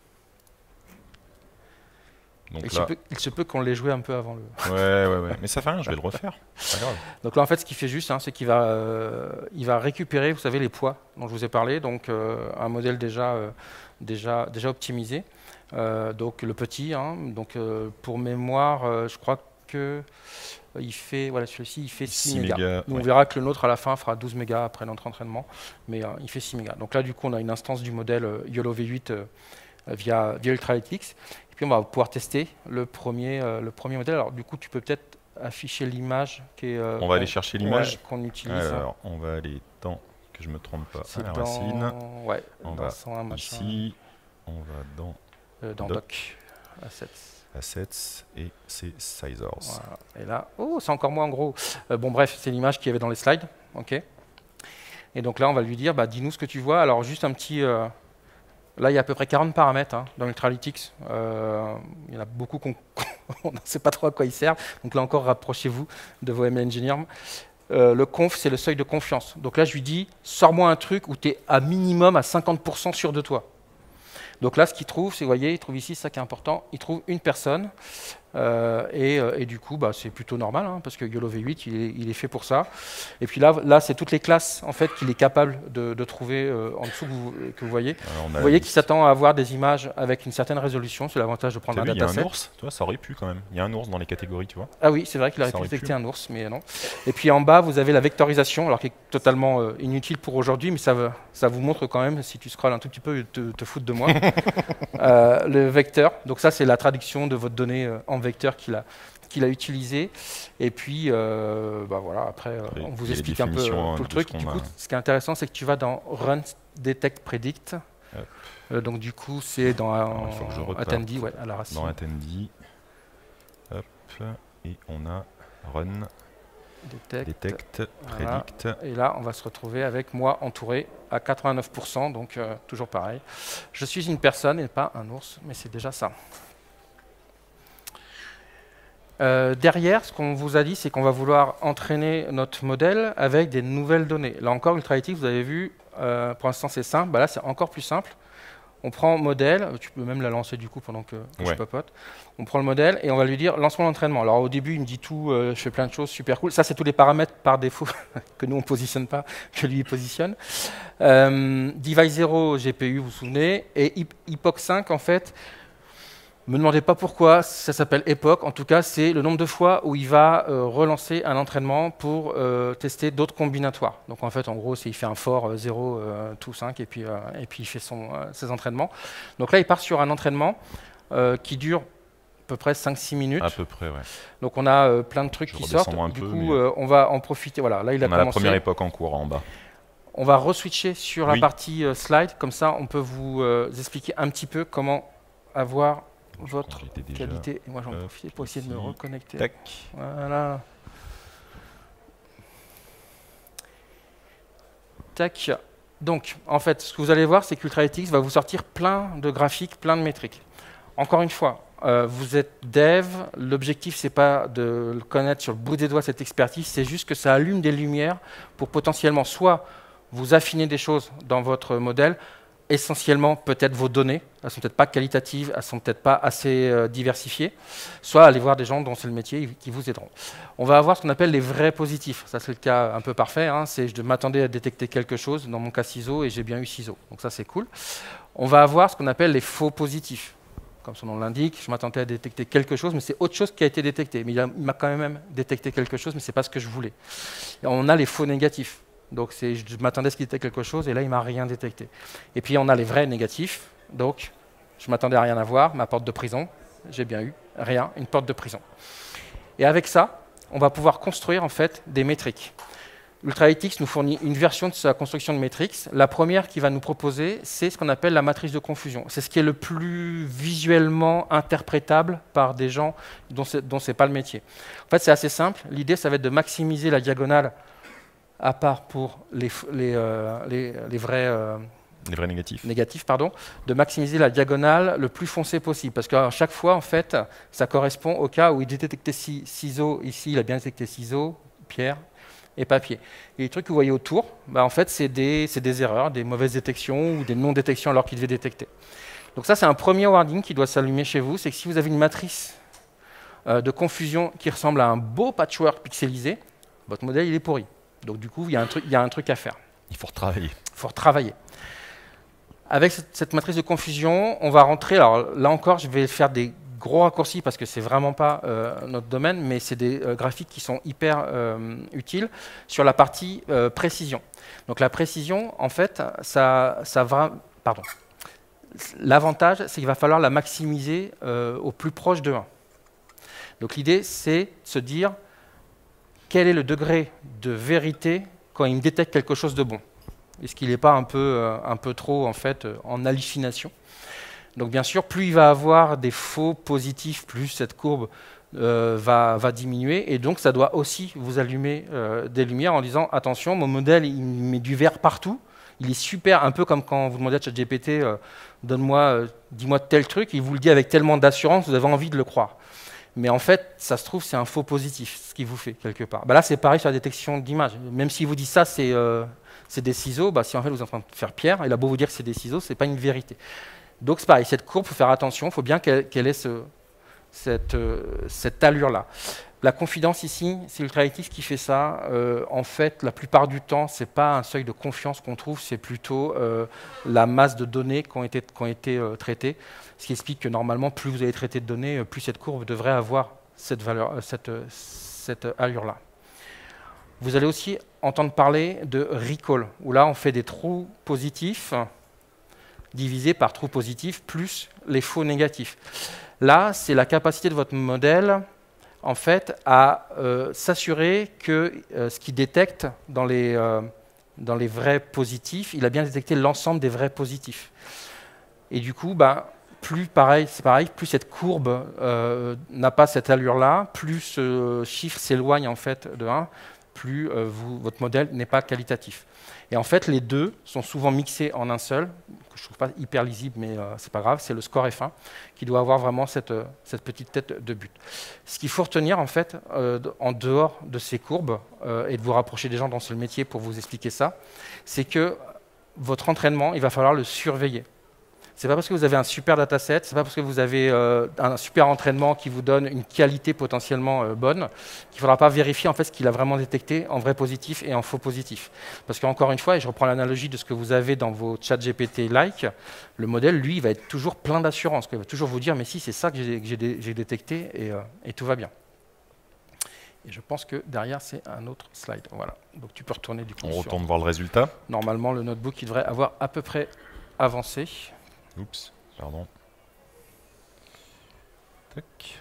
Donc Il, là, se peut, il se peut qu'on l'ait joué un peu avant le... ouais, ouais, ouais. Mais ça fait rien, je vais le refaire. C'est pas grave. Donc là, en fait, ce qu'il fait juste, hein, c'est qu'il va, euh, il va récupérer, vous savez, les poids dont je vous ai parlé. Donc, euh, un modèle déjà, euh, déjà, déjà optimisé. Euh, donc, le petit. Hein, donc, euh, pour mémoire, euh, je crois que il fait, voilà, celui-ci, il fait six, six mégas. mégas, Nous, ouais. on verra que le nôtre, à la fin, fera douze mégas après notre entraînement. Mais euh, il fait six mégas. Donc là, du coup, on a une instance du modèle euh, YOLO V huit euh, via, via Ultralytics. Et puis, on va pouvoir tester le premier, euh, le premier modèle. Alors, du coup, tu peux peut-être afficher l'image qui est. Euh, on va aller chercher l'image ouais, qu'on utilise. Alors, on va aller dans, que je me trompe pas, à la dans, racine. Ouais, on dans va cent un, machin. ici, on va dans, euh, dans doc, doc, assets. assets et c'est sizers. Voilà. Et là, oh, c'est encore moins en gros. Euh, bon, bref, c'est l'image qu'il y avait dans les slides. Ok. Et donc là, on va lui dire, bah, dis-nous ce que tu vois. Alors, juste un petit. Euh, Là, il y a à peu près quarante paramètres hein, dans Ultralytics. Euh, il y en a beaucoup qu'on ne sait pas trop à quoi ils servent. Donc là encore, rapprochez-vous de vos M L Engineers. Euh, le conf, c'est le seuil de confiance. Donc là, je lui dis, sors-moi un truc où tu es à minimum à cinquante pour cent sûr de toi. Donc là, ce qu'il trouve, c'est, vous voyez, il trouve ici, c'est ça qui est important, il trouve une personne. Euh, et, euh, et du coup, bah, c'est plutôt normal, hein, parce que YOLO V huit, il est, il est fait pour ça. Et puis là, là c'est toutes les classes en fait, qu'il est capable de, de trouver euh, en dessous que vous, que vous voyez. Alors, vous voyez qu'il s'attend à avoir des images avec une certaine résolution. C'est l'avantage de prendre un vu, dataset. Il y a un ours, toi, ça aurait pu quand même. Il y a un ours dans les catégories, tu vois. Ah oui, c'est vrai qu'il aurait pu détecter un ours, mais non. Et puis en bas, vous avez la vectorisation, alors qui est totalement euh, inutile pour aujourd'hui, mais ça, ça vous montre quand même, si tu scrolles un tout petit peu, te, te foutre de moi. euh, le vecteur, donc ça c'est la traduction de votre donnée euh, en vecteur qu'il a, qu'il a utilisé. Et puis, euh, bah voilà, après, euh, on vous explique un peu euh, tout le truc. Du coup, ce qui est intéressant, c'est que tu vas dans Run, Detect, Predict. Euh, donc du coup, c'est dans Alors, un, attendee, ouais, à la racine. Dans attendee, hop, et on a Run, Detect, Detect voilà. Predict. Et là, on va se retrouver avec moi entouré à quatre-vingt-neuf pour cent, donc euh, toujours pareil. Je suis une personne et pas un ours, mais c'est déjà ça. Euh, derrière, ce qu'on vous a dit, c'est qu'on va vouloir entraîner notre modèle avec des nouvelles données. Là encore, Ultralytics, vous avez vu, euh, pour l'instant c'est simple, bah là c'est encore plus simple. On prend modèle, tu peux même la lancer du coup pendant que, que ouais. je papote. On prend le modèle et on va lui dire lance-moi l'entraînement. Alors au début, il me dit tout, euh, je fais plein de choses, super cool. Ça, c'est tous les paramètres par défaut que nous on ne positionne pas, que lui il positionne. Euh, device zéro, G P U, vous vous souvenez, et Epoch cinq, en fait, ne me demandez pas pourquoi, ça s'appelle Epoch. En tout cas, c'est le nombre de fois où il va euh, relancer un entraînement pour euh, tester d'autres combinatoires. Donc en fait, en gros, il fait un for euh, zéro, euh, tout cinq, et puis, euh, et puis il fait son, euh, ses entraînements. Donc là, il part sur un entraînement euh, qui dure à peu près cinq six minutes. À peu près, ouais. Donc on a euh, plein de trucs Je qui sortent. Un du peu, coup, euh, on va en profiter. Voilà, là, il a on a commencé. la première époque en cours en bas. On va re-switcher sur oui. la partie euh, slide. Comme ça, on peut vous euh, expliquer un petit peu comment avoir votre qualité. Et moi, j'en profite pour essayer de me reconnecter. Tac. Voilà. Tac. Donc, en fait, ce que vous allez voir, c'est qu'Ultralytics va vous sortir plein de graphiques, plein de métriques. Encore une fois, euh, vous êtes dev. L'objectif, c'est pas de le connaître sur le bout des doigts, cette expertise. C'est juste que ça allume des lumières pour potentiellement soit vous affiner des choses dans votre modèle, essentiellement peut-être vos données, elles sont peut-être pas qualitatives, elles sont peut-être pas assez euh, diversifiées, soit aller voir des gens dont c'est le métier qui vous aideront. On va avoir ce qu'on appelle les vrais positifs, ça c'est le cas un peu parfait, hein. C'est je m'attendais à détecter quelque chose, dans mon cas ciseaux, et j'ai bien eu ciseaux, donc ça c'est cool. On va avoir ce qu'on appelle les faux positifs, comme son nom l'indique, je m'attendais à détecter quelque chose, mais c'est autre chose qui a été détecté, mais il m'a quand même détecté quelque chose, mais c'est pas ce que je voulais. Et on a les faux négatifs. Donc je m'attendais à ce qu'il détecte quelque chose et là il m'a rien détecté. Et puis on a les vrais négatifs, donc je m'attendais à rien avoir, ma porte de prison, j'ai bien eu, rien, une porte de prison. Et avec ça, on va pouvoir construire en fait des métriques. Ultralytics nous fournit une version de sa construction de métriques. La première qu'il va nous proposer, c'est ce qu'on appelle la matrice de confusion. C'est ce qui est le plus visuellement interprétable par des gens dont ce n'est pas le métier. En fait c'est assez simple, l'idée ça va être de maximiser la diagonale à part pour les, les, euh, les, les vrais, euh, les vrais négatifs. négatifs pardon, de maximiser la diagonale le plus foncée possible. Parce qu'à chaque fois, en fait, ça correspond au cas où il détectait ciseaux, ici, il a bien détecté ciseaux, pierre et papier. Et les trucs que vous voyez autour, bah, en fait, c'est des, des erreurs, des mauvaises détections ou des non-détections alors qu'il devait détecter. Donc ça, c'est un premier warning qui doit s'allumer chez vous, c'est que si vous avez une matrice euh, de confusion qui ressemble à un beau patchwork pixelisé, votre modèle, il est pourri. Donc du coup, il y a un truc, il y a un truc à faire. Il faut retravailler. Il faut retravailler. Avec cette, cette matrice de confusion, on va rentrer, alors là encore, je vais faire des gros raccourcis parce que c'est vraiment pas euh, notre domaine, mais c'est des euh, graphiques qui sont hyper euh, utiles sur la partie euh, précision. Donc la précision, en fait, ça, ça va, pardon. L'avantage, c'est qu'il va falloir la maximiser euh, au plus proche de un. Donc l'idée, c'est de se dire, quel est le degré de vérité quand il me détecte quelque chose de bon. Est-ce qu'il n'est pas un peu, euh, un peu trop en, fait, euh, en hallucination? Donc bien sûr, plus il va avoir des faux positifs, plus cette courbe euh, va, va diminuer. Et donc ça doit aussi vous allumer euh, des lumières en disant « Attention, mon modèle, il met du vert partout. Il est super, un peu comme quand vous demandez à ChatGPT euh, « Donne-moi, euh, dis-moi tel truc », il vous le dit avec tellement d'assurance, vous avez envie de le croire. Mais en fait, ça se trouve, c'est un faux positif, ce qu'il vous fait quelque part. Bah là, c'est pareil sur la détection d'images. Même s'il vous dit ça, c'est euh, des ciseaux, bah, si en fait vous êtes en train de faire pierre, il a beau vous dire que c'est des ciseaux, ce n'est pas une vérité. Donc c'est pareil, cette courbe, il faut faire attention, il faut bien qu'elle qu'elle ait ce, cette, euh, cette allure-là. La confidence ici, c'est Ultraactive qui fait ça. Euh, en fait, la plupart du temps, ce n'est pas un seuil de confiance qu'on trouve, c'est plutôt euh, la masse de données qui ont été, qui ont été euh, traitées. Ce qui explique que normalement, plus vous allez traiter de données, plus cette courbe devrait avoir cette, valeur, cette, cette allure-là. Vous allez aussi entendre parler de recall, où là, on fait des trous positifs divisés par trous positifs plus les faux négatifs. Là, c'est la capacité de votre modèle en fait, à euh, s'assurer que euh, ce qu'il détecte dans les, euh, dans les vrais positifs, il a bien détecté l'ensemble des vrais positifs. Et du coup, bah, plus pareil, c'est pareil, plus cette courbe euh, n'a pas cette allure-là, plus ce chiffre s'éloigne en fait de un, plus euh, vous, votre modèle n'est pas qualitatif. Et en fait, les deux sont souvent mixés en un seul, que je ne trouve pas hyper lisible, mais euh, ce n'est pas grave, c'est le score F un, qui doit avoir vraiment cette, cette petite tête de but. Ce qu'il faut retenir, en fait, euh, en dehors de ces courbes, euh, et de vous rapprocher des gens dans ce métier pour vous expliquer ça, c'est que votre entraînement, il va falloir le surveiller. C'est pas parce que vous avez un super dataset, c'est pas parce que vous avez euh, un super entraînement qui vous donne une qualité potentiellement euh, bonne, qu'il ne faudra pas vérifier en fait ce qu'il a vraiment détecté en vrai positif et en faux positif. Parce qu'encore une fois, et je reprends l'analogie de ce que vous avez dans vos chats G P T-like, le modèle, lui, il va être toujours plein d'assurance. Il va toujours vous dire, mais si, c'est ça que j'ai dé détecté et, euh, et tout va bien. Et je pense que derrière, c'est un autre slide. Voilà. Donc tu peux retourner du coup. On sur... retourne voir le résultat. Normalement, le notebook, il devrait avoir à peu près avancé. Oups, pardon. Tac.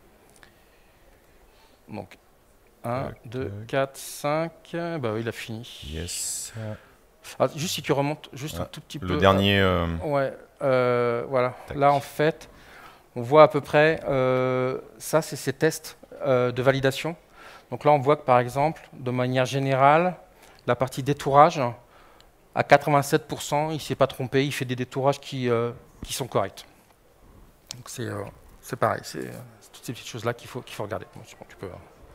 Donc, un, deux, quatre, cinq. Bah oui, il a fini. Yes. Ah, juste si tu remontes juste ah, un tout petit le peu. Le dernier. Euh... Ouais, euh, voilà. Tac. Là, en fait, on voit à peu près. Euh, ça, c'est ces tests euh, de validation. Donc là, on voit que, par exemple, de manière générale, la partie détourage, à quatre-vingt-sept pour cent, il ne s'est pas trompé, il fait des détourages qui, euh, qui sont corrects. Donc c'est euh, pareil, c'est euh, toutes ces petites choses-là qu'il faut, qu'il faut regarder. Bon, tu peux, euh.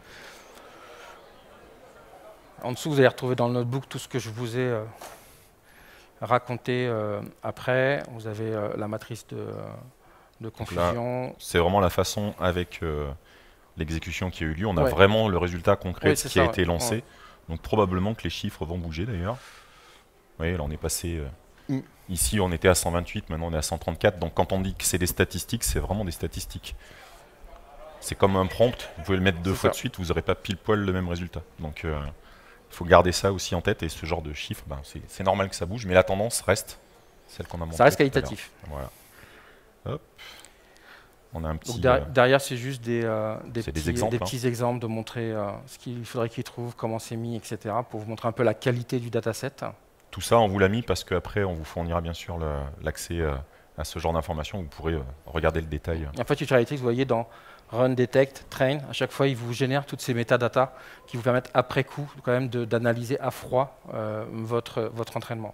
En dessous, vous allez retrouver dans le notebook tout ce que je vous ai euh, raconté euh, après. Vous avez euh, la matrice de, de confusion. C'est vraiment la façon avec euh, l'exécution qui a eu lieu. On a ouais. vraiment le résultat concret oui, qui ça, a été ouais. lancé. Ouais. Donc probablement que les chiffres vont bouger d'ailleurs. Oui, là on est passé, euh, mm. ici on était à cent vingt-huit, maintenant on est à cent trente-quatre, donc quand on dit que c'est des statistiques, c'est vraiment des statistiques. C'est comme un prompt, vous pouvez le mettre deux fois ça. de suite, vous n'aurez pas pile poil le même résultat. Donc il euh, faut garder ça aussi en tête, et ce genre de chiffres, ben, c'est normal que ça bouge, mais la tendance reste celle qu'on a montrée. Ça reste qualitatif. Voilà. Hop. On a un petit, donc derrière, euh, derrière c'est juste des, euh, des, petits, des, exemples, des petits hein. exemples de montrer euh, ce qu'il faudrait qu'ils trouvent, comment c'est mis, et cetera, pour vous montrer un peu la qualité du dataset. Tout ça, on vous l'a mis parce qu'après, on vous fournira bien sûr l'accès euh, à ce genre d'informations. Vous pourrez euh, regarder le détail. En fait, Ultralytics, vous voyez, dans Run, Detect, Train, à chaque fois, il vous génère toutes ces métadatas qui vous permettent, après coup, quand même d'analyser à froid euh, votre, votre entraînement.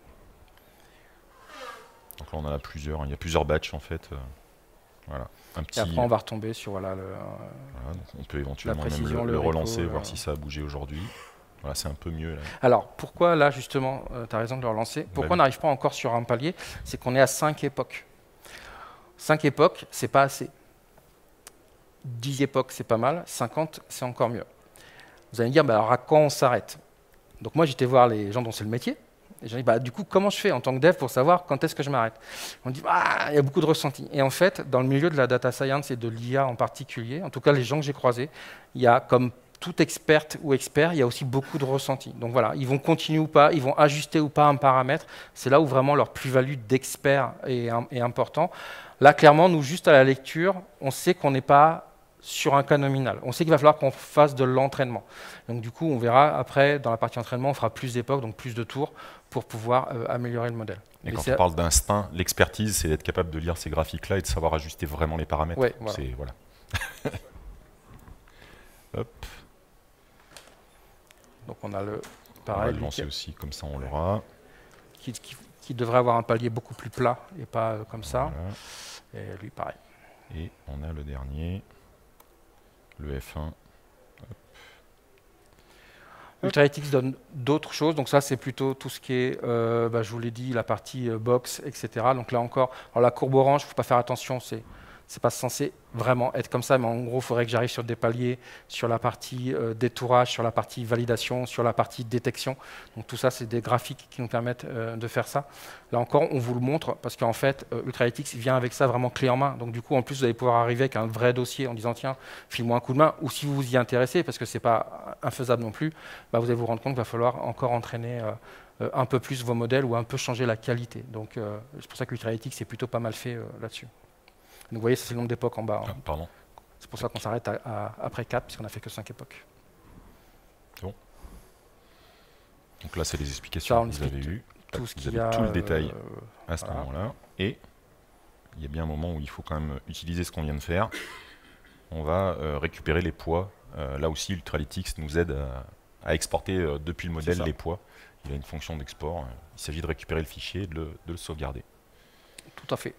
Donc là, on en a plusieurs. Il y a plusieurs batchs, en fait. Euh, voilà. Un petit, Et après, on va retomber sur voilà, le, euh, voilà, donc on peut éventuellement même le, le le relancer, réco, voir euh... si ça a bougé aujourd'hui. Voilà, c'est un peu mieux. Là. Alors, pourquoi là, justement, euh, tu as raison de le relancer, pourquoi bah, on n'arrive pas encore sur un palier? C'est qu'on est à cinq époques. cinq époques, c'est pas assez. dix époques, c'est pas mal. cinquante, c'est encore mieux. Vous allez me dire, bah, alors à quand on s'arrête? Donc moi, j'étais voir les gens dont c'est le métier. Et j'ai dit, bah, du coup, comment je fais en tant que dev pour savoir quand est-ce que je m'arrête? On dit, ah, il y a beaucoup de ressentis. Et en fait, dans le milieu de la data science et de l'I A en particulier, en tout cas les gens que j'ai croisés, il y a comme tout experte ou expert, il y a aussi beaucoup de ressentis. Donc voilà, ils vont continuer ou pas, ils vont ajuster ou pas un paramètre. C'est là où vraiment leur plus-value d'expert est, est important. Là, clairement, nous, juste à la lecture, on sait qu'on n'est pas sur un cas nominal. On sait qu'il va falloir qu'on fasse de l'entraînement. Donc du coup, on verra après, dans la partie entraînement, on fera plus d'époques, donc plus de tours, pour pouvoir euh, améliorer le modèle. Et Mais quand c'est- on parle d'instinct, l'expertise, c'est d'être capable de lire ces graphiques-là et de savoir ajuster vraiment les paramètres. Ouais, voilà. C'est- voilà. Hop, Donc on a le on va pareil, le lancer qui, aussi, comme ça on l'aura. qui- qui- qui devrait avoir un palier beaucoup plus plat et pas euh, comme ça. Voilà. Et lui, pareil. Et on a le dernier, le F un. UltraEthics donne d'autres choses, donc ça c'est plutôt tout ce qui est, euh, bah, je vous l'ai dit, la partie euh, box, et cetera. Donc là encore, alors la courbe orange, il ne faut pas faire attention, c'est c'est pas censé vraiment être comme ça, mais en gros, il faudrait que j'arrive sur des paliers, sur la partie euh, détourage, sur la partie validation, sur la partie détection. Donc tout ça, c'est des graphiques qui nous permettent euh, de faire ça. Là encore, on vous le montre parce qu'en fait, euh, UltraEthics vient avec ça vraiment clé en main. Donc du coup, en plus, vous allez pouvoir arriver avec un vrai dossier en disant tiens, file-moi un coup de main. Ou si vous vous y intéressez, parce que c'est pas infaisable non plus, bah, vous allez vous rendre compte qu'il va falloir encore entraîner euh, euh, un peu plus vos modèles ou un peu changer la qualité. Donc euh, c'est pour ça que UltraEthics est plutôt pas mal fait euh, là-dessus. Donc vous voyez, c'est le nombre d'époques en bas. hein. Ah, pardon. C'est pour ça qu'on s'arrête à- à- après quatre, puisqu'on n'a fait que cinq époques. Donc là, c'est les explications Ça, on que vous explique avez eues. Tout ce Vous qu'il y avez a. tout le détail euh, à ce voilà. moment-là. Et il y a bien un moment où il faut quand même utiliser ce qu'on vient de faire. On va euh, récupérer les poids. Euh, là aussi, Ultralytics nous aide à, à exporter euh, depuis le modèle ça. les poids. Il a une fonction d'export. Il s'agit de récupérer le fichier et de le, de le sauvegarder. Tout à fait.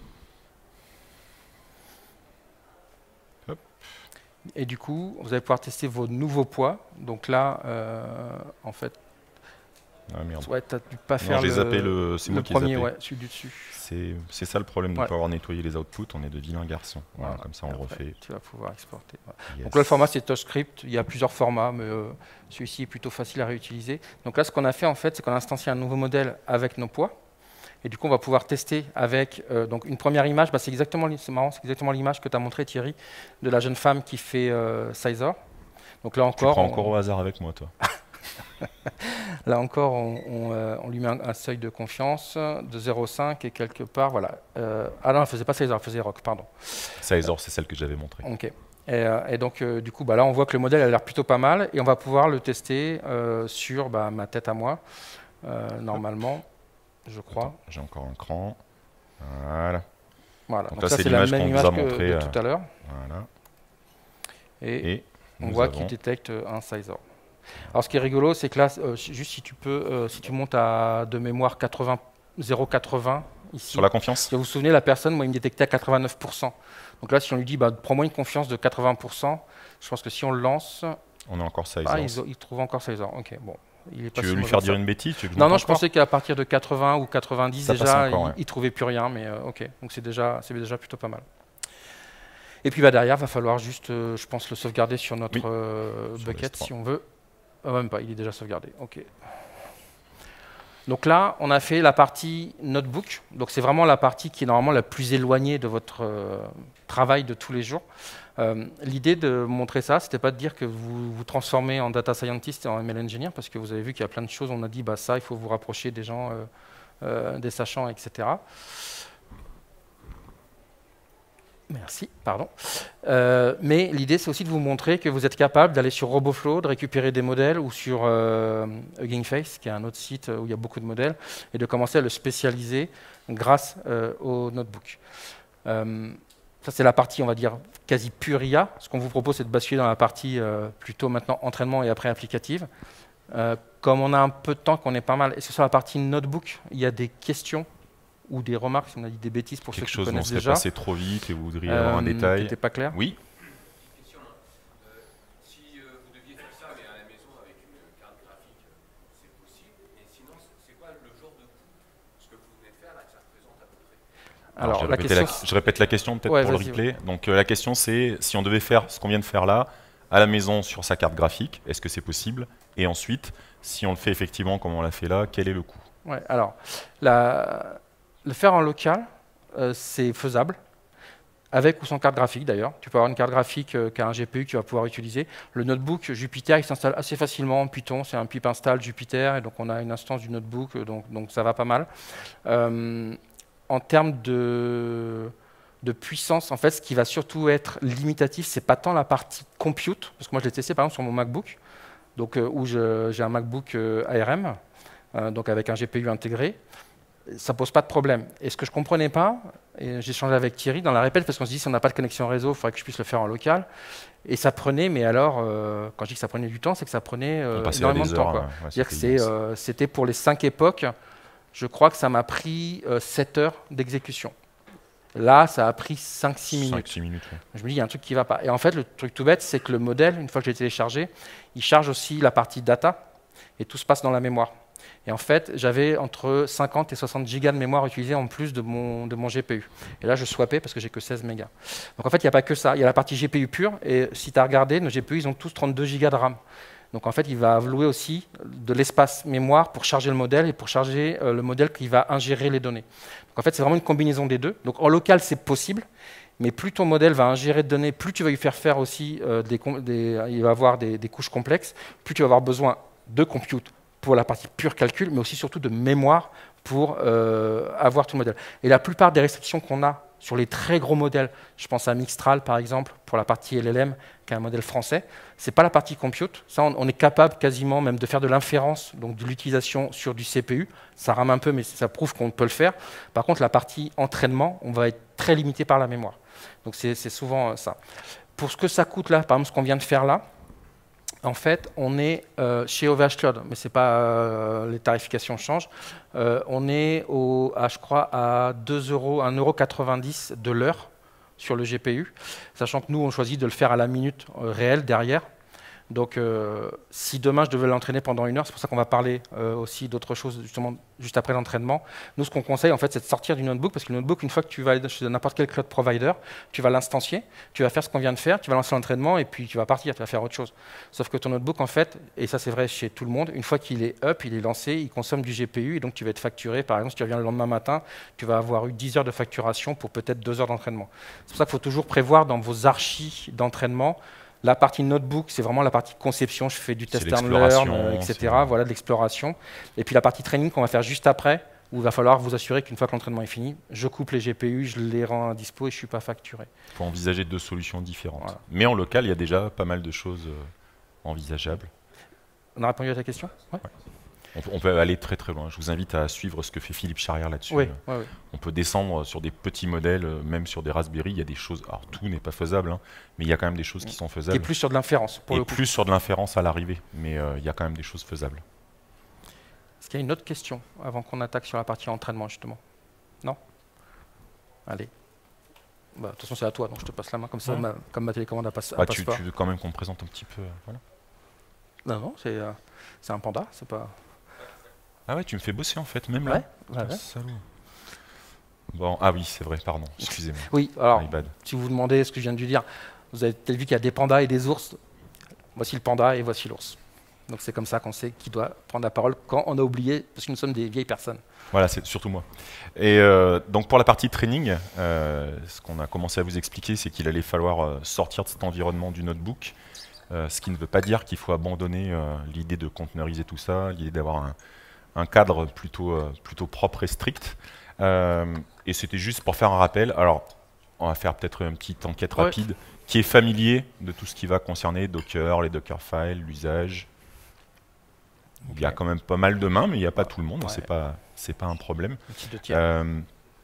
Hop. Et du coup, vous allez pouvoir tester vos nouveaux poids. Donc là, euh, en fait, Ah merde. ouais, tu n'as dû pas Non, faire j'ai le, zappé le. C'est le moi qui ai premier, zappé. ouais, celui du dessus. C'est c'est ça le problème de ne Ouais. pas avoir nettoyé les outputs. On est de vilains garçons. Voilà, comme ça, on Et le après, refait. Tu vas pouvoir exporter. Voilà. Yes. Donc là, le format, c'est TouchScript. Il y a plusieurs formats, mais euh, celui-ci est plutôt facile à réutiliser. Donc là, ce qu'on a fait, en fait, c'est qu'on a instancié un nouveau modèle avec nos poids. Et du coup, on va pouvoir tester avec euh, donc une première image. Bah, c'est exactement, li- c'est marrant, c'est exactement l'image que tu as montré, Thierry, de la jeune femme qui fait euh, Sizor. Donc là Tu encore, prends on- encore au hasard avec moi, toi. là encore, on, on, euh, on lui met un, un seuil de confiance de zéro virgule cinq et quelque part, voilà. Euh, ah non, elle faisait pas Sizor, elle faisait Rock, pardon. Sizor, c'est celle que j'avais montrée. Ok. Et, euh, et donc, euh, du coup, bah, là, on voit que le modèle a l'air plutôt pas mal et on va pouvoir le tester euh, sur bah, ma tête à moi, euh, normalement, je crois. Attends, j'ai encore un cran. Voilà. Voilà. Donc Donc là, ça, c'est c'est la l'image même qu'on vous image a que montrée, de euh, tout à l'heure. Voilà. Et, Et on nous voit avons- qu'il détecte un Sizor. Alors, ce qui est rigolo, c'est que là, euh, juste si tu peux, euh, si tu montes à de mémoire quatre-vingts, zéro virgule quatre-vingts ici. Sur la confiance. Si vous vous souvenez, la personne, moi, il me détectait à quatre-vingt-neuf pour cent. Donc là, si on lui dit, bah, prends-moi une confiance de quatre-vingts pour cent, je pense que si on le lance, On a encore Sizor. ah, il, il trouve encore Sizor. Ok, bon. Il est pas Tu si veux lui mauvais faire que dire ça. une bêtise tu veux que Non, monte non, je encore pensais qu'à partir de quatre-vingts ou quatre-vingt-dix, Ça passe déjà, encore, il, ouais. il trouvait plus rien, mais euh, ok. Donc c'est déjà, c'est déjà plutôt pas mal. Et puis bah, derrière, va falloir juste, euh, je pense, le sauvegarder sur notre Oui, euh, sur bucket l'S trois. si on veut. Ah, même pas, il est déjà sauvegardé. Ok. Donc là, on a fait la partie notebook. Donc c'est vraiment la partie qui est normalement la plus éloignée de votre euh, travail de tous les jours. Euh, L'idée de montrer ça, c'était pas de dire que vous vous transformez en data scientist et en M L engineer, parce que vous avez vu qu'il y a plein de choses. On a dit, bah ça, il faut vous rapprocher des gens, euh, euh, des sachants, et cetera. Merci, pardon. Euh, mais l'idée, c'est aussi de vous montrer que vous êtes capable d'aller sur RoboFlow, de récupérer des modèles, ou sur euh, Hugging Face, qui est un autre site où il y a beaucoup de modèles, et de commencer à le spécialiser grâce euh, au notebook. Euh, ça, c'est la partie, on va dire, quasi pure I A. Ce qu'on vous propose, c'est de basculer dans la partie euh, plutôt maintenant entraînement et après applicative. Euh, comme on a un peu de temps, qu'on est pas mal, est-ce que sur la partie notebook, il y a des questions ou des remarques, si on a dit des bêtises pour Quelque ceux qui chose dont on connaissent serait déjà. passé trop vite et vous voudriez avoir un Euh, détail. C'était pas clair. Oui. Question, hein. Euh, si euh, vous deviez faire ça, mais à la maison avec une carte graphique, euh, c'est possible. Et sinon, c'est c'est quoi le genre de coût? Ce que vous venez de faire, là, que ça représente à peu près? Alors, Alors, je, la répétais question, la- je répète la question peut-être Ouais, pour le vas-y, replay. Donc euh, la question c'est si on devait faire ce qu'on vient de faire là à la maison sur sa carte graphique, est-ce que c'est possible? Et ensuite, si on le fait effectivement comme on l'a fait là, quel est le coût? ouais, alors, la- le faire en local, euh, c'est faisable, avec ou sans carte graphique d'ailleurs. Tu peux avoir une carte graphique euh, qui a un G P U que tu vas pouvoir utiliser. Le notebook Jupyter, il s'installe assez facilement en Python. C'est un pip install Jupyter, et donc on a une instance du notebook, euh, donc, donc ça va pas mal. Euh, en termes de, de puissance. En fait, ce qui va surtout être limitatif, c'est pas tant la partie compute, parce que moi je l'ai testé par exemple sur mon MacBook, donc, euh, où j'ai un MacBook euh, A R M, euh, donc avec un G P U intégré. Ça pose pas de problème. Et ce que je comprenais pas, et j'ai échangé avec Thierry dans la répète, parce qu'on se dit si on n'a pas de connexion réseau, il faudrait que je puisse le faire en local. Et ça prenait, mais alors, euh, quand je dis que ça prenait du temps, c'est que ça prenait euh, énormément de temps. Heures, ouais, C'est-à-dire que c'est, euh, c'était pour les cinq époques, je crois que ça m'a pris euh, sept heures d'exécution. Là, ça a pris cinq six minutes. cinq six minutes ouais. Je me dis, il y a un truc qui ne va pas. Et en fait, le truc tout bête, c'est que le modèle, une fois que je l'ai téléchargé, il charge aussi la partie data, et tout se passe dans la mémoire. Et en fait, j'avais entre cinquante et soixante gigas de mémoire utilisée en plus de mon, de mon G P U. Et là, je swappais parce que j'ai que seize mégas. Donc en fait, il n'y a pas que ça. Il y a la partie G P U pure. Et si tu as regardé, nos G P U, ils ont tous trente-deux gigas de RAM. Donc en fait, il va allouer aussi de l'espace mémoire pour charger le modèle et pour charger euh, le modèle qui va ingérer les données. Donc en fait, c'est vraiment une combinaison des deux. Donc en local, c'est possible. Mais plus ton modèle va ingérer de données, plus tu vas lui faire faire aussi, euh, des, des, il va avoir des, des couches complexes, plus tu vas avoir besoin de compute pour la partie pure calcul, mais aussi surtout de mémoire pour euh, avoir tout le modèle. Et la plupart des restrictions qu'on a sur les très gros modèles, je pense à Mixtral par exemple, pour la partie L L M, qui est un modèle français, ce n'est pas la partie compute. Ça, on, on est capable quasiment même de faire de l'inférence, donc de l'utilisation sur du C P U. Ça rame un peu, mais ça prouve qu'on peut le faire. Par contre, la partie entraînement, on va être très limité par la mémoire. Donc c'est souvent euh, ça. Pour ce que ça coûte là, par exemple ce qu'on vient de faire là, en fait, on est euh, chez O V H Cloud, mais c'est pas euh, les tarifications changent. Euh, on est au, à, je crois, à deux euros, un euro quatre-vingt-dix de l'heure sur le G P U, sachant que nous, on choisit de le faire à la minute euh, réelle derrière. Donc, euh, si demain je devais l'entraîner pendant une heure, c'est pour ça qu'on va parler euh, aussi d'autres choses justement juste après l'entraînement. Nous, ce qu'on conseille, en fait, c'est de sortir du notebook, parce que le notebook, une fois que tu vas aller chez n'importe quel cloud provider, tu vas l'instancier, tu vas faire ce qu'on vient de faire, tu vas lancer l'entraînement et puis tu vas partir, tu vas faire autre chose. Sauf que ton notebook, en fait, et ça c'est vrai chez tout le monde, une fois qu'il est up, il est lancé, il consomme du G P U et donc tu vas être facturé. Par exemple, si tu reviens le lendemain matin, tu vas avoir eu dix heures de facturation pour peut-être deux heures d'entraînement. C'est pour ça qu'il faut toujours prévoir dans vos archis d'entraînement. La partie notebook, c'est vraiment la partie conception. Je fais du test and learn, euh, et cetera. Voilà, de l'exploration. Et puis la partie training qu'on va faire juste après, où il va falloir vous assurer qu'une fois que l'entraînement est fini, je coupe les G P U, je les rends à dispo et je ne suis pas facturé. Il faut envisager deux solutions différentes. Voilà. Mais en local, il y a déjà pas mal de choses euh, envisageables. On a répondu à ta question? Ouais. Ouais. On peut aller très très loin. Je vous invite à suivre ce que fait Philippe Charrière là-dessus. Oui, oui, oui. On peut descendre sur des petits modèles, même sur des Raspberry. Il y a des choses. Alors tout n'est pas faisable, hein, mais il y a quand même des choses qui sont faisables. Et plus sur de l'inférence. Et le plus sur de l'inférence à l'arrivée, mais euh, il y a quand même des choses faisables. Est-ce qu'il y a une autre question avant qu'on attaque sur la partie entraînement justement? Non? Allez. Bah, de toute façon, c'est à toi, donc je te passe la main comme ça, ouais. ma, comme ma télécommande a passé. Bah, tu, tu veux quand même qu'on présente un petit peu, euh, voilà. Non, non, c'est euh, un panda, c'est pas. Ah ouais, tu me fais bosser en fait, même ouais, là. Ouais, ouais. Salaud. Bon, ah oui, c'est vrai, pardon, excusez-moi. Oui, alors, My bad. Si vous vous demandez ce que je viens de lui dire, vous avez peut-être vu qu'il y a des pandas et des ours. Voici le panda et voici l'ours. Donc c'est comme ça qu'on sait qui doit prendre la parole quand on a oublié, parce que nous sommes des vieilles personnes. Voilà, c'est surtout moi. Et euh, donc pour la partie training, euh, ce qu'on a commencé à vous expliquer, c'est qu'il allait falloir euh, sortir de cet environnement du notebook, euh, ce qui ne veut pas dire qu'il faut abandonner euh, l'idée de conteneuriser tout ça, l'idée d'avoir un un cadre plutôt, euh, plutôt propre et strict. Euh, et c'était juste pour faire un rappel. Alors, on va faire peut-être une petite enquête ouais. rapide, qui est familier de tout ce qui va concerner Docker, les Dockerfiles, l'usage. Okay. Il y a quand même pas mal de mains, mais il n'y a pas tout le monde, ouais. c'est pas, c'est pas un problème. Euh,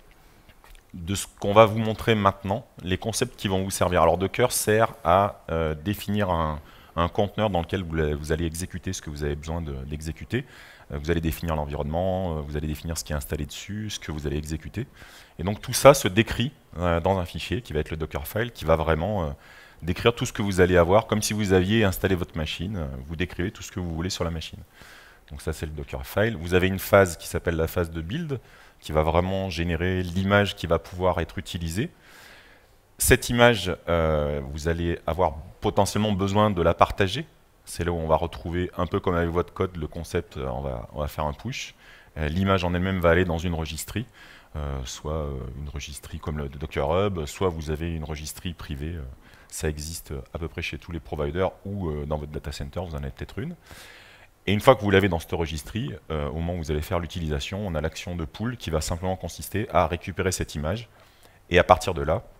de ce qu'on va vous montrer maintenant, les concepts qui vont vous servir. Alors, Docker sert à euh, définir un, un conteneur dans lequel vous, vous allez exécuter ce que vous avez besoin d'exécuter. De, Vous allez définir l'environnement, vous allez définir ce qui est installé dessus, ce que vous allez exécuter. Et donc tout ça se décrit euh, dans un fichier qui va être le Dockerfile, qui va vraiment euh, décrire tout ce que vous allez avoir, comme si vous aviez installé votre machine. Euh, vous décrivez tout ce que vous voulez sur la machine. Donc ça, c'est le Dockerfile. Vous avez une phase qui s'appelle la phase de build, qui va vraiment générer l'image qui va pouvoir être utilisée. Cette image, euh, vous allez avoir potentiellement besoin de la partager. C'est là où on va retrouver, un peu comme avec votre code, le concept, euh, on, va, on va faire un push. Euh, L'image en elle-même va aller dans une registrie, euh, soit euh, une registrie comme le Docker Hub, soit vous avez une registrie privée. Euh, ça existe à peu près chez tous les providers ou euh, dans votre data center, vous en avez peut-être une. Et une fois que vous l'avez dans cette registrie, euh, au moment où vous allez faire l'utilisation, on a l'action de pull qui va simplement consister à récupérer cette image. Et à partir de là,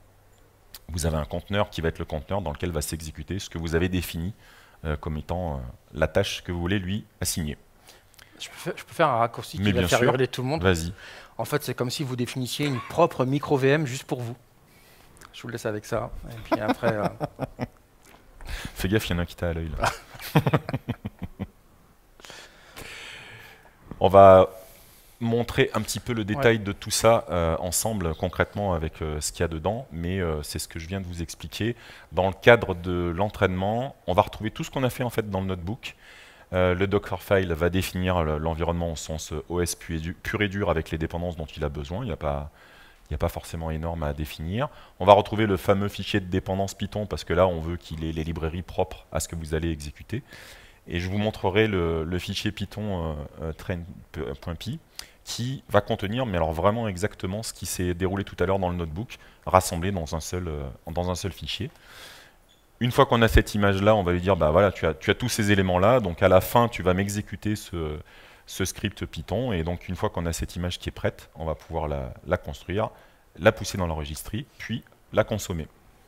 vous avez un conteneur qui va être le conteneur dans lequel va s'exécuter ce que vous avez défini euh, comme étant euh, la tâche que vous voulez lui assigner. Je peux, faire, je peux faire un raccourci qui Mais va bien faire sûr. hurler tout le monde. Vas-y. En fait, c'est comme si vous définissiez une propre micro-V M juste pour vous. Je vous laisse avec ça. Et puis après, euh, Fais gaffe, il y en a un qui t'a à l'œil là. On va montrer un petit peu le détail Ouais. de tout ça euh, ensemble concrètement avec euh, ce qu'il y a dedans, mais euh, c'est ce que je viens de vous expliquer. Dans le cadre de l'entraînement, on va retrouver tout ce qu'on a fait en fait dans le notebook. Euh, le Dockerfile va définir le- l'environnement au sens euh, O S pu et du- pur et dur avec les dépendances dont il a besoin. Il n'y a pas, il n'y a pas forcément énorme à définir. On va retrouver le fameux fichier de dépendance Python parce que là, on veut qu'il ait les librairies propres à ce que vous allez exécuter. Et je vous montrerai le, le fichier Python euh, euh, train.py qui va contenir, mais alors vraiment exactement ce qui s'est déroulé tout à l'heure dans le notebook, rassemblé dans un seul, euh, dans un seul fichier. Une fois qu'on a cette image-là, on va lui dire, bah voilà, tu as, tu as tous ces éléments-là, donc à la fin, tu vas m'exécuter ce, ce script Python, et donc une fois qu'on a cette image qui est prête, on va pouvoir la, la construire, la pousser dans l'enregistrie, puis la consommer.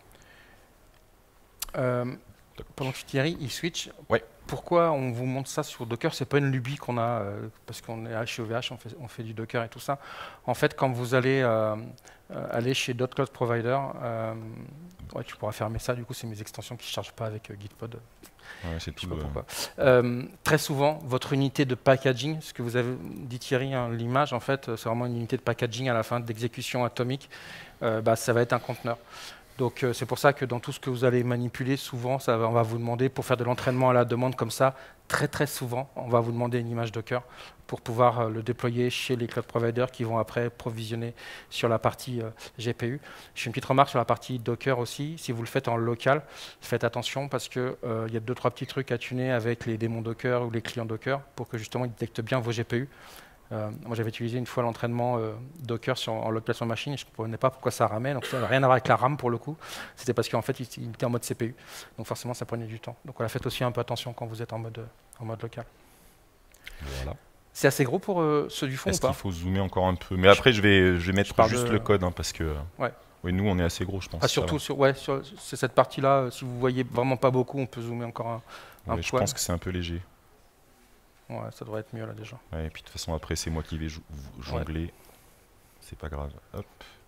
euh, pendant que Thierry, il switch. Ouais. Pourquoi on vous montre ça sur Docker? C'est pas une lubie qu'on a euh, parce qu'on est chez O V H, on fait, on fait du Docker et tout ça. En fait, quand vous allez euh, euh, aller chez d'autres cloud providers, euh, ouais, tu pourras fermer ça. Du coup, c'est mes extensions qui ne chargent pas avec euh, Gitpod. Ouais, c'est Je sais tout. pas euh, pourquoi. Euh, très souvent, votre unité de packaging, ce que vous avez dit Thierry, hein, l'image, en fait, c'est vraiment une unité de packaging à la fin d'exécution atomique. Euh, bah, ça va être un conteneur. Donc euh, c'est pour ça que dans tout ce que vous allez manipuler, souvent, ça va, on va vous demander, pour faire de l'entraînement à la demande comme ça, très très souvent, on va vous demander une image Docker pour pouvoir euh, le déployer chez les cloud providers qui vont après provisionner sur la partie euh, G P U. Je fais une petite remarque sur la partie Docker aussi. Si vous le faites en local, faites attention parce qu'il euh, y a deux, trois petits trucs à tuner avec les démons Docker ou les clients Docker pour que justement ils détectent bien vos G P U. Euh, moi, j'avais utilisé une fois l'entraînement euh, Docker sur, en local sur machine et je ne comprenais pas pourquoi ça ramait. Donc, ça n'avait rien à voir avec la RAM pour le coup. C'était parce qu'en fait, il, il était en mode C P U. Donc, forcément, ça prenait du temps. Donc, voilà, faites aussi un peu attention quand vous êtes en mode, euh, en mode local. Voilà. C'est assez gros pour euh, ceux du fond ou Est-ce pas? qu'il faut zoomer encore un peu? Mais après, je vais, je vais mettre parle juste de- le code hein, parce que Ouais. oui, nous, on est assez gros, je pense. Ah, ça surtout, va. sur, ouais, sur, c'est cette partie-là. euh, si vous voyez vraiment pas beaucoup, on peut zoomer encore un, un Ouais, je poil. pense que c'est un peu léger. Ouais, ça devrait être mieux là déjà. Ouais, et puis de toute façon, après, c'est moi qui vais jou- jongler. C'est pas grave. Hop.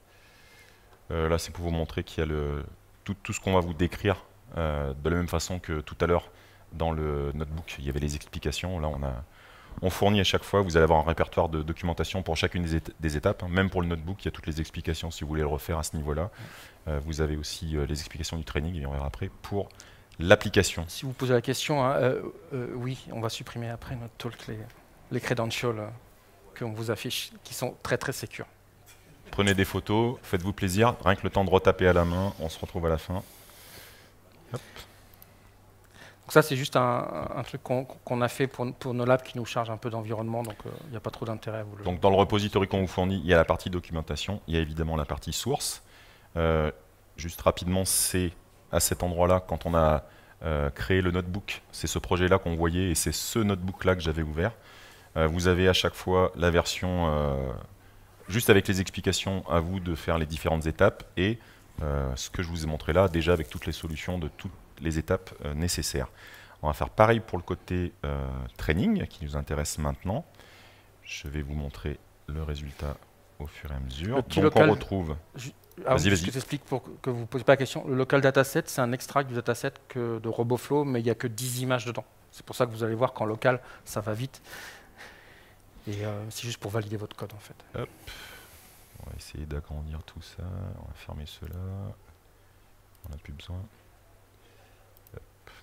Euh, là, c'est pour vous montrer qu'il y a le, tout, tout ce qu'on va vous décrire euh, de la même façon que tout à l'heure dans le notebook. Il y avait les explications. Là, on a, on fournit à chaque fois. Vous allez avoir un répertoire de documentation pour chacune des, éta- des étapes. hein. Même pour le notebook, il y a toutes les explications si vous voulez le refaire à ce niveau-là. Euh, vous avez aussi euh, les explications du training, et on verra après, pour l'application. Si vous posez la question, hein, euh, euh, oui, on va supprimer après notre talk les, les credentials euh, qu'on vous affiche, qui sont très très sécures. Prenez des photos, faites-vous plaisir. Rien que le temps de retaper à la main, on se retrouve à la fin. Donc ça, c'est juste un, un truc qu'on qu'on a fait pour, pour nos labs qui nous chargent un peu d'environnement, donc il n'y a pas trop d'intérêt à vous le... Donc dans le repository qu'on vous fournit, il y a la partie documentation, il y a évidemment la partie source. Euh, juste rapidement, c'est à cet endroit-là, quand on a euh, créé le notebook, c'est ce projet-là qu'on voyait et c'est ce notebook-là que j'avais ouvert. Euh, vous avez à chaque fois la version, euh, juste avec les explications, à vous de faire les différentes étapes et euh, ce que je vous ai montré là, déjà avec toutes les solutions de toutes les étapes euh, nécessaires. On va faire pareil pour le côté euh, training qui nous intéresse maintenant. Je vais vous montrer le résultat au fur et à mesure. Le petit Donc local- on retrouve... Ah, Vas-y, oui, vas-y. Je t'explique pour que- que vous ne posez pas la question. Le local dataset, c'est un extract du dataset que de RoboFlow, mais il n'y a que dix images dedans. C'est pour ça que vous allez voir qu'en local, ça va vite. Et euh, c'est juste pour valider votre code, en fait. Hop. On va essayer d'agrandir tout ça. On va fermer cela. On n'a plus besoin. Hop.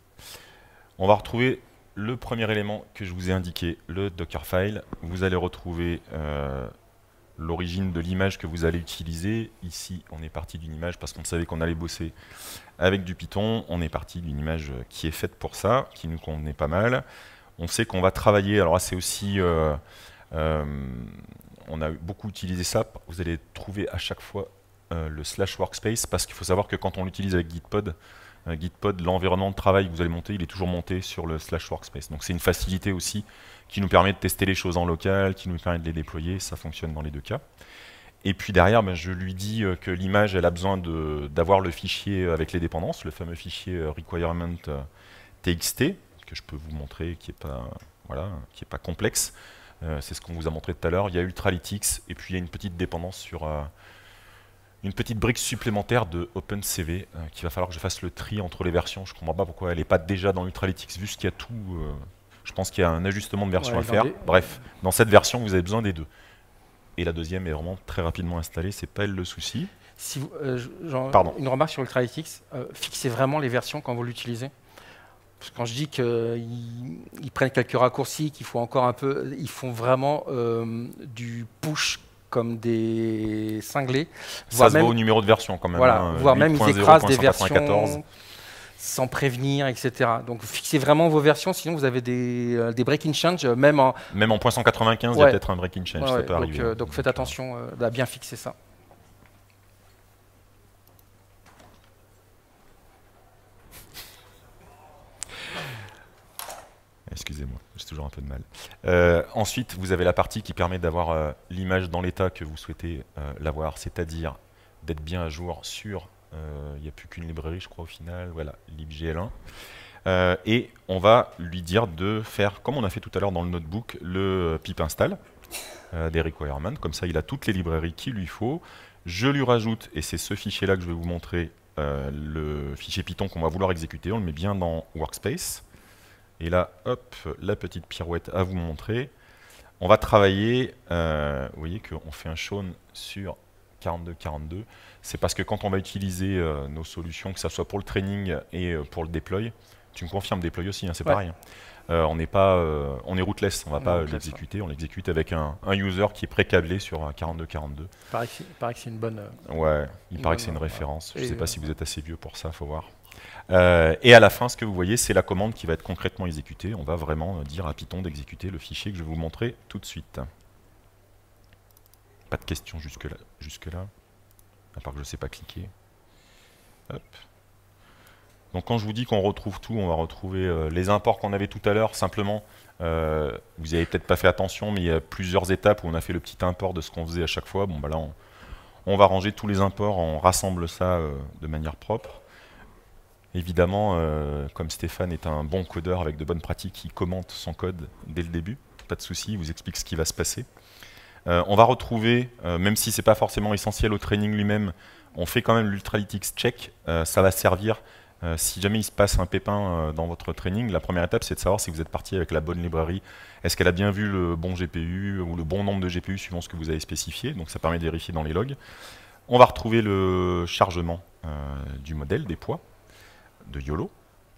On va retrouver le premier élément que je vous ai indiqué, le Dockerfile. Vous allez retrouver euh, l'origine de l'image que vous allez utiliser. Ici, on est parti d'une image parce qu'on savait qu'on allait bosser avec du Python. On est parti d'une image qui est faite pour ça, qui nous convenait pas mal. On sait qu'on va travailler. Alors là, c'est aussi... Euh, euh, on a beaucoup utilisé ça. Vous allez trouver à chaque fois euh, le slash workspace parce qu'il faut savoir que quand on l'utilise avec Gitpod, euh, Gitpod, l'environnement de travail que vous allez monter, il est toujours monté sur le slash workspace. Donc c'est une facilité aussi qui nous permet de tester les choses en local, qui nous permet de les déployer. Ça fonctionne dans les deux cas. et puis derrière, ben, je lui dis euh, que l'image, elle a besoin d'avoir le fichier avec les dépendances, le fameux fichier euh, requirement euh, T X T, que je peux vous montrer, qui n'est pas, voilà, qui est pas complexe. Euh, C'est ce qu'on vous a montré tout à l'heure. Il y a Ultralytics, et puis il y a une petite dépendance sur euh, une petite brique supplémentaire de OpenCV, euh, qu'il va falloir que je fasse le tri entre les versions. Je ne comprends pas pourquoi elle n'est pas déjà dans Ultralytics, vu qu'il y a tout. Euh, je pense qu'il y a un ajustement de version Ouais, à faire. les... Bref, dans cette version, vous avez besoin des deux. Et la deuxième est vraiment très rapidement installée, c'est pas elle le souci. Si vous, euh, genre, Pardon. Une remarque sur Ultralytics, euh, fixez vraiment les versions quand vous l'utilisez. Parce que quand je dis qu'ils ils prennent quelques raccourcis, qu'il faut encore un peu, ils font vraiment euh, du push comme des cinglés. Ça se même, voit au numéro de version quand même. Voilà, hein, voire même ils écrasent des huit point zéro point cent quatre-vingt-quatorze. versions sans prévenir, et cetera. Donc fixez vraiment vos versions, sinon vous avez des, euh, des break-in change, euh, même en... Même en point cent quatre-vingt-quinze, il Ouais. y a peut-être un break-in change, Ouais, ça ouais, peut donc, arriver. euh, donc faites attention euh, à bien fixer ça. Excusez-moi, j'ai toujours un peu de mal. Euh, ensuite, vous avez la partie qui permet d'avoir euh, l'image dans l'état que vous souhaitez euh, l'avoir, c'est-à-dire d'être bien à jour sur, euh, il n'y a plus qu'une librairie, je crois, au final, voilà, libgl un. Euh, et on va lui dire de faire, comme on a fait tout à l'heure dans le notebook, le pip install euh, des requirements. Comme ça, il a toutes les librairies qu'il lui faut. Je lui rajoute, et c'est ce fichier-là que je vais vous montrer, euh, le fichier Python qu'on va vouloir exécuter. On le met bien dans Workspace. Et là, hop, la petite pirouette à vous montrer. On va travailler, euh, vous voyez qu'on fait un shown sur quarante-deux quarante-deux. C'est parce que quand on va utiliser euh, nos solutions, que ce soit pour le training et euh, pour le deploy, tu me confirmes deploy aussi, hein, c'est Ouais. pareil. Euh, on n'est pas, euh, on est rootless, on ne va On est pas rootless, l'exécuter, on l'exécute avec un, un user qui est pré-câblé sur un quarante-deux quarante-deux. Il paraît que c'est- il paraît que c'est une bonne... euh, Ouais, il Une paraît bonne que c'est une heure, référence. Je Et, ne sais pas euh, si vous êtes assez vieux pour ça, il faut voir. Euh, et à la fin, ce que vous voyez, c'est la commande qui va être concrètement exécutée. On va vraiment dire à Python d'exécuter le fichier que je vais vous montrer tout de suite. Pas de questions jusque-là, jusque-là, à part que je ne sais pas cliquer. Hop. Donc quand je vous dis qu'on retrouve tout, on va retrouver euh, les imports qu'on avait tout à l'heure. Simplement, euh, vous n'avez peut-être pas fait attention, mais il y a plusieurs étapes où on a fait le petit import de ce qu'on faisait à chaque fois. Bon, bah là, on, on va ranger tous les imports, on rassemble ça euh, de manière propre. Évidemment, euh, comme Stéphane est un bon codeur avec de bonnes pratiques, il commente son code dès le début. Pas de souci, il vous explique ce qui va se passer. Euh, on va retrouver, euh, même si ce n'est pas forcément essentiel au training lui-même, on fait quand même l'Ultralytics check. Euh, ça va servir, euh, si jamais il se passe un pépin euh, dans votre training, la première étape, c'est de savoir si vous êtes parti avec la bonne librairie. Est-ce qu'elle a bien vu le bon G P U ou le bon nombre de G P U suivant ce que vous avez spécifié. Donc ça permet de vérifier dans les logs. On va retrouver le chargement euh, du modèle, des poids de YOLO.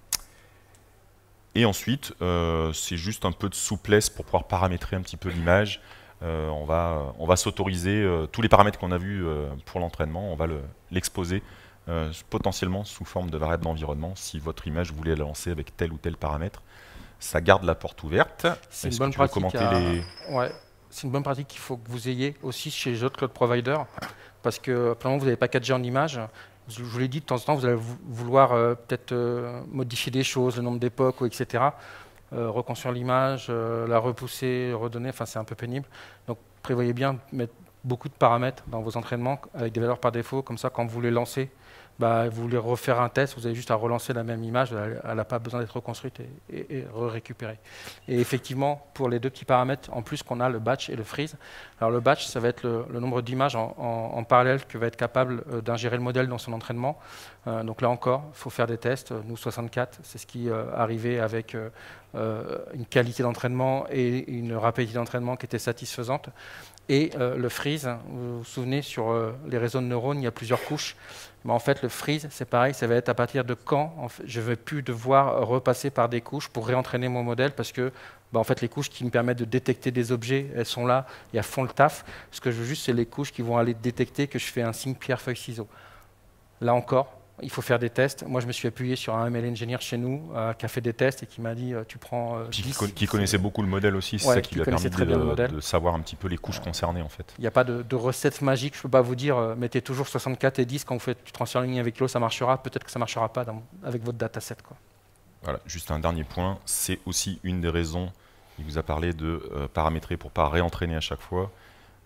Et ensuite, euh, c'est juste un peu de souplesse pour pouvoir paramétrer un petit peu l'image. Euh, on va, on va s'autoriser euh, tous les paramètres qu'on a vus euh, pour l'entraînement, on va l'exposer euh, potentiellement sous forme de variable d'environnement si votre image vous voulez la lancer avec tel ou tel paramètre. Ça garde la porte ouverte. C'est une Est-ce bonne que tu veux pratique. commenter à- les... Ouais, c'est une bonne pratique qu'il faut que vous ayez aussi chez les autres cloud providers, parce que pendant que vous n'avez pas packagé en image, je vous l'ai dit, de temps en temps, vous allez vou- vouloir euh, peut-être euh, modifier des choses, le nombre d'époques, ou et cetera. Euh, reconstruire l'image, euh, la repousser, redonner, enfin c'est un peu pénible. Donc prévoyez bien de mettre beaucoup de paramètres dans vos entraînements avec des valeurs par défaut, comme ça quand vous les lancez, bah, vous voulez refaire un test, vous avez juste à relancer la même image, elle n'a pas besoin d'être reconstruite et, et, et récupérée. Et effectivement, pour les deux petits paramètres, en plus qu'on a le batch et le freeze. Alors le batch, ça va être le, le nombre d'images en, en, en parallèle que va être capable euh, d'ingérer le modèle dans son entraînement. Euh, donc là encore, il faut faire des tests. Nous, soixante-quatre, c'est ce qui euh, arrivait avec euh, euh, une qualité d'entraînement et une rapidité d'entraînement qui était satisfaisante. Et euh, le freeze, vous vous souvenez, sur euh, les réseaux de neurones, il y a plusieurs couches. Mais en fait, le freeze, c'est pareil, ça va être à partir de quand en fait, je ne vais plus devoir repasser par des couches pour réentraîner mon modèle, parce que bah, en fait, les couches qui me permettent de détecter des objets, elles sont là et elles font le taf. Ce que je veux juste, c'est les couches qui vont aller détecter que je fais un signe pierre, feuille, ciseaux. Là encore, il faut faire des tests. Moi, je me suis appuyé sur un M L engineer chez nous euh, qui a fait des tests et qui m'a dit euh, tu prends. Euh, Puis dix, qui, con- qui connaissait beaucoup le modèle aussi, c'est Ouais, ça qui qui lui a connaissait permis très bien le de, modèle. de savoir un petit peu les couches concernées en fait. Il n'y a pas de, de recette magique. Je ne peux pas vous dire euh, mettez toujours soixante-quatre et dix quand vous faites du transfert ligne avec YOLO, ça marchera. Peut-être que ça ne marchera pas dans- avec votre dataset, quoi. Voilà, juste un dernier point, c'est aussi une des raisons, il vous a parlé de euh, paramétrer pour ne pas réentraîner à chaque fois.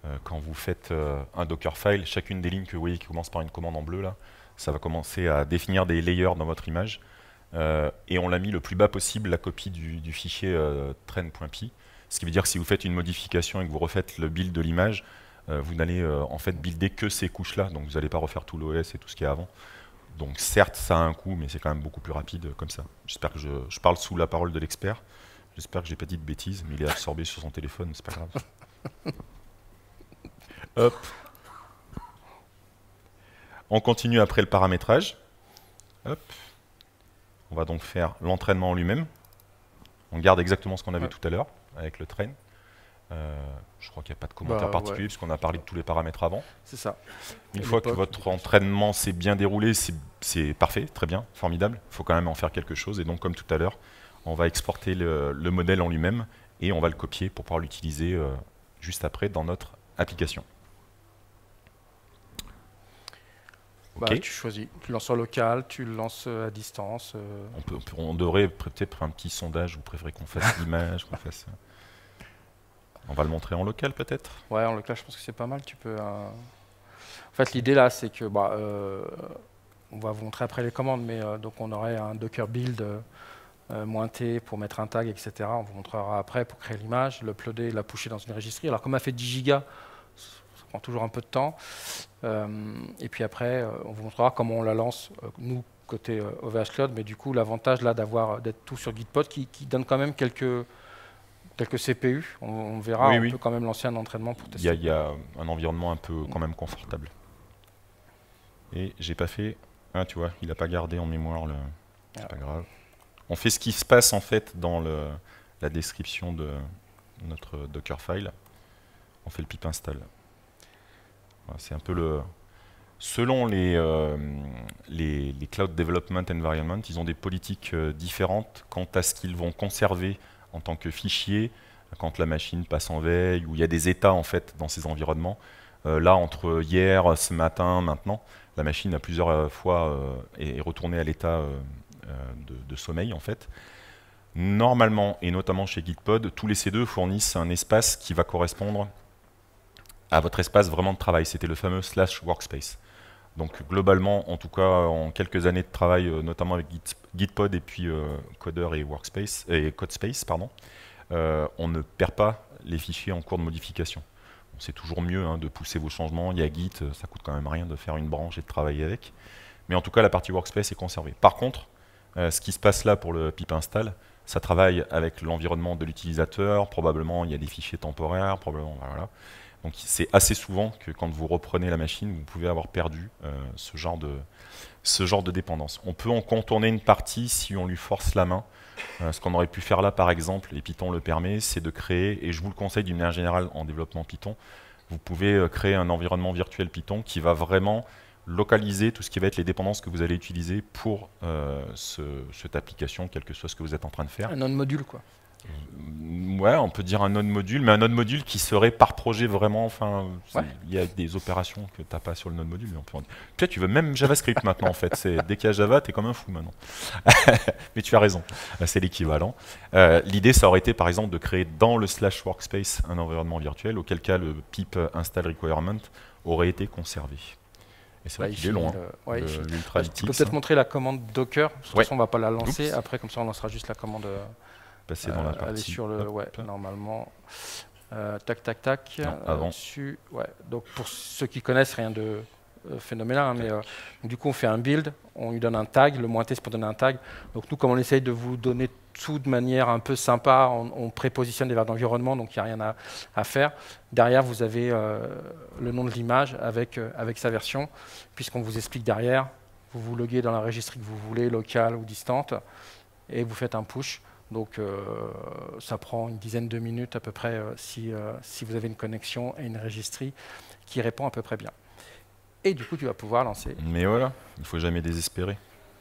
euh, quand vous faites euh, un Dockerfile, chacune des lignes que vous voyez qui commence par une commande en bleu, là, ça va commencer à définir des layers dans votre image. Euh, et on l'a mis le plus bas possible, la copie du, du fichier euh, train.py. Ce qui veut dire que si vous faites une modification et que vous refaites le build de l'image, euh, vous n'allez euh, en fait builder que ces couches-là. Donc vous n'allez pas refaire tout l'O S et tout ce qu'il y a avant. Donc certes, ça a un coût, mais c'est quand même beaucoup plus rapide euh, comme ça. J'espère que je, je parle sous la parole de l'expert. J'espère que j'ai pas dit de bêtises, mais il est absorbé sur son téléphone, c'est pas grave. Hop. On continue après le paramétrage. Hop. On va donc faire l'entraînement en lui-même. On garde exactement ce qu'on avait ouais. tout à l'heure avec le train. Euh, je crois qu'il n'y a pas de commentaire Bah, particulier ouais. puisqu'on a parlé de tous les paramètres avant. C'est ça. Une À fois que l'époque, votre entraînement s'est bien déroulé, c'est parfait, très bien, formidable. Il faut quand même en faire quelque chose. Et donc, comme tout à l'heure, on va exporter le, le modèle en lui-même et on va le copier pour pouvoir l'utiliser euh, juste après dans notre application. Bah, Ok. tu choisis. Tu le lances en local, tu le lances euh, à distance. euh. On, peut, on, peut- on devrait peut-être faire un petit sondage. Vous préférez qu'on fasse l'image, qu'on fasse. On va le montrer en local peut-être. Ouais, en local, je pense que c'est pas mal. Tu peux. euh, En fait, l'idée là, c'est que bah, euh, on va vous montrer après les commandes, mais euh, donc on aurait un Docker build euh, euh, moins T pour mettre un tag, et cetera. On vous montrera après pour créer l'image, l'uploader, la pusher dans une registrie. Alors, comme elle fait dix gigas, ça prend toujours un peu de temps. Euh, et puis après, euh, on vous montrera comment on la lance, euh, nous, côté euh, O V H Cloud. Mais du coup, l'avantage là d'avoir d'être tout sur Gitpod qui, qui donne quand même quelques, quelques C P U. On, on verra, Oui, on oui. peut quand même lancer un entraînement pour Il y, tester. a, il y a un environnement un peu quand même confortable. Et j'ai pas fait. Ah, tu vois, il n'a pas gardé en mémoire le. C'est Ah. pas grave. On fait ce qui se passe en fait dans le, la description de notre Dockerfile. On fait le pip install. Voilà, c'est un peu le. Selon les, euh, les, les Cloud Development Environment, ils ont des politiques euh, différentes quant à ce qu'ils vont conserver en tant que fichier quand la machine passe en veille, où il y a des états en fait dans ces environnements. Euh, là, entre hier, ce matin, maintenant, la machine a plusieurs euh, fois euh, est, est retournée à l'état euh, euh, de, de sommeil en fait. Normalement, et notamment chez Gitpod, tous les C deux fournissent un espace qui va correspondre à votre espace vraiment de travail. C'était le fameux slash workspace. Donc globalement, en tout cas, en quelques années de travail, euh, notamment avec Git, Gitpod et puis euh, Coder et Workspace et Codespace, pardon, euh, on ne perd pas les fichiers en cours de modification. Bon, c'est toujours mieux hein, de pousser vos changements. Il y a Git, ça coûte quand même rien de faire une branche et de travailler avec. Mais en tout cas, la partie Workspace est conservée. Par contre, euh, ce qui se passe là pour le pip install, ça travaille avec l'environnement de l'utilisateur. Probablement, il y a des fichiers temporaires. Probablement, voilà. Donc c'est assez souvent que quand vous reprenez la machine, vous pouvez avoir perdu euh, ce, genre de, ce genre de dépendance. On peut en contourner une partie si on lui force la main. Euh, ce qu'on aurait pu faire là, par exemple, et Python le permet, c'est de créer, et je vous le conseille d'une manière générale en développement Python, vous pouvez euh, créer un environnement virtuel Python qui va vraiment localiser tout ce qui va être les dépendances que vous allez utiliser pour euh, ce, cette application, quel que soit ce que vous êtes en train de faire. Un non-module, quoi. Ouais, on peut dire un node module, mais un node module qui serait par projet vraiment. Enfin, Ouais. il y a des opérations que tu n'as pas sur le node module. Mais on peut en dire. Peut-être tu veux même JavaScript maintenant en fait. C'est dès qu'il y a Java, t'es comme un fou maintenant. Mais tu as raison, c'est l'équivalent. Euh, L'idée, ça aurait été par exemple de créer dans le slash workspace un environnement virtuel, auquel cas le pip install requirement aurait été conservé. Et c'est vrai Bah, qu'il est long, hein, le- ouais, il file. l'ultra Tu peux X, peut-être hein. montrer la commande Docker. De toute Ouais. façon, on va pas la lancer. Oups. Après, comme ça, on lancera juste la commande. euh, Passer dans la euh, aller partie. sur le. hop. Ouais, normalement. Euh, tac, tac, tac. Non, avant. Dessus. Ouais. Donc, pour ceux qui connaissent, rien de euh, phénoménal. hein, mais euh, donc, du coup, on fait un build. On lui donne un tag. Le moins T, c'est pour donner un tag. Donc, nous, comme on essaye de vous donner tout de manière un peu sympa, on, on prépositionne des variables d'environnement. Donc, il n'y a rien à, à faire. Derrière, vous avez euh, le nom de l'image avec, euh, avec sa version. Puisqu'on vous explique derrière. Vous vous loguez dans la registrie que vous voulez, locale ou distante, et vous faites un push. Donc euh, ça prend une dizaine de minutes à peu près euh, si, euh, si vous avez une connexion et une registrie qui répond à peu près bien. Et du coup, tu vas pouvoir lancer. Mais voilà, il ne faut jamais désespérer.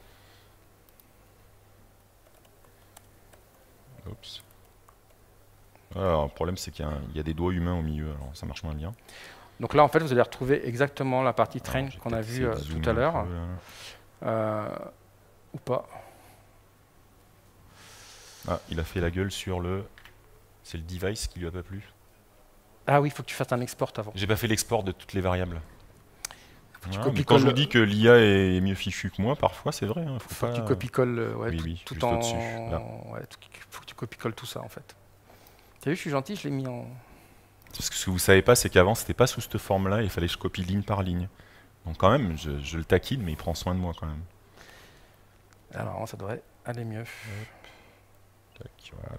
Oups. Alors, le problème, c'est qu'il y, a un- il y a des doigts humains au milieu, alors ça marche moins bien. Donc là, en fait, vous allez retrouver exactement la partie train Alors, j'ai qu'on a peut-être vue essayé euh, de zoomer tout à un l'heure. peu, là. Euh, ou pas. Ah, il a fait la gueule sur le... C'est le device qui lui a pas plu. Ah oui, il faut que tu fasses un export avant. J'ai pas fait l'export de toutes les variables. Faut que tu Voilà, mais copies-colles- quand je vous dis que l'I A est mieux fichue que moi, parfois c'est vrai. Hein, faut faut pas... que tu copies-colles euh, ouais, Oui, tout, oui, tout juste en... au-dessus, là. Ouais, tout- faut que tu copies-colles tout ça en fait. T'as vu, je suis gentil, je l'ai mis en... Parce que ce que vous savez pas, c'est qu'avant c'était pas sous cette forme-là, il fallait que je copie ligne par ligne. Donc quand même, je, je le taquine, mais il prend soin de moi quand même. Alors ça devrait aller mieux. Tac, voilà.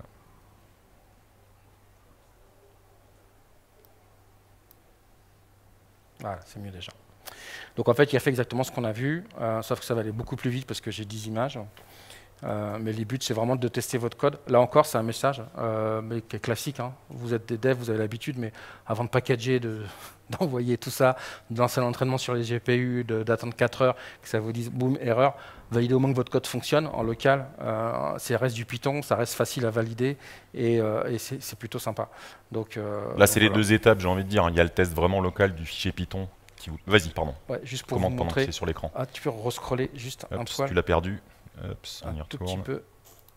Voilà, c'est mieux déjà. Donc en fait, il a fait exactement ce qu'on a vu, euh, sauf que ça va aller beaucoup plus vite parce que j'ai dix images. Euh, mais les buts, c'est vraiment de tester votre code. Là encore, c'est un message, euh, mais qui est classique. Hein. Vous êtes des devs, vous avez l'habitude, mais avant de packager, de- d'envoyer tout ça, de lancer l'entraînement sur les G P U, de- d'attendre quatre heures, que ça vous dise boum, erreur, validez au moins que votre code fonctionne en local. Euh, c'est reste du Python, ça reste facile à valider et, euh, et c'est c'est plutôt sympa. Donc, euh, Là, c'est donc les voilà. deux étapes, j'ai envie de dire. Il y a le test vraiment local du fichier Python. Qui vous... Vas-y, pardon. Ouais, juste pour vous Commande pendant que montrer. c'est sur l'écran. Ah, tu peux rescroller juste un Hop, si poil. tu l'as perdu. Hop, on Un y tout petit retourne. peu.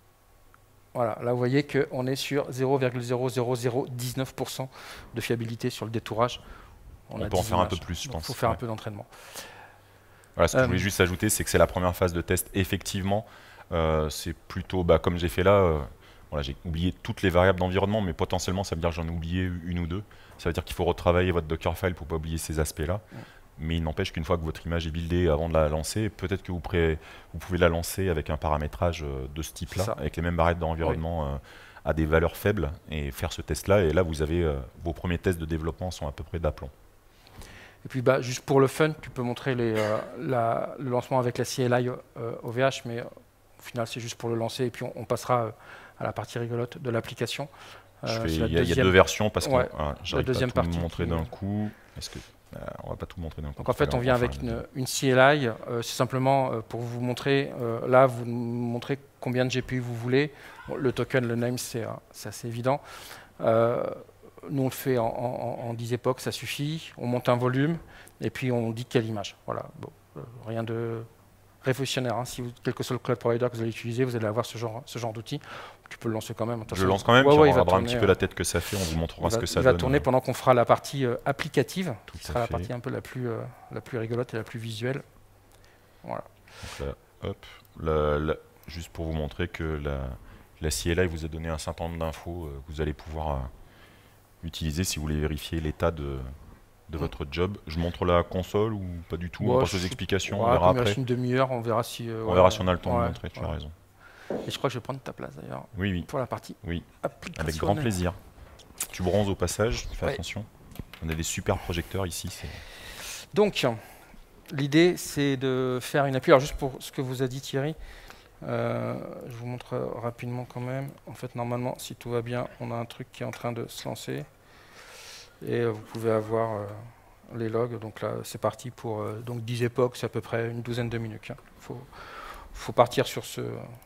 Voilà, là vous voyez qu'on est sur zéro virgule zéro zéro zéro dix-neuf pour cent de fiabilité sur le détourage. On a peut en dix faire un images. peu plus, je Donc, pense. Il faut faire Ouais. un peu d'entraînement. Voilà, ce que Euh, je voulais juste ajouter, c'est que c'est la première phase de test. Effectivement, euh, c'est plutôt, bah, comme j'ai fait là, euh, voilà, j'ai oublié toutes les variables d'environnement, mais potentiellement, ça veut dire que j'en ai oublié une ou deux. Ça veut dire qu'il faut retravailler votre Dockerfile pour ne pas oublier ces aspects-là. Ouais. Mais il n'empêche qu'une fois que votre image est buildée avant de la lancer, peut-être que vous, pré- vous pouvez la lancer avec un paramétrage euh, de ce type-là, Ça. avec les mêmes variables d'environnement euh, à des valeurs faibles, et faire ce test-là. Et là, vous avez euh, vos premiers tests de développement sont à peu près d'aplomb. Et puis bah, juste pour le fun, tu peux montrer les, euh, la- le lancement avec la C L I euh, O V H, mais euh, au final c'est juste pour le lancer et puis on, on passera euh, à la partie rigolote de l'application. Je Euh, fais- c'est Il la y, a- il y a deuxième- deux versions parce que Ouais, ah, j'arrive pas à deuxième tout vous partie montrer qui- d'un coup. Est-ce que euh, on va pas tout montrer d'un coup. Donc en fait, Tout à on l'heure, vient va avec faire la une, une C L I. euh, c'est simplement euh, pour vous montrer. euh, là, vous nous montrez combien de G P U vous voulez. Bon, le token, le name, c'est euh, c'est assez évident. Euh, nous, on le fait en, en, en dix époques, ça suffit. On monte un volume et puis on dit quelle image. Voilà. Bon, euh, rien de révolutionnaire. Hein. Si vous, quel que soit le cloud provider que vous allez utiliser, vous allez avoir ce genre, ce genre d'outil. Tu peux le lancer quand même. De toute Je façon, lance quand même, ouais, puis ouais, on il va regardera un tourner, petit peu euh, la tête que ça fait, on vous montrera il ce va, que ça il va donne. tourner pendant qu'on fera la partie euh, applicative, Tout qui à sera la fait. partie un peu la plus, euh, la plus rigolote et la plus visuelle. Voilà. Donc là, hop, la- la- juste pour vous montrer que la, la C L I vous a donné un certain nombre d'infos euh, que vous allez pouvoir euh, utiliser si vous voulez vérifier l'état de, de Mm. votre job. Je montre la console ou pas du tout, on Ouais, passe aux je- explications, Ouais, on verra comme il après. reste une demi-heure, on verra si. euh, On ouais, verra si on a le temps ouais, de montrer, tu as ouais. raison. Et je crois que je vais prendre ta place d'ailleurs Oui, oui, pour la partie oui, application. avec grand plaisir. Tu bronzes au passage, fais Ouais. attention. On a des super projecteurs ici. c'est- Donc, l'idée c'est de faire une appli. Alors, juste pour ce que vous a dit Thierry, euh, je vous montre rapidement quand même. En fait, normalement, si tout va bien, on a un truc qui est en train de se lancer. Et euh, vous pouvez avoir euh, les logs. Donc là, c'est parti pour euh, donc dix époques, c'est à peu près une douzaine de minutes. Il faut, faut partir sur ce,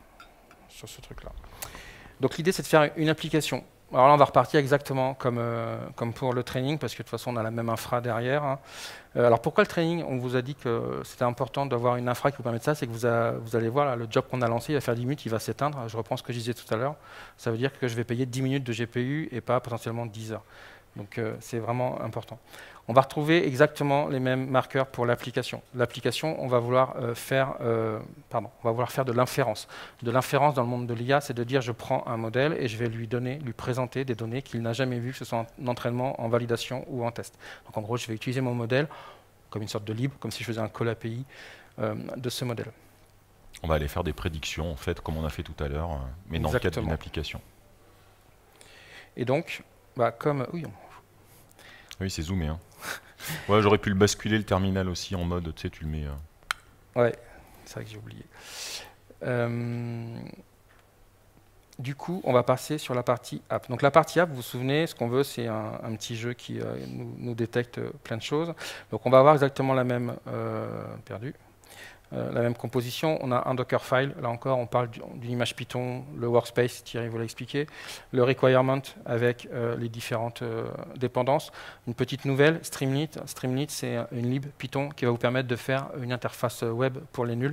sur ce truc-là. Donc l'idée, c'est de faire une application. Alors là, on va repartir exactement comme, euh, comme pour le training, parce que de toute façon, on a la même infra derrière. Hein. Euh, alors pourquoi le training? On vous a dit que c'était important d'avoir une infra qui vous permet de ça, c'est que vous, a- vous allez voir, là, le job qu'on a lancé, il va faire dix minutes, il va s'éteindre. Je reprends ce que je disais tout à l'heure. Ça veut dire que je vais payer dix minutes de G P U et pas potentiellement dix heures. Donc euh, c'est vraiment important. On va retrouver exactement les mêmes marqueurs pour l'application. L'application, on va vouloir euh, faire, euh, pardon, on va vouloir faire de l'inférence. De l'inférence dans le monde de l'I A, c'est de dire je prends un modèle et je vais lui donner, lui présenter des données qu'il n'a jamais vues, que ce soit en entraînement, en validation ou en test. Donc en gros, je vais utiliser mon modèle comme une sorte de libre, comme si je faisais un call A P I euh, de ce modèle. On va aller faire des prédictions, en fait, comme on a fait tout à l'heure, euh, mais dans le cadre d'une Exactement. application. Et donc, bah, comme oui, Oui, c'est zoomé. Hein. Ouais, j'aurais pu le basculer le terminal aussi en mode, tu sais, tu le mets. euh, ouais, c'est vrai que j'ai oublié. Euh, Du coup, on va passer sur la partie app. Donc la partie app, vous vous souvenez, ce qu'on veut, c'est un, un petit jeu qui euh, nous, nous détecte euh, plein de choses. Donc on va avoir exactement la même euh, perdu, euh, la même composition. On a un Dockerfile. Là encore, on parle du- d'une image Python, le workspace, Thierry vous l'a expliqué, le requirement avec euh, les différentes euh, dépendances. Une petite nouvelle, Streamlit. Streamlit, c'est une lib Python qui va vous permettre de faire une interface web pour les nuls.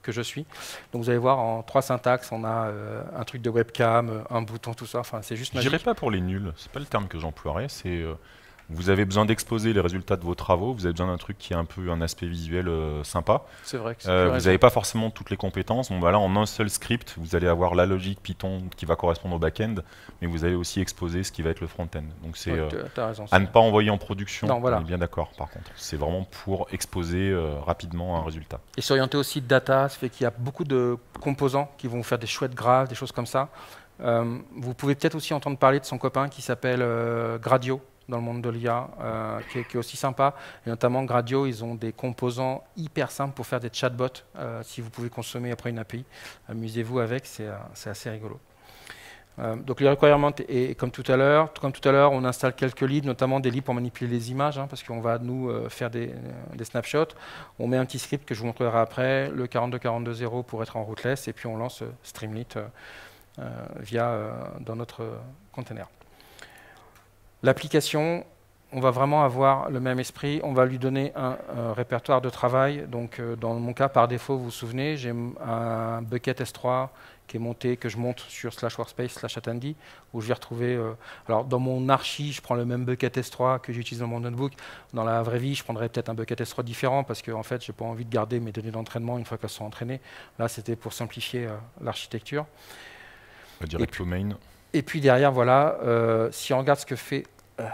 que je suis. Donc vous allez voir, en trois syntaxes, on a euh, un truc de webcam, un bouton, tout ça. Enfin, c'est juste Je magique. dirais pas pour les nuls, c'est pas le terme que j'emploierais, c'est euh, vous avez besoin d'exposer les résultats de vos travaux, vous avez besoin d'un truc qui a un peu un aspect visuel euh, sympa. C'est vrai que c'est Euh, plus vous raison. n'avez pas forcément toutes les compétences. Bon, bah là, en un seul script, vous allez avoir la logique Python qui va correspondre au back-end, mais vous allez aussi exposer ce qui va être le front-end. Donc c'est Ouais, euh, t'as- t'as raison. à ne pas envoyer en production. Non, voilà. On est bien d'accord. Par contre, c'est vraiment pour exposer euh, rapidement un résultat. Et s'orienter aussi de data, ça fait qu'il y a beaucoup de composants qui vont vous faire des chouettes graphes, des choses comme ça. Euh, vous pouvez peut-être aussi entendre parler de son copain qui s'appelle euh, Gradio dans le monde de l'I A, euh, qui, est, qui est aussi sympa. Et notamment Gradio, ils ont des composants hyper simples pour faire des chatbots. Euh, si vous pouvez consommer après une A P I, amusez-vous avec, c'est euh, c'est assez rigolo. Euh, donc les requirements, et, et comme tout à l'heure, comme tout à l'heure, on installe quelques libs, notamment des libs pour manipuler les images, hein, parce qu'on va nous euh, faire des, euh, des snapshots. On met un petit script que je vous montrerai après, le quarante-deux quarante-deux zéro pour être en rootless, et puis on lance euh, Streamlit euh, euh, via euh, dans notre euh, container. L'application, on va vraiment avoir le même esprit. On va lui donner un, un répertoire de travail. Donc, euh, dans mon cas, par défaut, vous vous souvenez, j'ai un bucket S trois qui est monté, que je monte sur slash workspace slash attendee, où je vais retrouver. Euh, alors, dans mon archi, je prends le même bucket S trois que j'utilise dans mon notebook. Dans la vraie vie, je prendrais peut-être un bucket S trois différent parce que, en fait, j'ai pas envie de garder mes données d'entraînement une fois qu'elles sont entraînées. Là, c'était pour simplifier euh, l'architecture. Direct au main. Et puis derrière, voilà, euh, si on regarde ce que fait euh,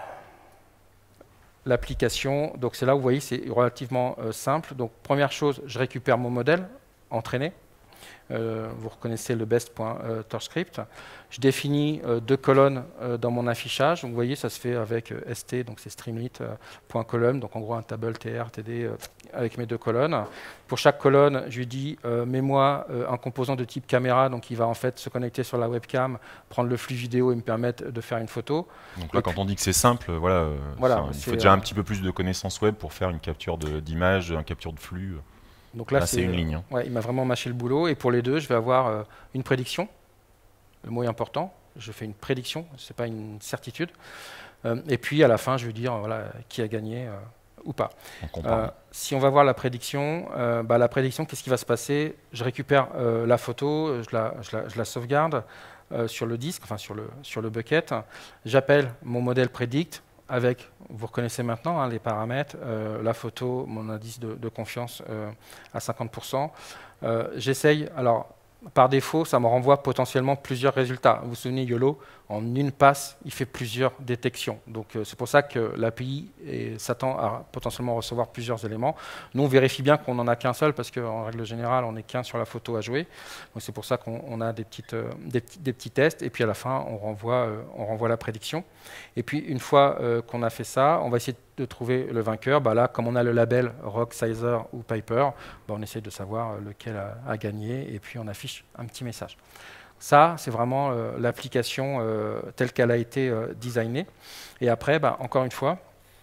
l'application, donc c'est là où vous voyez, c'est relativement euh, simple. Donc première chose, je récupère mon modèle entraîné. Euh, vous reconnaissez le best.torchscript. Je définis euh, deux colonnes euh, dans mon affichage. Donc, vous voyez, ça se fait avec euh, st, donc c'est streamlit.column, euh, donc en gros un table tr, td euh, avec mes deux colonnes. Pour chaque colonne, je lui dis euh, mets-moi euh, un composant de type caméra, donc il va en fait se connecter sur la webcam, prendre le flux vidéo et me permettre de faire une photo. Donc là, quand on dit que c'est simple, voilà, euh, Voilà, il faut c'est, déjà euh, un petit peu plus de connaissances web pour faire une capture d'image, une capture de flux. Donc là, Là, c'est une ligne, hein. Ouais, il m'a vraiment mâché le boulot. Et pour les deux, je vais avoir euh, une prédiction. Le mot est important. Je fais une prédiction, ce n'est pas une certitude. Euh, et puis à la fin, je vais dire voilà, qui a gagné euh, ou pas. On compare. Euh, si on va voir la prédiction, euh, bah, la prédiction, qu'est-ce qui va se passer? Je récupère euh, la photo, je la, je la, je la sauvegarde euh, sur le disque, enfin sur le, sur le bucket. J'appelle mon modèle predict avec, vous reconnaissez maintenant hein, les paramètres, euh, la photo, mon indice de, de confiance euh, à cinquante pour cent. Euh, J'essaye, alors par défaut, ça me renvoie potentiellement plusieurs résultats. Vous vous souvenez, YOLO, en une passe, il fait plusieurs détections. Donc euh, c'est pour ça que l'A P I s'attend à potentiellement recevoir plusieurs éléments. Nous, on vérifie bien qu'on n'en a qu'un seul, parce qu'en règle générale, on n'est qu'un sur la photo à jouer. Donc c'est pour ça qu'on a des, petites, euh, des, petits, des petits tests, et puis à la fin, on renvoie, euh, on renvoie la prédiction. Et puis une fois euh, qu'on a fait ça, on va essayer de trouver le vainqueur. Bah là, comme on a le label Rock, Sizer ou Piper, bah on essaie de savoir lequel a, a gagné, et puis on affiche un petit message. Ça, c'est vraiment euh, l'application euh, telle qu'elle a été euh, designée. Et après, bah, encore une fois...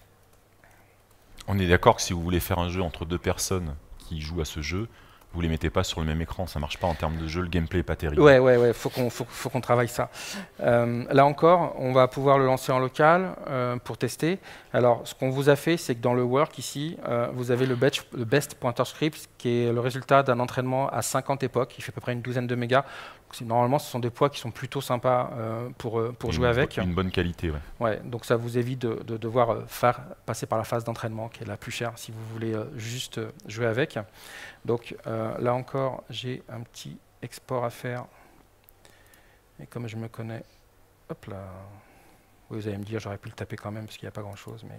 On est d'accord que si vous voulez faire un jeu entre deux personnes qui jouent à ce jeu, vous ne les mettez pas sur le même écran, ça ne marche pas en termes de jeu, le gameplay n'est pas terrible. Ouais, ouais, ouais, faut qu'on faut, faut qu'on travaille ça. Euh, là encore, on va pouvoir le lancer en local euh, pour tester. Alors, ce qu'on vous a fait, c'est que dans le work ici, euh, vous avez le, batch, le best pointer script, qui est le résultat d'un entraînement à cinquante époques. Il fait à peu près une douzaine de mégas. Donc, normalement, ce sont des poids qui sont plutôt sympas euh, pour, pour jouer une, avec. Une bonne qualité, ouais. Ouais, donc ça vous évite de, de devoir faire, passer par la phase d'entraînement, qui est la plus chère si vous voulez euh, juste jouer avec. Donc euh, là encore, j'ai un petit export à faire. Et comme je me connais, hop là. Oui, vous allez me dire, j'aurais pu le taper quand même parce qu'il n'y a pas grand chose, mais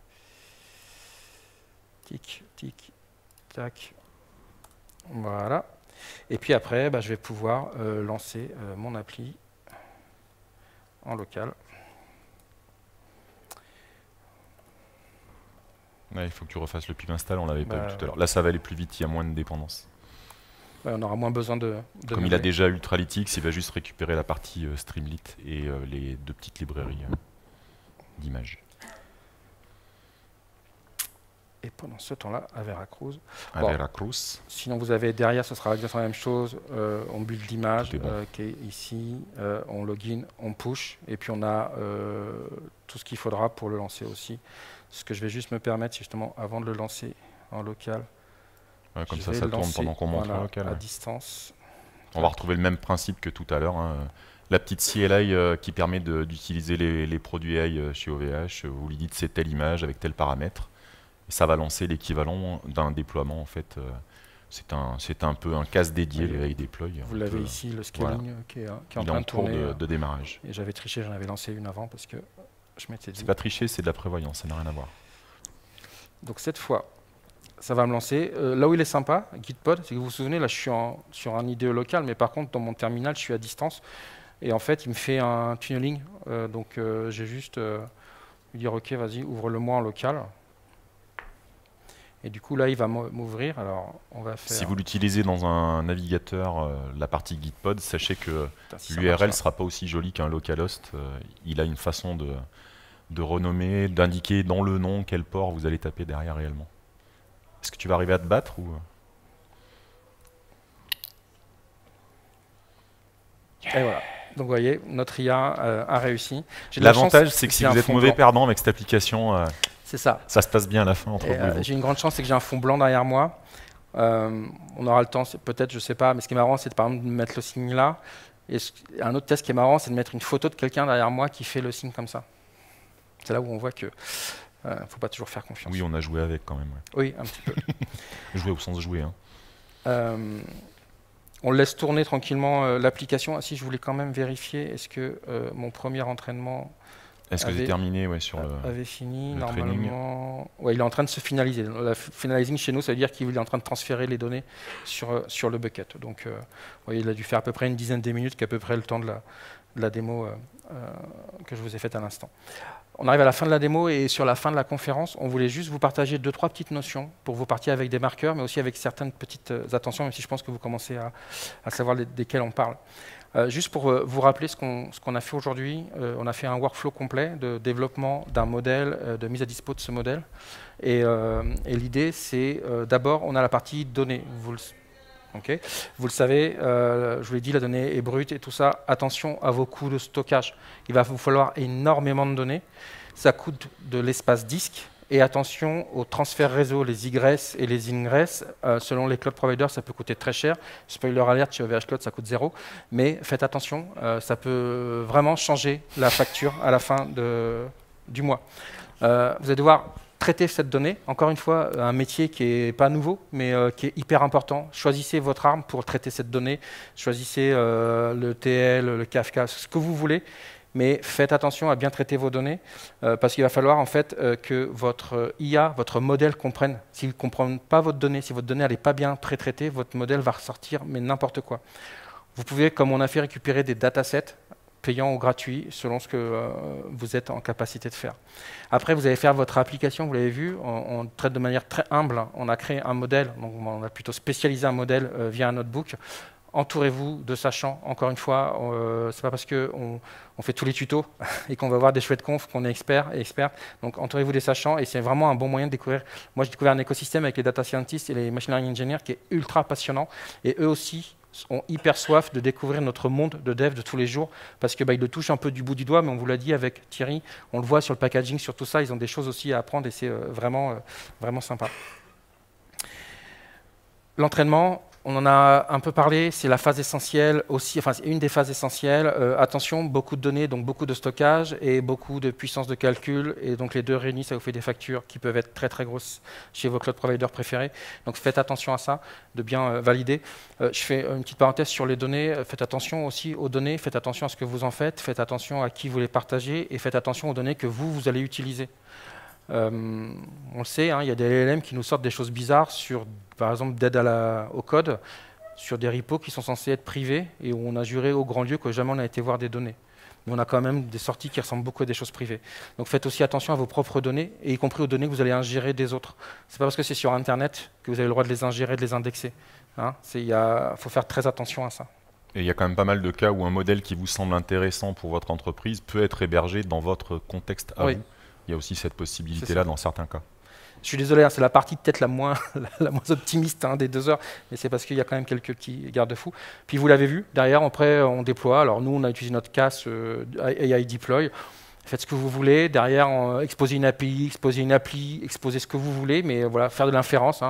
tic, tic, tac. Voilà. Et puis après, bah, je vais pouvoir euh, lancer euh, mon appli en local. Ouais, il faut que tu refasses le pip install, on l'avait bah, pas vu tout à l'heure. Là, ça va aller plus vite, il y a moins de dépendance. Ouais, on aura moins besoin de... de Comme nommer. il a déjà Ultralytics, il va juste récupérer la partie euh, Streamlit et euh, les deux petites librairies euh, d'images. Et pendant ce temps-là, à Veracruz. À Bon, Veracruz. Sinon, vous avez derrière, ce sera exactement la même chose. Euh, on build l'image Tout est bon. euh, qui est ici. Euh, on login, on push. Et puis, on a euh, tout ce qu'il faudra pour le lancer aussi. Ce que je vais juste me permettre, c'est justement, avant de le lancer en local, Ouais, comme Je ça, vais ça tourne lancer, pendant qu'on monte voilà, en local. à Ouais. distance. On va retrouver le même principe que tout à l'heure. Hein. La petite C L I euh, qui permet de- d'utiliser les, les produits A I euh, chez O V H. Vous lui dites c'est telle image avec tel paramètre. Et ça va lancer l'équivalent d'un déploiement. En fait, euh, c'est un, c'est un peu un cas dédié, Oui, le A I Deploy. Vous On l'avez peut- ici, le scaling voilà. euh, qui est, euh, qui est en Il est train en de cours tourner. de, euh, de démarrage. Et j'avais triché, j'en avais lancé une avant parce que je m'étais dit. C'est pas tricher, c'est de la prévoyance, ça n'a rien à voir. Donc cette fois, ça va me lancer. Euh, là où il est sympa, Gitpod, c'est que vous vous souvenez, là je suis en- sur un I D E local, mais par contre dans mon terminal, je suis à distance. Et en fait, il me fait un tunneling. Euh, donc euh, j'ai juste euh, lui dire OK, vas-y, ouvre-le-moi en local. Et du coup, là, il va m'ou- m'ouvrir. Alors, on va faire. Si vous l'utilisez dans un navigateur, euh, la partie Gitpod, sachez que Putain, si ça l'U R L marche ne sera pas aussi joli qu'un localhost. Euh, il a une façon de, de renommer, d'indiquer dans le nom quel port vous allez taper derrière réellement. Est-ce que tu vas arriver à te battre ou... pas. Et voilà. Donc, vous voyez, notre I A euh, a réussi. J'ai de la L'avantage, chance, c'est que si j'ai vous un êtes fond mauvais blanc. perdant avec cette application, euh, C'est ça. ça se passe bien à la fin entre Et, vous et euh, vous. j'ai une grande chance, c'est que j'ai un fond blanc derrière moi. Euh, on aura le temps, c'est- peut-être, je sais pas, mais ce qui est marrant, c'est de, par exemple de mettre le signe là. Et ce- un autre test qui est marrant, c'est de mettre une photo de quelqu'un derrière moi qui fait le signe comme ça. C'est là où on voit que euh, faut pas toujours faire confiance. Oui, on a joué avec quand même. Ouais. Oui, un petit peu. Jouer au sens jouer. Hein. Euh, on laisse tourner tranquillement euh, l'application. Ah, si, je voulais quand même vérifier, est-ce que euh, mon premier entraînement Est-ce que avait- c'est terminé ouais, sur le... avait fini le normalement. Ouais, il est en train de se finaliser. Le finalizing chez nous, ça veut dire qu'il est en train de transférer les données sur, euh, sur le bucket. Donc, euh, vous voyez, il a dû faire à peu près une dizaine de minutes, qui est à peu près le temps de la, de la démo euh, euh, que je vous ai faite à l'instant. On arrive à la fin de la démo et sur la fin de la conférence, on voulait juste vous partager deux, trois petites notions pour vous partir avec des marqueurs, mais aussi avec certaines petites euh, attentions, même si je pense que vous commencez à, à savoir les- desquelles on parle. Euh, juste pour euh, vous rappeler ce qu'on ce qu'on a fait aujourd'hui, euh, on a fait un workflow complet de développement d'un modèle, euh, de mise à dispo de ce modèle. Et, euh, et l'idée, c'est euh, d'abord, on a la partie données. Vous le, ok. Vous le savez, euh, je vous l'ai dit, la donnée est brute et tout ça. Attention à vos coûts de stockage. Il va vous falloir énormément de données. Ça coûte de l'espace disque. Et attention aux transferts réseau, les egress et les ingress. Euh, selon les cloud providers, ça peut coûter très cher. Spoiler alert, chez O V H Cloud, ça coûte zéro. Mais faites attention, euh, ça peut vraiment changer la facture à la fin de, du mois. Euh, vous allez devoir traiter cette donnée. Encore une fois, un métier qui n'est pas nouveau, mais euh, qui est hyper important. Choisissez votre arme pour traiter cette donnée. Choisissez euh, le T L, le Kafka, ce que vous voulez. Mais faites attention à bien traiter vos données, euh, parce qu'il va falloir en fait euh, que votre euh, I A, votre modèle comprenne. S'il ne comprend pas votre donnée, si votre donnée n'est pas bien pré-traitée, votre modèle va ressortir mais n'importe quoi. Vous pouvez, comme on a fait, récupérer des datasets payants ou gratuits, selon ce que euh, vous êtes en capacité de faire. Après, vous allez faire votre application, vous l'avez vu, on, on traite de manière très humble. On a créé un modèle, donc on a plutôt spécialisé un modèle euh, via un notebook. Entourez-vous de sachants. Encore une fois, euh, c'est pas parce qu'on on fait tous les tutos et qu'on va voir des chouettes confs qu'on est expert et expert. Donc entourez-vous des sachants et c'est vraiment un bon moyen de découvrir. Moi, j'ai découvert un écosystème avec les data scientists et les machine learning engineers qui est ultra passionnant. Et eux aussi ont hyper soif de découvrir notre monde de dev de tous les jours parce que bah, ils le touchent un peu du bout du doigt, mais on vous l'a dit avec Thierry, on le voit sur le packaging, sur tout ça, ils ont des choses aussi à apprendre et c'est euh, vraiment, euh, vraiment sympa. L'entraînement, on en a un peu parlé, c'est la phase essentielle aussi, enfin c'est une des phases essentielles. Euh, attention, beaucoup de données, donc beaucoup de stockage et beaucoup de puissance de calcul. Et donc les deux réunis, ça vous fait des factures qui peuvent être très très grosses chez vos cloud providers préférés. Donc faites attention à ça, de bien euh, valider. Euh, je fais une petite parenthèse sur les données. Faites attention aussi aux données, faites attention à ce que vous en faites, faites attention à qui vous les partagez et faites attention aux données que vous, vous allez utiliser. Euh, on le sait, hein, il y a des L L M qui nous sortent des choses bizarres sur, par exemple, d'aide à la- au code, sur des repos qui sont censés être privés et où on a juré au grand lieu que jamais on n'a été voir des données. Mais on a quand même des sorties qui ressemblent beaucoup à des choses privées. Donc faites aussi attention à vos propres données, et y compris aux données que vous allez ingérer des autres. C'est pas parce que c'est sur Internet que vous avez le droit de les ingérer, de les indexer. Hein, il faut faire très attention à ça. Et il y a quand même pas mal de cas où un modèle qui vous semble intéressant pour votre entreprise peut être hébergé dans votre contexte à Oui. vous. Il y a aussi cette possibilité-là dans certains cas. Je suis désolé, hein, c'est la partie peut-être la moins, la moins optimiste hein, des deux heures, mais c'est parce qu'il y a quand même quelques petits garde-fous. Puis vous l'avez vu, derrière, après, on déploie. Alors nous, on a utilisé notre casse euh, A I Deploy. Faites ce que vous voulez. Derrière, on, exposez une A P I, exposez une appli, exposez ce que vous voulez, mais voilà, faire de l'inférence. Hein.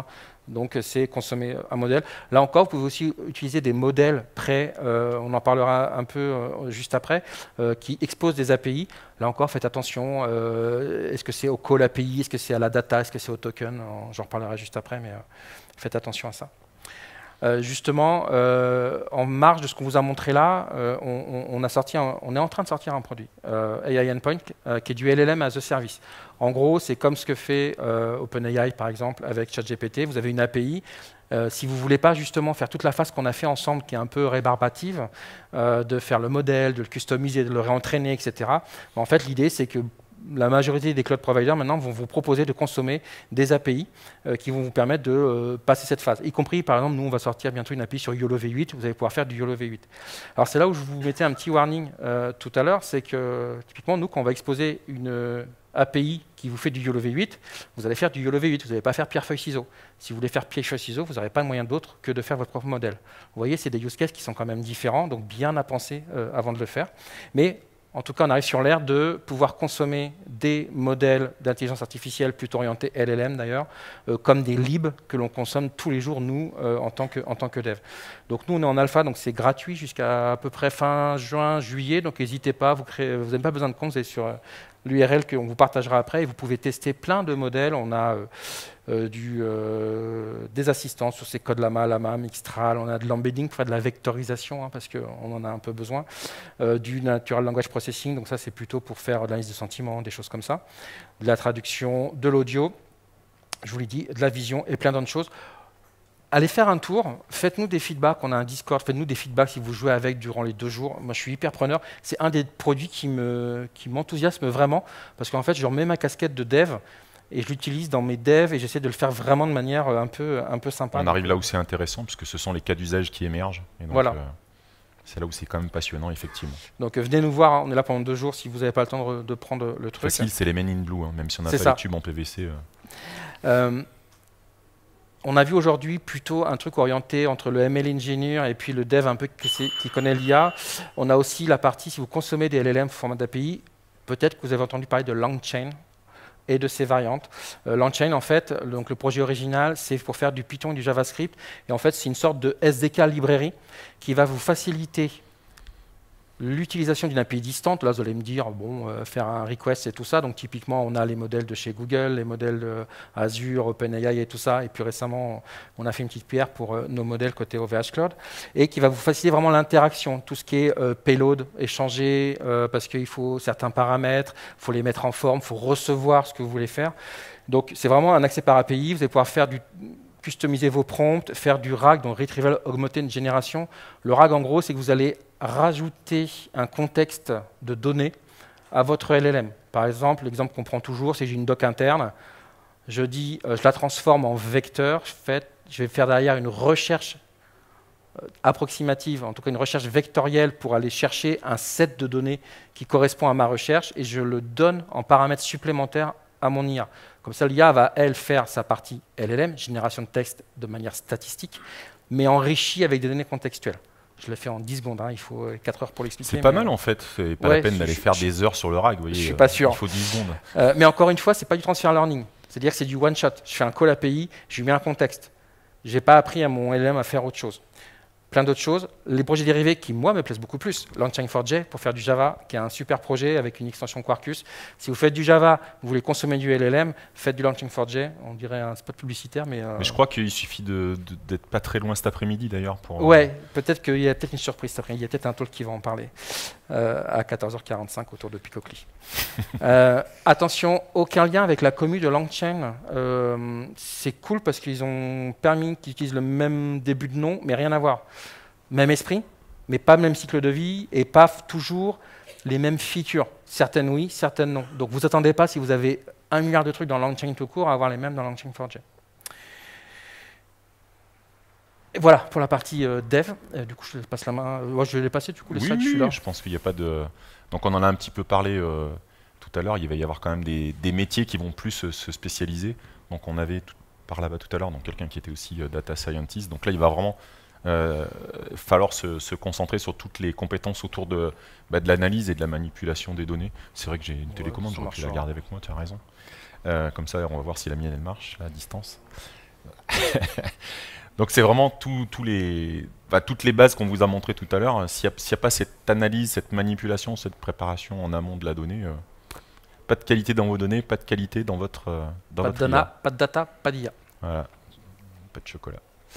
Donc c'est consommer un modèle. Là encore, vous pouvez aussi utiliser des modèles prêts, euh, on en parlera un peu euh, juste après, euh, qui exposent des A P I. Là encore, faites attention, euh, est-ce que c'est au call A P I, est-ce que c'est à la data, est-ce que c'est au token? J'en reparlerai juste après, mais euh, faites attention à ça. Euh, justement, euh, en marge de ce qu'on vous a montré là, euh, on, on, a sorti un, on est en train de sortir un produit, euh, A I Endpoint, euh, qui est du L L M as a service. En gros, c'est comme ce que fait euh, OpenAI, par exemple, avec ChatGPT. Vous avez une A P I. Euh, si vous ne voulez pas justement faire toute la phase qu'on a fait ensemble, qui est un peu rébarbative, euh, de faire le modèle, de le customiser, de le réentraîner, et cetera, en fait, l'idée, c'est que la majorité des cloud providers maintenant vont vous proposer de consommer des A P I euh, qui vont vous permettre de euh, passer cette phase. Y compris, par exemple, nous, on va sortir bientôt une A P I sur YOLO V huit. Vous allez pouvoir faire du YOLO V huit. Alors, c'est là où je vous mettais un petit warning euh, tout à l'heure. C'est que, typiquement, nous, quand on va exposer une euh, A P I qui vous fait du YOLO V huit, vous allez faire du YOLO V huit. Vous n'allez pas faire pierre-feuille-ciseau. Si vous voulez faire pierre-feuille-ciseau, vous n'aurez pas de moyen d'autre que de faire votre propre modèle. Vous voyez, c'est des use cases qui sont quand même différents, donc bien à penser euh, avant de le faire. Mais en tout cas, on arrive sur l'ère de pouvoir consommer des modèles d'intelligence artificielle plutôt orientés L L M d'ailleurs, euh, comme des libs que l'on consomme tous les jours, nous, euh, en, tant que, en tant que dev. Donc nous, on est en alpha, donc c'est gratuit jusqu'à à peu près fin juin, juillet, donc n'hésitez pas, vous n'avez vous pas besoin de compte, vous allez sur euh, l'U R L qu'on vous partagera après, et vous pouvez tester plein de modèles. On a euh, euh, du, euh, des assistants sur ces codes Lama, Lama, Mixtral, on a de l'embedding pour faire de la vectorisation, hein, parce qu'on en a un peu besoin, euh, du natural language processing, donc ça c'est plutôt pour faire de l'analyse de sentiments, des choses comme ça, de la traduction, de l'audio, je vous l'ai dit, de la vision et plein d'autres choses. Allez faire un tour, faites-nous des feedbacks, on a un Discord, faites-nous des feedbacks si vous jouez avec durant les deux jours. Moi, je suis hyper preneur. C'est un des produits qui me, qui m'enthousiasme vraiment, parce qu'en fait, je remets ma casquette de dev et je l'utilise dans mes devs et j'essaie de le faire vraiment de manière un peu, un peu sympa. On arrive là où c'est intéressant, puisque ce sont les cas d'usage qui émergent. Et donc, voilà. Euh, c'est là où c'est quand même passionnant, effectivement. Donc, euh, venez nous voir, hein, on est là pendant deux jours si vous n'avez pas le temps de, de prendre le truc. Facile, c'est les Men in Blue, hein, même si on n'a pas ça. les tubes en P V C. Euh. Euh, On a vu aujourd'hui plutôt un truc orienté entre le M L engineer et puis le dev un peu qui, qui connaît l'I A. On a aussi la partie, si vous consommez des L L M sous format d'A P I, peut-être que vous avez entendu parler de LangChain et de ses variantes. Euh, LangChain, en fait, donc le projet original, c'est pour faire du Python et du JavaScript. Et en fait, c'est une sorte de S D K librairie qui va vous faciliter l'utilisation d'une A P I distante. Là, vous allez me dire, bon, euh, faire un request et tout ça. Donc, typiquement, on a les modèles de chez Google, les modèles de Azure, OpenAI et tout ça. Et puis récemment, on a fait une petite pierre pour euh, nos modèles côté O V H Cloud. Et qui va vous faciliter vraiment l'interaction. Tout ce qui est euh, payload, échanger, euh, parce qu'il faut certains paramètres, il faut les mettre en forme, il faut recevoir ce que vous voulez faire. Donc, c'est vraiment un accès par A P I. Vous allez pouvoir faire du... customiser vos prompts, faire du R A G, donc Retrieval Augmented Generation. Le R A G, en gros, c'est que vous allez rajouter un contexte de données à votre L L M. Par exemple, l'exemple qu'on prend toujours, c'est j'ai une doc interne, je dis, euh, je la transforme en vecteur, je, fais, je vais faire derrière une recherche euh, approximative, en tout cas une recherche vectorielle pour aller chercher un set de données qui correspond à ma recherche et je le donne en paramètres supplémentaires à mon I A. Comme ça, l'I A va, elle, faire sa partie L L M, génération de texte de manière statistique, mais enrichie avec des données contextuelles. Je l'ai fait en dix secondes, hein, il faut quatre heures pour l'expliquer. C'est pas mal en fait, c'est pas ouais, la peine d'aller faire je, des heures sur le R A G. Vous voyez, je suis pas sûr. Il faut dix secondes. Euh, mais encore une fois, c'est pas du transfer learning. C'est-à-dire que c'est du one shot. Je fais un call A P I, je lui mets un contexte. Je n'ai pas appris à mon L L M à faire autre chose. Plein d'autres choses. Les projets dérivés qui, moi, me plaisent beaucoup plus. LangChain four j pour faire du Java, qui est un super projet avec une extension Quarkus. Si vous faites du Java, vous voulez consommer du L L M, faites du LangChain four j. On dirait un spot publicitaire, mais... Euh... Mais je crois qu'il suffit de, de, d'être pas très loin cet après-midi, d'ailleurs. Pour... Ouais, peut-être qu'il y a peut-être une surprise cet après-midi. Il y a peut-être un talk qui va en parler euh, à quatorze heures quarante-cinq autour de Picocli. euh, attention, aucun lien avec la commu de LangChain. Euh, c'est cool parce qu'ils ont permis qu'ils utilisent le même début de nom, mais rien à voir. Même esprit, mais pas le même cycle de vie et pas toujours les mêmes features. Certaines oui, certaines non. Donc vous attendez pas, si vous avez un milliard de trucs dans LangChain tout court, à avoir les mêmes dans LangChain four j. Et voilà pour la partie euh, dev. Euh, du coup, je passe la main. Euh, je vais les passer, du coup, les oui, slides, oui, je suis là. Je pense qu'il n'y a pas de... Donc on en a un petit peu parlé euh, tout à l'heure. Il va y avoir quand même des, des métiers qui vont plus euh, se spécialiser. Donc on avait tout, par là-bas tout à l'heure quelqu'un qui était aussi euh, data scientist. Donc là, il va vraiment... Euh, falloir se, se concentrer sur toutes les compétences autour de, bah, de l'analyse et de la manipulation des données. C'est vrai que j'ai une télécommande, ouais, j'aurais pu la garder avec moi, tu as raison. Euh, comme ça, on va voir si la mienne, elle marche, là, à distance. Donc c'est vraiment tout- tous les, bah, toutes les bases qu'on vous a montrées tout à l'heure. S'il n'y a, a pas cette analyse, cette manipulation, cette préparation en amont de la donnée, euh, pas de qualité dans vos données, pas de qualité dans votre, euh, dans Pas de votre I A. data, pas de data, pas d'I A. Voilà, pas de chocolat.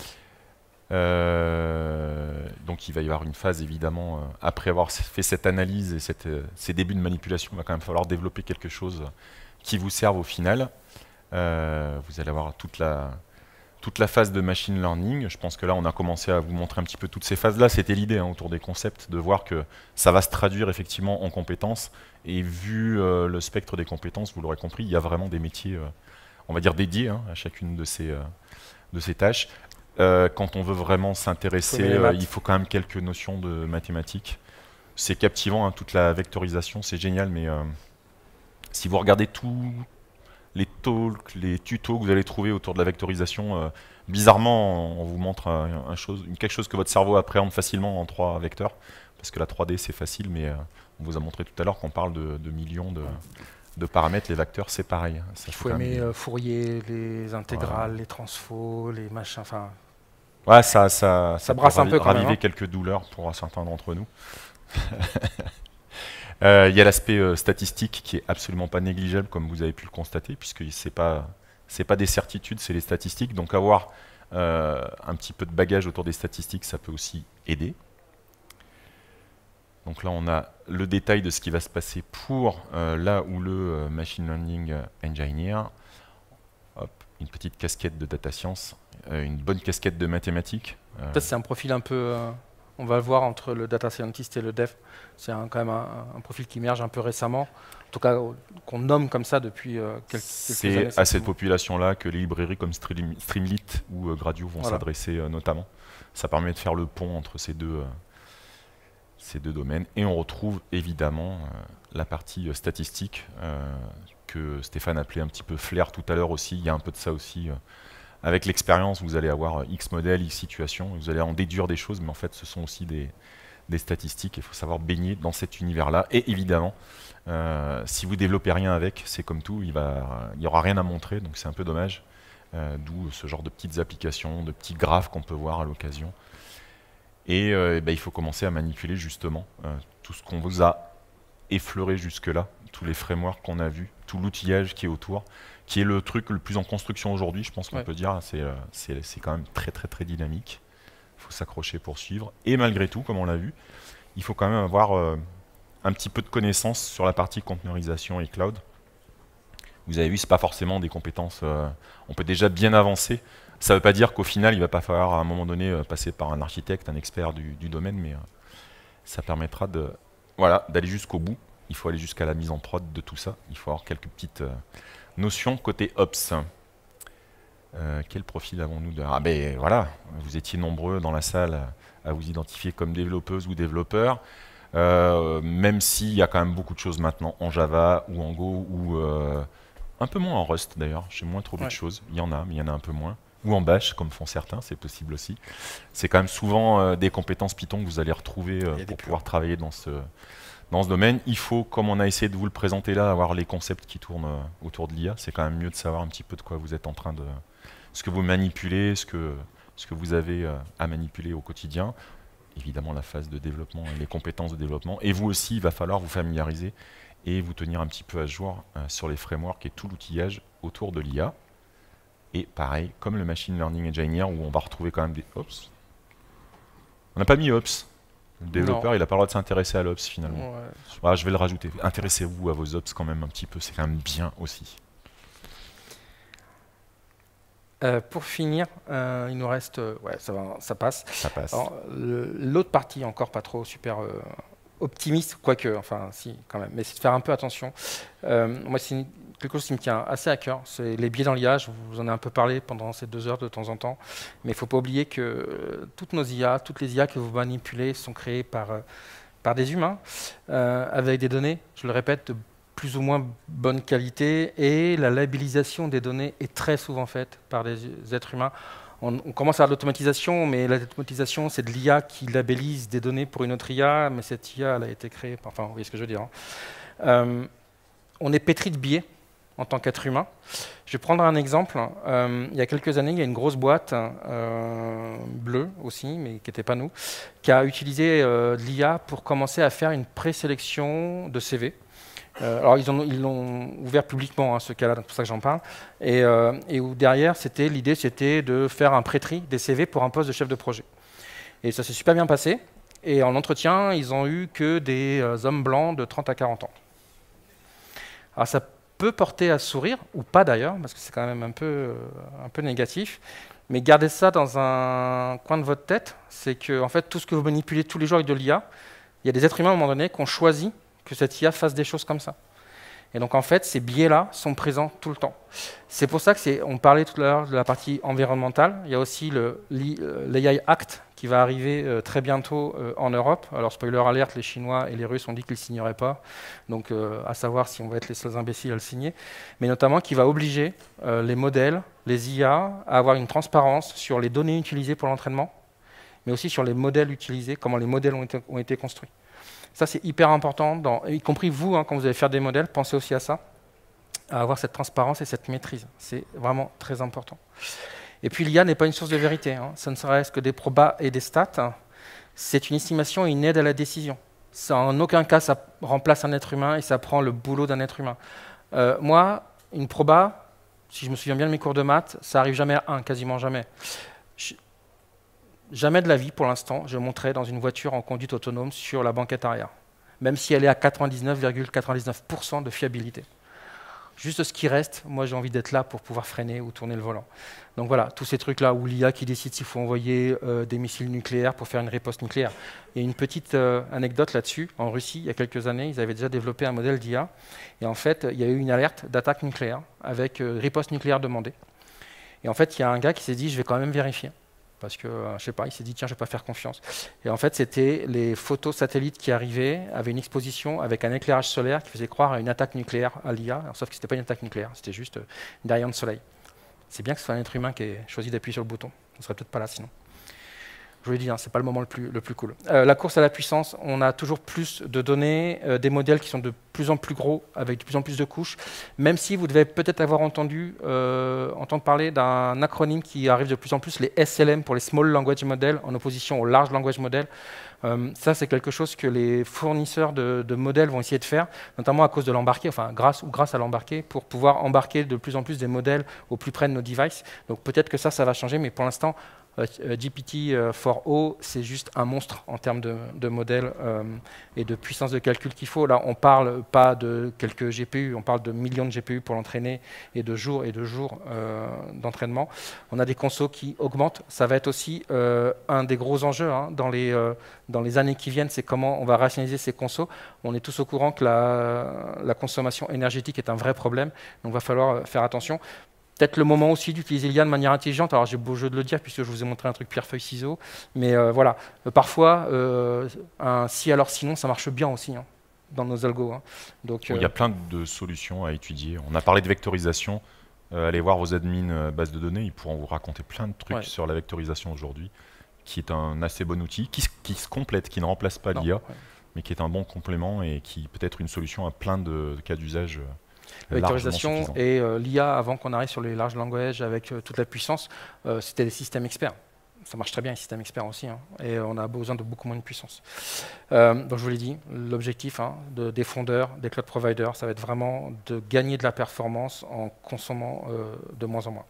Euh, donc il va y avoir une phase évidemment, euh, après avoir fait cette analyse et cette, euh, ces débuts de manipulation, il va quand même falloir développer quelque chose qui vous serve au final. Euh, vous allez avoir toute la, toute la phase de machine learning. Je pense que là on a commencé à vous montrer un petit peu toutes ces phases-là. C'était l'idée hein, autour des concepts, de voir que ça va se traduire effectivement en compétences. Et vu euh, le spectre des compétences, vous l'aurez compris, il y a vraiment des métiers, euh, on va dire dédiés hein, à chacune de ces, euh, de ces tâches. Euh, quand on veut vraiment s'intéresser, euh, il faut quand même quelques notions de mathématiques. C'est captivant, hein, toute la vectorisation, c'est génial, mais euh, si vous regardez tous les talks, les tutos que vous allez trouver autour de la vectorisation, euh, bizarrement, on vous montre un, un chose, quelque chose que votre cerveau appréhende facilement en trois vecteurs, parce que la trois D c'est facile, mais euh, on vous a montré tout à l'heure qu'on parle de, de millions de, de paramètres, les vecteurs c'est pareil. Ça, Il faut aimer des... euh, Fourier, les intégrales, ouais. les transpos, les machins, enfin... Ouais, ça, ça, ça, ça brasse un peu quand raviver même, hein. quelques douleurs pour certains d'entre nous. Il euh, y a l'aspect euh, statistique qui est absolument pas négligeable, comme vous avez pu le constater, puisque c'est pas, c'est pas des certitudes, c'est les statistiques. Donc avoir euh, un petit peu de bagage autour des statistiques, ça peut aussi aider. Donc là, on a le détail de ce qui va se passer pour euh, là où le euh, Machine Learning Engineer. Hop, une petite casquette de data science, euh, une bonne casquette de mathématiques. Euh. Peut-être c'est un profil un peu, euh, on va le voir entre le data scientist et le dev. C'est quand même un, un profil qui émerge un peu récemment, en tout cas qu'on nomme comme ça depuis euh, quelques, quelques années. C'est à cette population-là que les librairies comme Stream, Streamlit ou euh, Gradio vont voilà. s'adresser euh, notamment. Ça permet de faire le pont entre ces deux, euh, ces deux domaines. Et on retrouve évidemment euh, la partie euh, statistique euh, que Stéphane appelait un petit peu flair tout à l'heure aussi. Il y a un peu de ça aussi. Euh, avec l'expérience, vous allez avoir euh, X modèles, X situations. Vous allez en déduire des choses, mais en fait, ce sont aussi des, des statistiques. Il faut savoir baigner dans cet univers-là. Et évidemment, euh, si vous développez rien avec, c'est comme tout, il n'y aura rien à montrer. Donc c'est un peu dommage. Euh, D'où ce genre de petites applications, de petits graphes qu'on peut voir à l'occasion. Et euh, bah, il faut commencer à manipuler justement euh, tout ce qu'on vous a effleuré jusque-là, tous les frameworks qu'on a vus, tout l'outillage qui est autour, qui est le truc le plus en construction aujourd'hui, je pense qu'on ouais. peut dire. C'est euh, c'est quand même très très très dynamique. Il faut s'accrocher pour suivre. Et malgré tout, comme on l'a vu, il faut quand même avoir euh, un petit peu de connaissances sur la partie conteneurisation et cloud. Vous avez vu, ce n'est pas forcément des compétences... Euh, on peut déjà bien avancer. Ça ne veut pas dire qu'au final, il ne va pas falloir à un moment donné euh, passer par un architecte, un expert du, du domaine, mais euh, ça permettra de, voilà, d'aller jusqu'au bout. Il faut aller jusqu'à la mise en prod de tout ça. Il faut avoir quelques petites euh, notions côté Ops. Euh, quel profil avons-nous de... Ah ben voilà, vous étiez nombreux dans la salle à vous identifier comme développeuse ou développeur. Euh, même s'il y a quand même beaucoup de choses maintenant en Java ou en Go ou euh, un peu moins en Rust d'ailleurs. J'ai moins trouvé ouais. de choses. Il y en a, mais il y en a un peu moins. Ou en Bash, comme font certains, c'est possible aussi. C'est quand même souvent euh, des compétences Python que vous allez retrouver euh, pour pouvoir travailler dans ce, dans ce domaine. Il faut, comme on a essayé de vous le présenter là, avoir les concepts qui tournent euh, autour de l'I A. C'est quand même mieux de savoir un petit peu de quoi vous êtes en train de... ce que vous manipulez, ce que, ce que vous avez euh, à manipuler au quotidien. Évidemment, la phase de développement et les compétences de développement. Et vous aussi, il va falloir vous familiariser et vous tenir un petit peu à jour euh, sur les frameworks et tout l'outillage autour de l'I A. Et pareil, comme le Machine Learning Engineer, où on va retrouver quand même des Ops. On n'a pas mis Ops. Le développeur, non. il n'a pas le droit de s'intéresser à l'Ops finalement. Ouais. Voilà, je vais le rajouter. Intéressez-vous à vos Ops quand même un petit peu, c'est quand même bien aussi. Euh, pour finir, euh, il nous reste... Euh, ouais, ça, va, ça passe. Ça passe. L'autre partie, encore pas trop super euh, optimiste, quoique, enfin si, quand même, mais c'est de faire un peu attention. Euh, moi, c'est quelque chose qui me tient assez à cœur, c'est les biais dans l'I A. Je vous en ai un peu parlé pendant ces deux heures de temps en temps, mais il ne faut pas oublier que euh, toutes nos I A, toutes les I A que vous manipulez sont créées par, euh, par des humains, euh, avec des données, je le répète, de plus ou moins bonne qualité, et la labellisation des données est très souvent faite par des êtres humains. On, on commence à avoir de l'automatisation, mais l'automatisation, c'est de l'I A qui labellise des données pour une autre I A, mais cette I A, elle a été créée, enfin, vous voyez ce que je veux dire. Hein. Euh, on est pétri de biais, en tant qu'être humain. Je vais prendre un exemple. Euh, il y a quelques années, il y a une grosse boîte euh, bleue aussi, mais qui n'était pas nous, qui a utilisé euh, de l'I A pour commencer à faire une présélection de C V. Euh, alors ils, ont, ils l'ont ouvert publiquement, hein, ce cas-là, c'est pour ça que j'en parle. Et, euh, et où derrière, c'était, l'idée, c'était de faire un pré-tri des C V pour un poste de chef de projet. Et ça s'est super bien passé. Et en entretien, ils ont eu que des euh, hommes blancs de trente à quarante ans. Alors ça peut porter à sourire, ou pas d'ailleurs, parce que c'est quand même un peu, euh, un peu négatif. Mais gardez ça dans un coin de votre tête, c'est que en fait, tout ce que vous manipulez tous les jours avec de l'I A, il y a des êtres humains à un moment donné qui ont choisi que cette I A fasse des choses comme ça. Et donc en fait, ces biais-là sont présents tout le temps. C'est pour ça que c'est, on parlait tout à l'heure de la partie environnementale. Il y a aussi le l'A I Act qui va arriver euh, très bientôt euh, en Europe. Alors spoiler alert, les Chinois et les Russes ont dit qu'ils ne le signeraient pas. Donc euh, à savoir si on va être les seuls imbéciles à le signer. Mais notamment qui va obliger euh, les modèles, les I A, à avoir une transparence sur les données utilisées pour l'entraînement, mais aussi sur les modèles utilisés, comment les modèles ont été, ont été construits. Ça, c'est hyper important, dans, y compris vous, hein, quand vous allez faire des modèles, pensez aussi à ça, à avoir cette transparence et cette maîtrise. C'est vraiment très important. Et puis, l'I A n'est pas une source de vérité. Hein. Ça ne serait-ce que des probas et des stats. Hein. C'est une estimation et une aide à la décision. Ça, en aucun cas, ça remplace un être humain et ça prend le boulot d'un être humain. Euh, moi, une proba, si je me souviens bien de mes cours de maths, ça arrive jamais à un, quasiment jamais. Je, Jamais de la vie, pour l'instant, je monterai dans une voiture en conduite autonome sur la banquette arrière, même si elle est à quatre-vingt-dix-neuf virgule quatre-vingt-dix-neuf pour cent de fiabilité. Juste ce qui reste, moi j'ai envie d'être là pour pouvoir freiner ou tourner le volant. Donc voilà, tous ces trucs-là où l'I A qui décide s'il faut envoyer euh, des missiles nucléaires pour faire une riposte nucléaire. Il y a une petite euh, anecdote là-dessus. En Russie, il y a quelques années, ils avaient déjà développé un modèle d'I A. Et en fait, il y a eu une alerte d'attaque nucléaire avec euh, riposte nucléaire demandée. Et en fait, il y a un gars qui s'est dit, je vais quand même vérifier. Parce que, euh, je sais pas, il s'est dit, tiens, je vais pas faire confiance. Et en fait, c'était les photos satellites qui arrivaient, avaient une exposition avec un éclairage solaire qui faisait croire à une attaque nucléaire à l'I A, sauf que ce n'était pas une attaque nucléaire, c'était juste euh, une derrière de soleil. C'est bien que ce soit un être humain qui ait choisi d'appuyer sur le bouton. On ne serait peut-être pas là sinon. Je vous l'ai dit, hein, ce n'est pas le moment le plus, le plus cool. Euh, la course à la puissance, on a toujours plus de données, euh, des modèles qui sont de plus en plus gros, avec de plus en plus de couches, même si vous devez peut-être avoir entendu euh, entendre parler d'un acronyme qui arrive de plus en plus, les S L M pour les Small Language Models, en opposition aux Large Language Models. Euh, ça, c'est quelque chose que les fournisseurs de, de modèles vont essayer de faire, notamment à cause de l'embarqué, enfin grâce ou grâce à l'embarqué, pour pouvoir embarquer de plus en plus des modèles au plus près de nos devices. Donc peut-être que ça, ça va changer, mais pour l'instant, Euh, G P T quatre O, c'est juste un monstre en termes de, de modèles euh, et de puissance de calcul qu'il faut. Là, on ne parle pas de quelques G P U, on parle de millions de G P U pour l'entraîner et de jours et de jours euh, d'entraînement. On a des consos qui augmentent. Ça va être aussi euh, un des gros enjeux hein, dans, les, euh, dans les années qui viennent, c'est comment on va rationaliser ces consos. On est tous au courant que la, la consommation énergétique est un vrai problème, donc il va falloir faire attention. Peut-être le moment aussi d'utiliser l'I A de manière intelligente. Alors j'ai beau jeu de le dire puisque je vous ai montré un truc pierre-feuille-ciseaux. Mais euh, voilà, euh, parfois, euh, un si alors sinon, ça marche bien aussi hein, dans nos algos. Hein. Donc, euh... Il y a plein de solutions à étudier. On a parlé de vectorisation. Euh, allez voir vos admins euh, base de données. Ils pourront vous raconter plein de trucs ouais. sur la vectorisation aujourd'hui, qui est un assez bon outil, qui, qui se complète, qui ne remplace pas l'I A, ouais. mais qui est un bon complément et qui peut être une solution à plein de, de cas d'usage. Euh, La vectorisation et euh, l'I A, avant qu'on arrive sur les large languages avec euh, toute la puissance, euh, c'était des systèmes experts. Ça marche très bien, les systèmes experts aussi, hein, et on a besoin de beaucoup moins de puissance. Euh, donc je vous l'ai dit, l'objectif hein, de, des fondeurs, des cloud providers, ça va être vraiment de gagner de la performance en consommant euh, de moins en moins.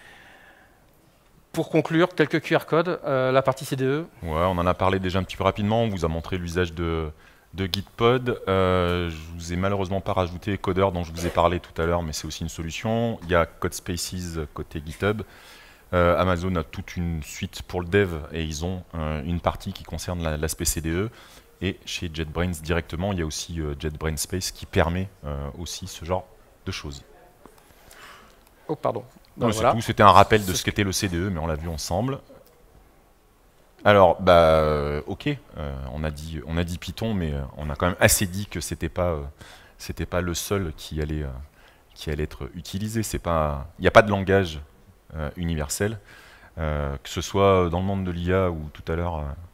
Pour conclure, quelques Q R codes, euh, la partie C D E. Ouais, on en a parlé déjà un petit peu rapidement, on vous a montré l'usage de... de Gitpod. Euh, je vous ai malheureusement pas rajouté Coder dont je vous ai parlé tout à l'heure, mais c'est aussi une solution. Il y a CodeSpaces côté GitHub. Euh, Amazon a toute une suite pour le dev et ils ont euh, une partie qui concerne l'aspect C D E. Et chez JetBrains directement, il y a aussi euh, JetBrains Space qui permet euh, aussi ce genre de choses. Oh, pardon. Ben, non, voilà. C'était un rappel de ce qu'était le C D E, mais on l'a vu ensemble. Alors, bah, euh, ok, euh, on, a dit, on a dit Python, mais euh, on a quand même assez dit que c'était pas, euh, c'était pas le seul qui allait, euh, qui allait être utilisé. C'est pas, il n'y a pas de langage euh, universel, euh, que ce soit dans le monde de l'I A ou tout à l'heure euh,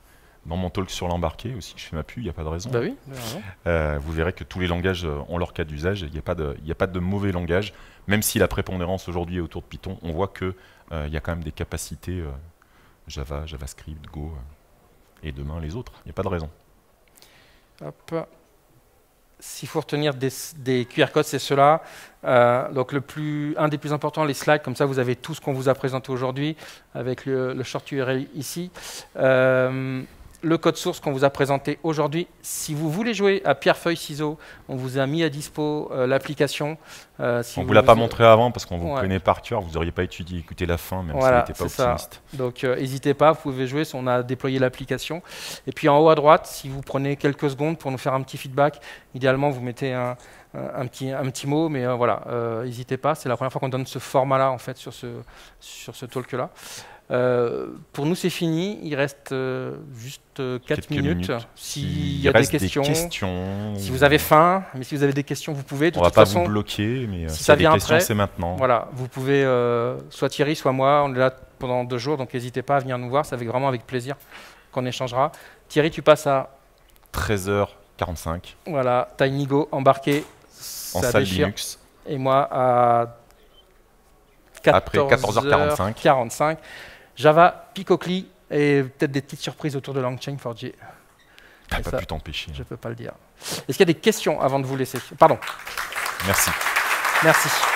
dans mon talk sur l'embarqué aussi, je fais ma pub, il n'y a pas de raison. Bah oui, vous avez raison. Euh, vous verrez que tous les langages euh, ont leur cas d'usage, il n'y a, pas de- il y a pas de mauvais langage, même si la prépondérance aujourd'hui est autour de Python, on voit qu'il euh, y a quand même des capacités euh, Java, JavaScript, Go, euh, et demain les autres, il n'y a pas de raison. Hop. S'il faut retenir des, des Q R codes, c'est cela. Euh, donc le plus, un des plus importants, les slides, comme ça vous avez tout ce qu'on vous a présenté aujourd'hui, avec le, le short U R L ici. Euh, le code source qu'on vous a présenté aujourd'hui. Si vous voulez jouer à pierre, feuille, ciseaux, on vous a mis à dispo euh, l'application. Euh, si on ne vous vous l'a pas vous- montré avant parce qu'on vous Ouais. connaît par cœur, vous n'auriez pas étudié, écouté la fin, même Voilà, si elle n'était pas c'est ça. optimiste. Donc euh, n'hésitez pas, vous pouvez jouer, on a déployé l'application. Et puis en haut à droite, si vous prenez quelques secondes pour nous faire un petit feedback, idéalement vous mettez un, un, un petit, un petit mot, mais euh, voilà, euh, n'hésitez pas, c'est la première fois qu'on donne ce format-là en fait sur ce, sur ce talk-là. Euh, pour nous c'est fini, il reste euh, juste euh, quatre Quelques minutes. minutes. S'il y a des reste questions, questions, si vous avez faim, mais si vous avez des questions, vous pouvez. De on ne va toute pas façon, vous bloquer, mais euh, si s'il y ça a des vient questions, après, c'est maintenant. voilà, vous pouvez, euh, soit Thierry, soit moi, on est là pendant deux jours, donc n'hésitez pas à venir nous voir, c'est avec, vraiment avec plaisir qu'on échangera. Thierry, tu passes à treize heures quarante-cinq voilà, TinyGo embarqué, en ça salle déchire. Linux. Et moi à Après quatorze heures quarante-cinq. quarante-cinq. Java, Picocli et peut-être des petites surprises autour de LangChain four J. T'as Et pas ça, pu t'empêcher. je peux pas le dire. Est-ce qu'il y a des questions avant de vous laisser? Pardon. Merci. Merci.